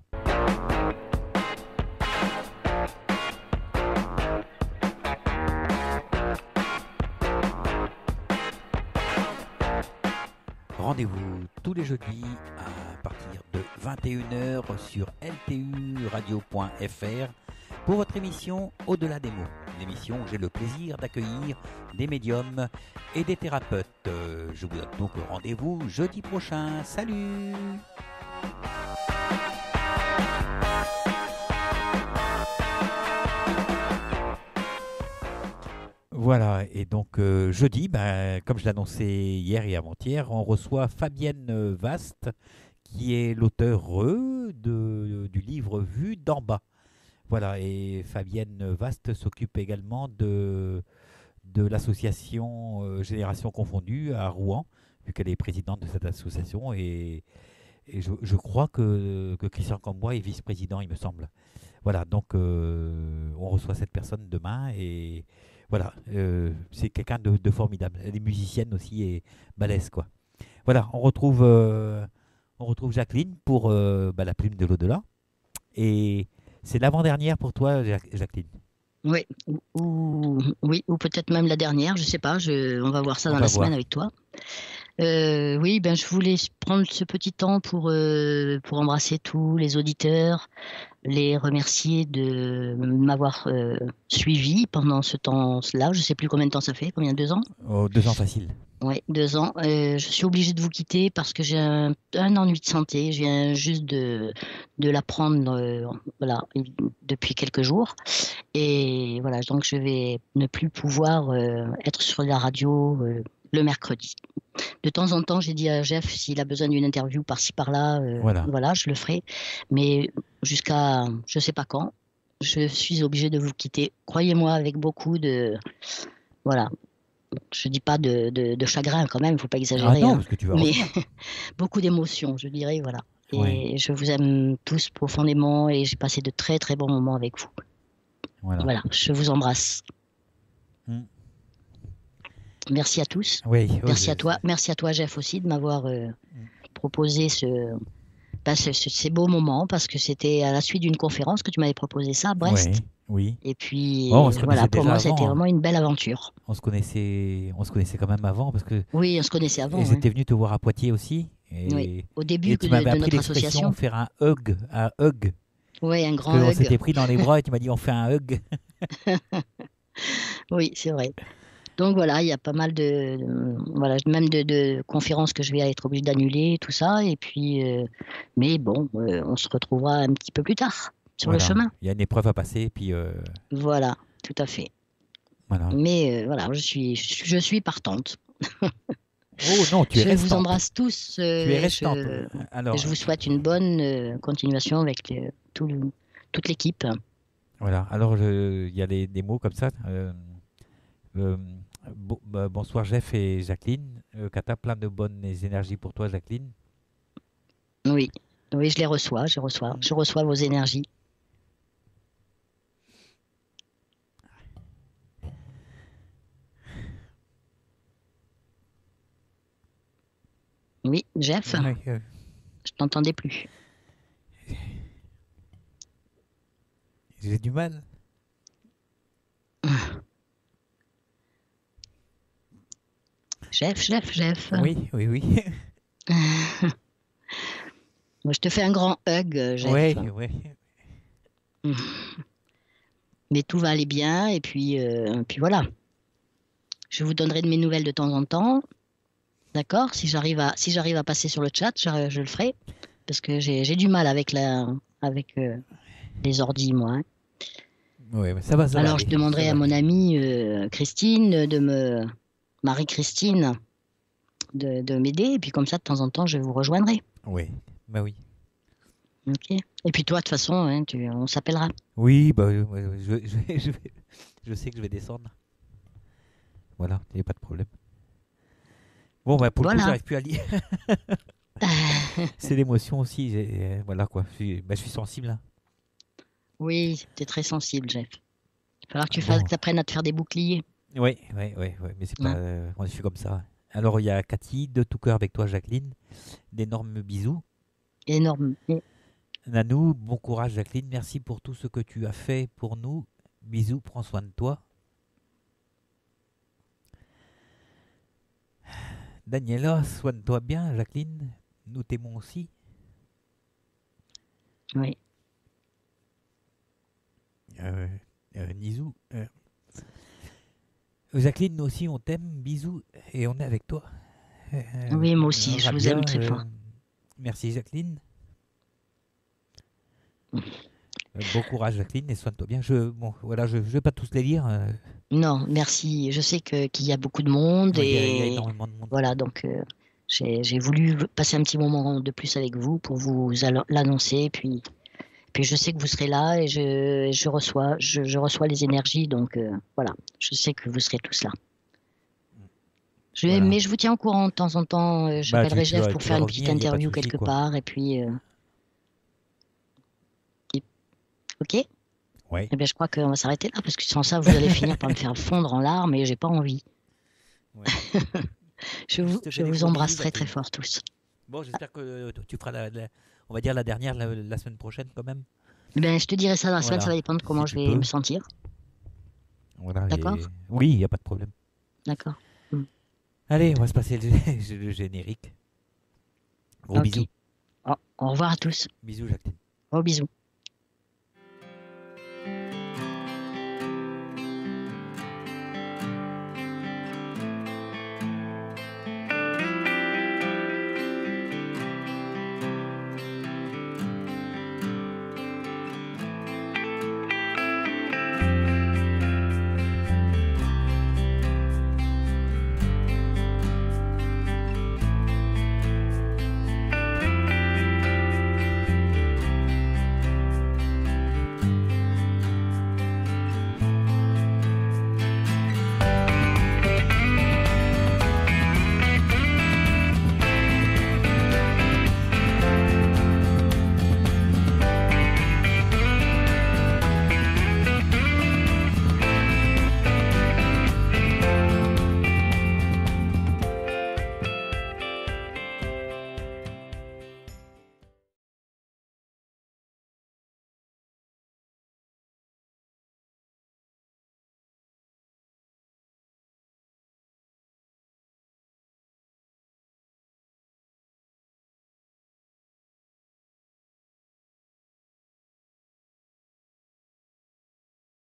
Rendez-vous tous les jeudis à partir de vingt et une heures sur L T U radio point F R pour votre émission Au-delà des mots. L'émission où j'ai le plaisir d'accueillir des médiums et des thérapeutes. Euh, Je vous donne donc rendez-vous jeudi prochain. Salut! Voilà, et donc euh, jeudi, ben, comme je l'annonçais hier et avant-hier, on reçoit Fabienne euh, Vaste, qui est l'auteur euh, de, du livre Vue d'en bas. Voilà, et Fabienne Vaste s'occupe également de, de l'association euh, Génération Confondue à Rouen, vu qu'elle est présidente de cette association, et, et je, je crois que, que Christian Cambois est vice-président, il me semble. Voilà, donc euh, on reçoit cette personne demain, et voilà, euh, c'est quelqu'un de, de formidable. Elle est musicienne aussi et balèze, quoi. Voilà, on retrouve, euh, on retrouve Jacqueline pour euh, bah, la plume de l'au-delà. Et c'est l'avant-dernière pour toi, Ja- Jacqueline. Oui, ou, ou- oui, ou peut-être même la dernière, je sais pas. Je, on va voir ça On dans va la voir. semaine avec toi. Euh, oui, ben je voulais prendre ce petit temps pour euh, pour embrasser tous les auditeurs, les remercier de m'avoir euh, suivi pendant ce temps-là. Je sais plus combien de temps ça fait, combien deux ans? Oh, deux ans facile. Oui, deux ans. Euh, je suis obligée de vous quitter parce que j'ai un, un ennui de santé. Je viens juste de de l'apprendre, euh, voilà, depuis quelques jours. Et voilà, donc je vais ne plus pouvoir euh, être sur la radio euh, le mercredi. De temps en temps, j'ai dit à Jeff s'il a besoin d'une interview par-ci par-là, euh, Voilà. voilà, je le ferai. Mais jusqu'à je sais pas quand, je suis obligée de vous quitter. Croyez-moi, avec beaucoup de voilà. Je dis pas de, de, de chagrin quand même, faut pas Ah exagérer, non, hein. parce que tu vas Mais revenir. beaucoup d'émotions, je dirais, voilà. Et Ouais. je vous aime tous profondément et j'ai passé de très très bons moments avec vous. Voilà. Voilà, je vous embrasse. Mm. Merci à tous. Oui, oui, Merci je- à toi, merci à toi Jeff aussi de m'avoir euh, proposé ce, bah, ce- ce- ces beaux moments parce que c'était à la suite d'une conférence que tu m'avais proposé ça à Brest. Ouais, oui. Et puis Bon, on se voilà, connaissait pour déjà moi c'était avant, hein. vraiment une belle aventure. On se connaissait, on se connaissait quand même avant parce que Oui, on se connaissait avant. et hein. j'étais venu te voir à Poitiers aussi. Et, Oui, au début et que tu de, m'avais de appris notre l'expression association. faire un hug, un hug. Oui, un Parce grand qu'on hug. s'était pris dans les bras et tu m'as dit on fait un hug. Oui, c'est vrai. Donc voilà, il y a pas mal de, de- voilà, même de, de conférences que je vais être obligée d'annuler, tout ça. Et puis, euh, mais bon, euh, on se retrouvera un petit peu plus tard sur Voilà. le chemin. Il y a une épreuve à passer, puis euh, Voilà, tout à fait. voilà. Mais euh, voilà, je suis, je, suis- je suis partante. Oh non, tu es Je restante. vous embrasse tous. euh, Tu es et restante. je, Alors, je vous souhaite une bonne euh, continuation avec euh, tout le- toute l'équipe. voilà. Alors, je- il y a les- des mots comme ça. euh, euh, bo- bah, bonsoir Jeff et Jacqueline. Euh, Kata, plein de bonnes énergies pour toi, Jacqueline. Oui, oui, je les reçois, je reçois, je reçois vos énergies. Oui, Jeff, Ouais, euh, je t'entendais plus. J'ai du mal. Jeff, Jeff, Jeff. Oui, oui, oui. Moi, je te fais un grand hug, euh, Jeff. Oui, oui. Mais tout va aller bien, et puis, euh, puis voilà. Je vous donnerai de mes nouvelles de temps en temps. D'accord? Si j'arrive à, si j'arrive à passer sur le chat, je, je le ferai. Parce que j'ai, j'ai du mal avec, la, avec euh, les ordis, moi. hein. Ouais, mais ça va, ça va Alors, aller, je demanderai ça à va mon aller. amie euh, Christine de me. Marie-Christine de, de m'aider, et puis comme ça, de temps en temps, je vous rejoindrai. Oui, bah oui. Ok? Et puis toi, de toute façon, hein, tu, on s'appellera. Oui, bah, euh, ouais, ouais, je, je, vais- je, vais- je sais que je vais descendre. Voilà, il n'y a pas de problème. Bon, bah, pour le coup, Voilà. j'arrive plus à lire. C'est l'émotion aussi. j'ai- euh, Voilà quoi. Je suis, bah, je suis sensible. hein. Oui, t'es très sensible, Jeff. Il va falloir que tu Bon. fasses, que t'apprennes à te faire des boucliers. Oui, oui, oui, oui, mais c'est pas. Ouais. euh, moi, je suis comme ça. Alors, il y a Cathy, de tout cœur avec toi, Jacqueline. D'énormes bisous. Énorme. Nanou, bon courage, Jacqueline. Merci pour tout ce que tu as fait pour nous. Bisous, prends soin de toi. Daniela, soigne-toi bien, Jacqueline. Nous t'aimons aussi. Oui. Euh, euh, Nizou. euh, Jacqueline, nous aussi, on t'aime. Bisous. Et on est avec toi. Euh, Oui, moi aussi, je vous Rabia, aime très euh, fort. Merci, Jacqueline. Euh, bon courage, Jacqueline, et soigne-toi bien. Je, bon, voilà, je ne vais pas tous les lire. euh, Non, merci. Je sais que, qu'il y a beaucoup de monde il y a- il y a et énormément de monde. voilà, donc euh, j'ai, j'ai voulu passer un petit moment de plus avec vous pour vous allo- l'annoncer. Puis, puis je sais que vous serez là et je, je reçois, je, je reçois les énergies, donc euh, voilà, je sais que vous serez tous là. Je, Voilà. Mais je vous tiens au courant de temps en temps. euh, Bah, J'appellerai tu- tu Jeff vas- pour tu faire vas une revenir, petite y a pas de interview souci, quelque quoi. part et puis. euh, et- Ok. Ouais. Eh bien, je crois qu'on va s'arrêter là parce que sans ça, vous allez finir par me faire fondre en larmes et j'ai pas envie. Ouais. Je vous, te fais je des vous gros embrasse bisous, très très Jacqueline. fort tous. Bon, j'espère que euh, tu feras la, la- on va dire la dernière la, la semaine prochaine quand même. Ben, je te dirai ça dans la semaine, Voilà. ça va dépendre de comment Si je tu vais peux. me sentir. Voilà, D'accord. et- Oui, il n'y a pas de problème. D'accord. Allez, on va se passer le, le générique. Gros Ok. bisous. Au, au revoir à tous. Bisous, Jacqueline. Gros bisous.